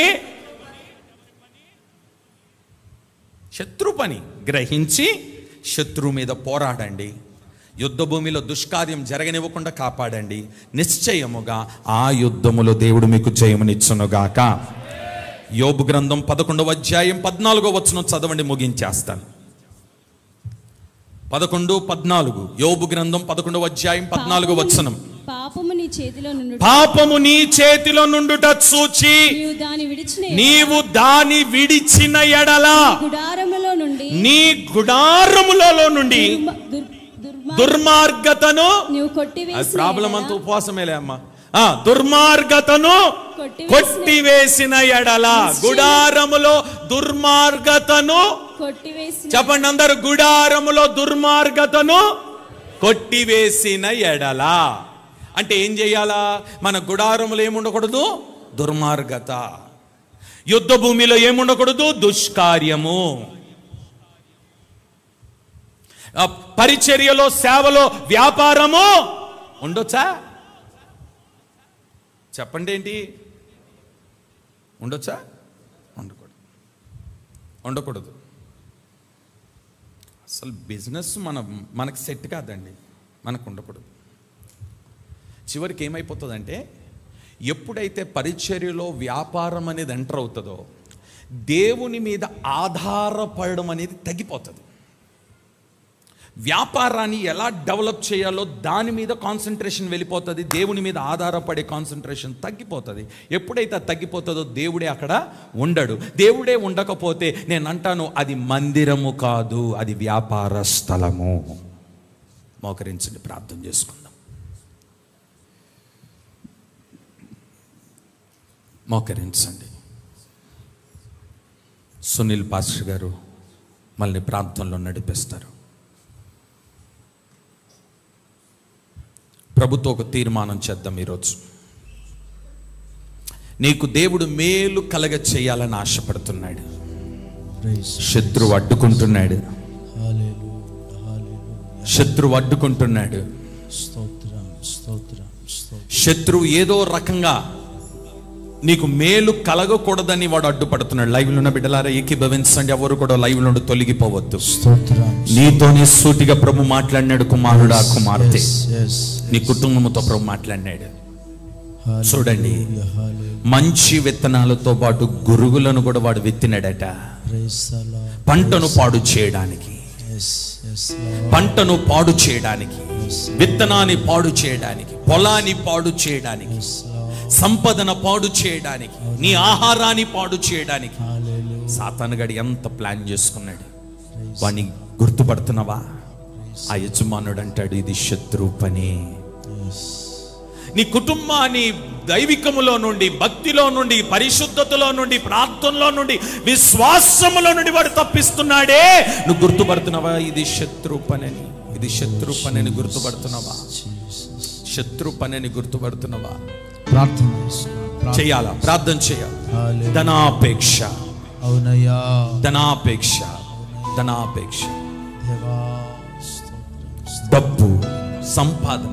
శత్రు పని. గ్రహించి శత్రువు మీద పోరాడండి. యుద్ధ భూమిలో దుష్కార్యం జరగనివ్వకుండా కాపాడండి. నిశ్చయముగా ఆ యుద్ధములో దేవుడు మీకు జయమునిచ్చునుగాక. యోబు గ్రంథం పదకొండవ అధ్యాయం పద్నాలుగో వచనం చదవండి, ముగించేస్తాను. పదకొండు పద్నాలుగు యోబు గ్రంథం పదకొండవ అధ్యాయం పద్నాలుగో వచనం. పాపము నీ చేతిలో నుండుట పాపము నీ చేతిలో నుండుట చూచి నీవు దాని విడిచిన నీవు దాని విడిచిన ఎడల గుడారములో నుండి నీ గుడారములలో నుండి దుర్మ- దుర్- దుర్మా- దుర్మార్గతను, నీవు కొట్టివేసిన ప్రాబ్లం ఎడల, అంత ఉపవాసమేలే అమ్మా, ఆ దుర్మార్గతను కొట్టివేసిన- కొట్టివేసిన ఎడల, గుడారములో దుర్మార్గతను కొట్టివేసిన చెప్పండి అందరు, గుడారములో దుర్మార్గతను కొట్టివేసిన ఎడల. అంటే ఏం చేయాలా? మన గుడారములో ఏముండకూడదు? దుర్మార్గత. యుద్ధ భూమిలో ఏముండకూడదు? దుష్కార్యము. పరిచర్యలో, సేవలో, వ్యాపారము ఉండొచ్చా? చెప్పండి, ఏంటి ఉండొచ్చా? ఉండకూడదు. ఉండకూడదు. అసలు బిజినెస్ మన మనకు సెట్ కాదండి, మనకు ఉండకూడదు. చివరికి ఏమైపోతుందంటే, ఎప్పుడైతే పరిచర్యలో వ్యాపారం అనేది ఎంటర్ అవుతుందో దేవుని మీద ఆధారపడడం అనేది తగ్గిపోతుంది. వ్యాపారాన్ని ఎలా డెవలప్ చేయాలో దాని మీద కాన్సన్ట్రేషన్ వెళ్ళిపోతుంది. దేవుని మీద ఆధారపడే కాన్సన్ట్రేషన్ తగ్గిపోతుంది. ఎప్పుడైతే తగ్గిపోతుందో దేవుడే అక్కడ ఉండడు. దేవుడే ఉండకపోతే నేను అంటాను, అది మందిరము కాదు, అది వ్యాపార స్థలము. మోకరించండి, ప్రార్థన చేసుకుందాం. మోకరించండి. సునీల్ పాస్టర్ గారు మళ్ళీ ప్రాంతంలో నడిపిస్తారు. ప్రభుతో ఒక తీర్మానం చేద్దాం ఈరోజు. నీకు దేవుడు మేలు కలగ చేయాలని ఆశపడుతున్నాడు. శత్రువు అడ్డుకుంటున్నాడు. శత్రువు అడ్డుకుంటున్నాడు. శత్రువు ఏదో రకంగా నీకు మేలు కలగకూడదని వాడు అడ్డుపడుతున్నాడు. లైవ్ లో ఉన్న బిడ్డలారా ఏకీభవించండి. ఎవరు కూడా లైవ్ లో తొలగిపోవద్దు. నీతోనే సూటిగా ప్రభు మాట్లాడినాడు. కుమారుడా, కుమార్తె, నీ కుటుంబంతో ప్రభు మాట్లాడినాడు. చూడండి, మంచి విత్తనాలతో పాటు గురుగులను కూడా వాడు విత్తినాడట. పంటను పాడు చేయడానికి, పంటను పాడు చేయడానికి, విత్తనాన్ని పాడు చేయడానికి, పొలాన్ని పాడు చేయడానికి, సంపదన పాడు చేయడానికి, నీ ఆహారాన్ని పాడు చేయడానికి సాతానుగాడు ఎంత ప్లాన్ చేసుకున్నాడు. వాణ్ణి గుర్తుపడుతున్నావా? ఆ యజమానుడు అంటాడు, ఇది శత్రు పని. నీ కుటుంబాన్ని దైవికములో నుండి, భక్తిలో నుండి, పరిశుద్ధతలో నుండి, ప్రార్థనలో నుండి, విశ్వాసములో నుండి వాడు తప్పిస్తున్నాడే. నువ్వు గుర్తుపడుతున్నావా? ఇది శత్రు పని, ఇది శత్రు పని గుర్తుపడుతున్నావా? శత్రు పని గుర్తుపడుతున్నావా? ప్రార్థన చేయాలా? ప్రార్థన చేయాలి. ధనాపేక్ష, ధనాపేక్ష, ధనాపేక్ష, డబ్బు, సంపాదన.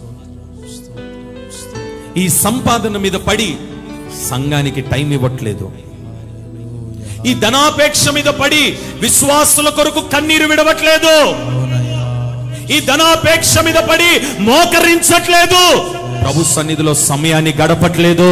ఈ సంపాదన మీద పడి సంఘానికి టైం ఇవ్వట్లేదు. ఈ ధనాపేక్ష మీద పడి విశ్వాసుల కొరకు కన్నీరు విడవట్లేదు. ఈ ధనాపేక్ష మీద పడి మోకరించట్లేదు. ప్రభు సన్నిధిలో సమయాన్ని గడపట్లేదు.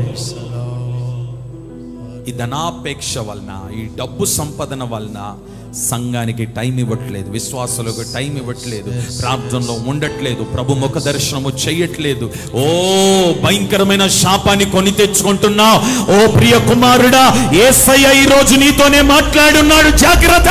ఈ ధనాపేక్ష వలన, ఈ డబ్బు సంపాదన వలన సంఘానికి టైం ఇవ్వట్లేదు, విశ్వాసులకు టైం ఇవ్వట్లేదు, ప్రార్థనలో ఉండట్లేదు, ప్రభు ముఖ దర్శనము చేయట్లేదు. ఓ భయంకరమైన శాపాన్ని కొని తెచ్చుకుంటున్నావు. ఓ ప్రియ కుమారుడా, యేసయ్య ఈ రోజు నీతోనే మాట్లాడున్నాడు. జాగ్రత్త.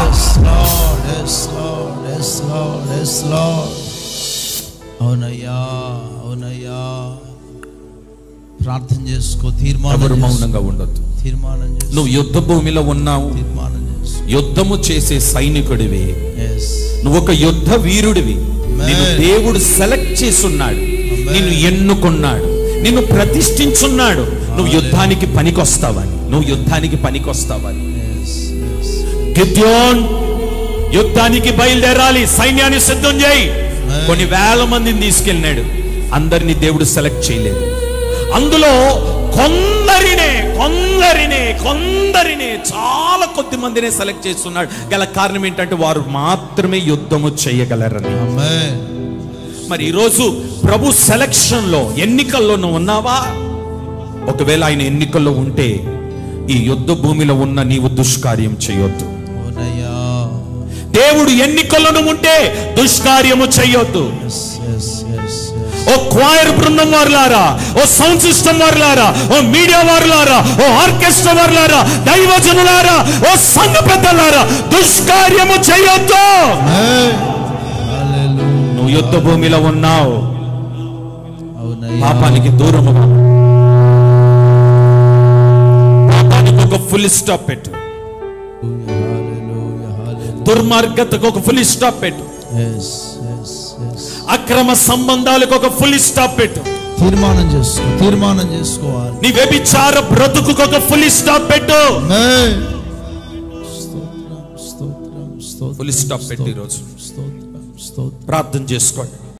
అవునయ్యా, అవునయ్యా. ప్రార్థన చేసుకో. తీర్మానం మౌనంగా ఉండొద్దు. తీర్మానం చేసుకో. నువ్వు యుద్ధ భూమిలో ఉన్నావు. తీర్మానం చేసుకో. యుద్ధము చేసే సైనికుడివి. Yes. నువ్వు ఒక యుద్ధ వీరుడివి. నిన్ను దేవుడు సెలెక్ట్ చేసున్నాడు, నిన్ను ఎన్నుకున్నాడు, నిన్ను ప్రతిష్ఠించున్నాడు. నువ్వు యుద్ధానికి పనికొస్తావని, నువ్వు యుద్ధానికి పనికొస్తావని. గిద్యోన్ యుద్ధానికి బయలుదేరాలి. సైన్యాన్ని సిద్ధం చేయి. కొన్ని వేల మందిని తీసుకెళ్ళినాడు, అందరినీ దేవుడు సెలెక్ట్ చేయలేదు. అందులో కొందరినే కొందరినే కొందరినే చాలా కొద్ది మందినే సెలెక్ట్ చేస్తున్నాడు. గల కారణం ఏంటంటే వారు మాత్రమే యుద్ధము చేయగలరని. ఆమేన్. మరి ఈరోజు ప్రభు సెలక్షన్ లో, ఎన్నికల్లో నువ్వు ఉన్నావా? ఒకవేళ ఆయన ఎన్నికల్లో ఉంటే ఈ యుద్ధ భూమిలో ఉన్న నీవు దుష్కార్యం చేయొద్దు. అవునయ్యా. దేవుడు ఎన్నికల్లో ఉంటే దుష్కార్యము చేయొద్దు. Yes, yes, yes, yes. ఓ క్వైర్ బృందం వారులారా, ఓ సౌండ్ సిస్టమ్ వారులారా, ఓ మీడియా వారులారా, ఓ ఆర్కెస్ట్రా వారులారా, దైవజనులారా, ఓ సంఘ పెద్దలారా, దుష్కార్యము చేయొద్దు. ఆమేన్. హల్లెలూయా. నువ్వు యుద్ధ భూమిలో ఉన్నావు, అవునయ్యా. పాపానికి దూరముగా, పాపానికి ఒక ఫుల్ స్టాప్ పెట్టు, హల్లెలూయా. హల్లెలూయా. దుర్మార్గతకు ఒక ఫుల్ స్టాప్ పెట్టు, Yes, yes, yes. అక్రమ సంబంధాలకు ఒక ఫుల్ స్టాప్ పెట్టు, తీర్మానం చేసుకో, తీర్మానం చేసుకోవాలి. నీ వ్యభిచార బ్రతుకుకు ఒక ఫుల్ స్టాప్ పెట్టు. ఆమేన్. స్తోత్రం, స్తోత్రం, స్తోత్రం. ఫుల్ స్టాప్ పెట్టి ఈరోజు స్తోత్రం, స్తోత్రం. ప్రార్థన చేసుకోండి.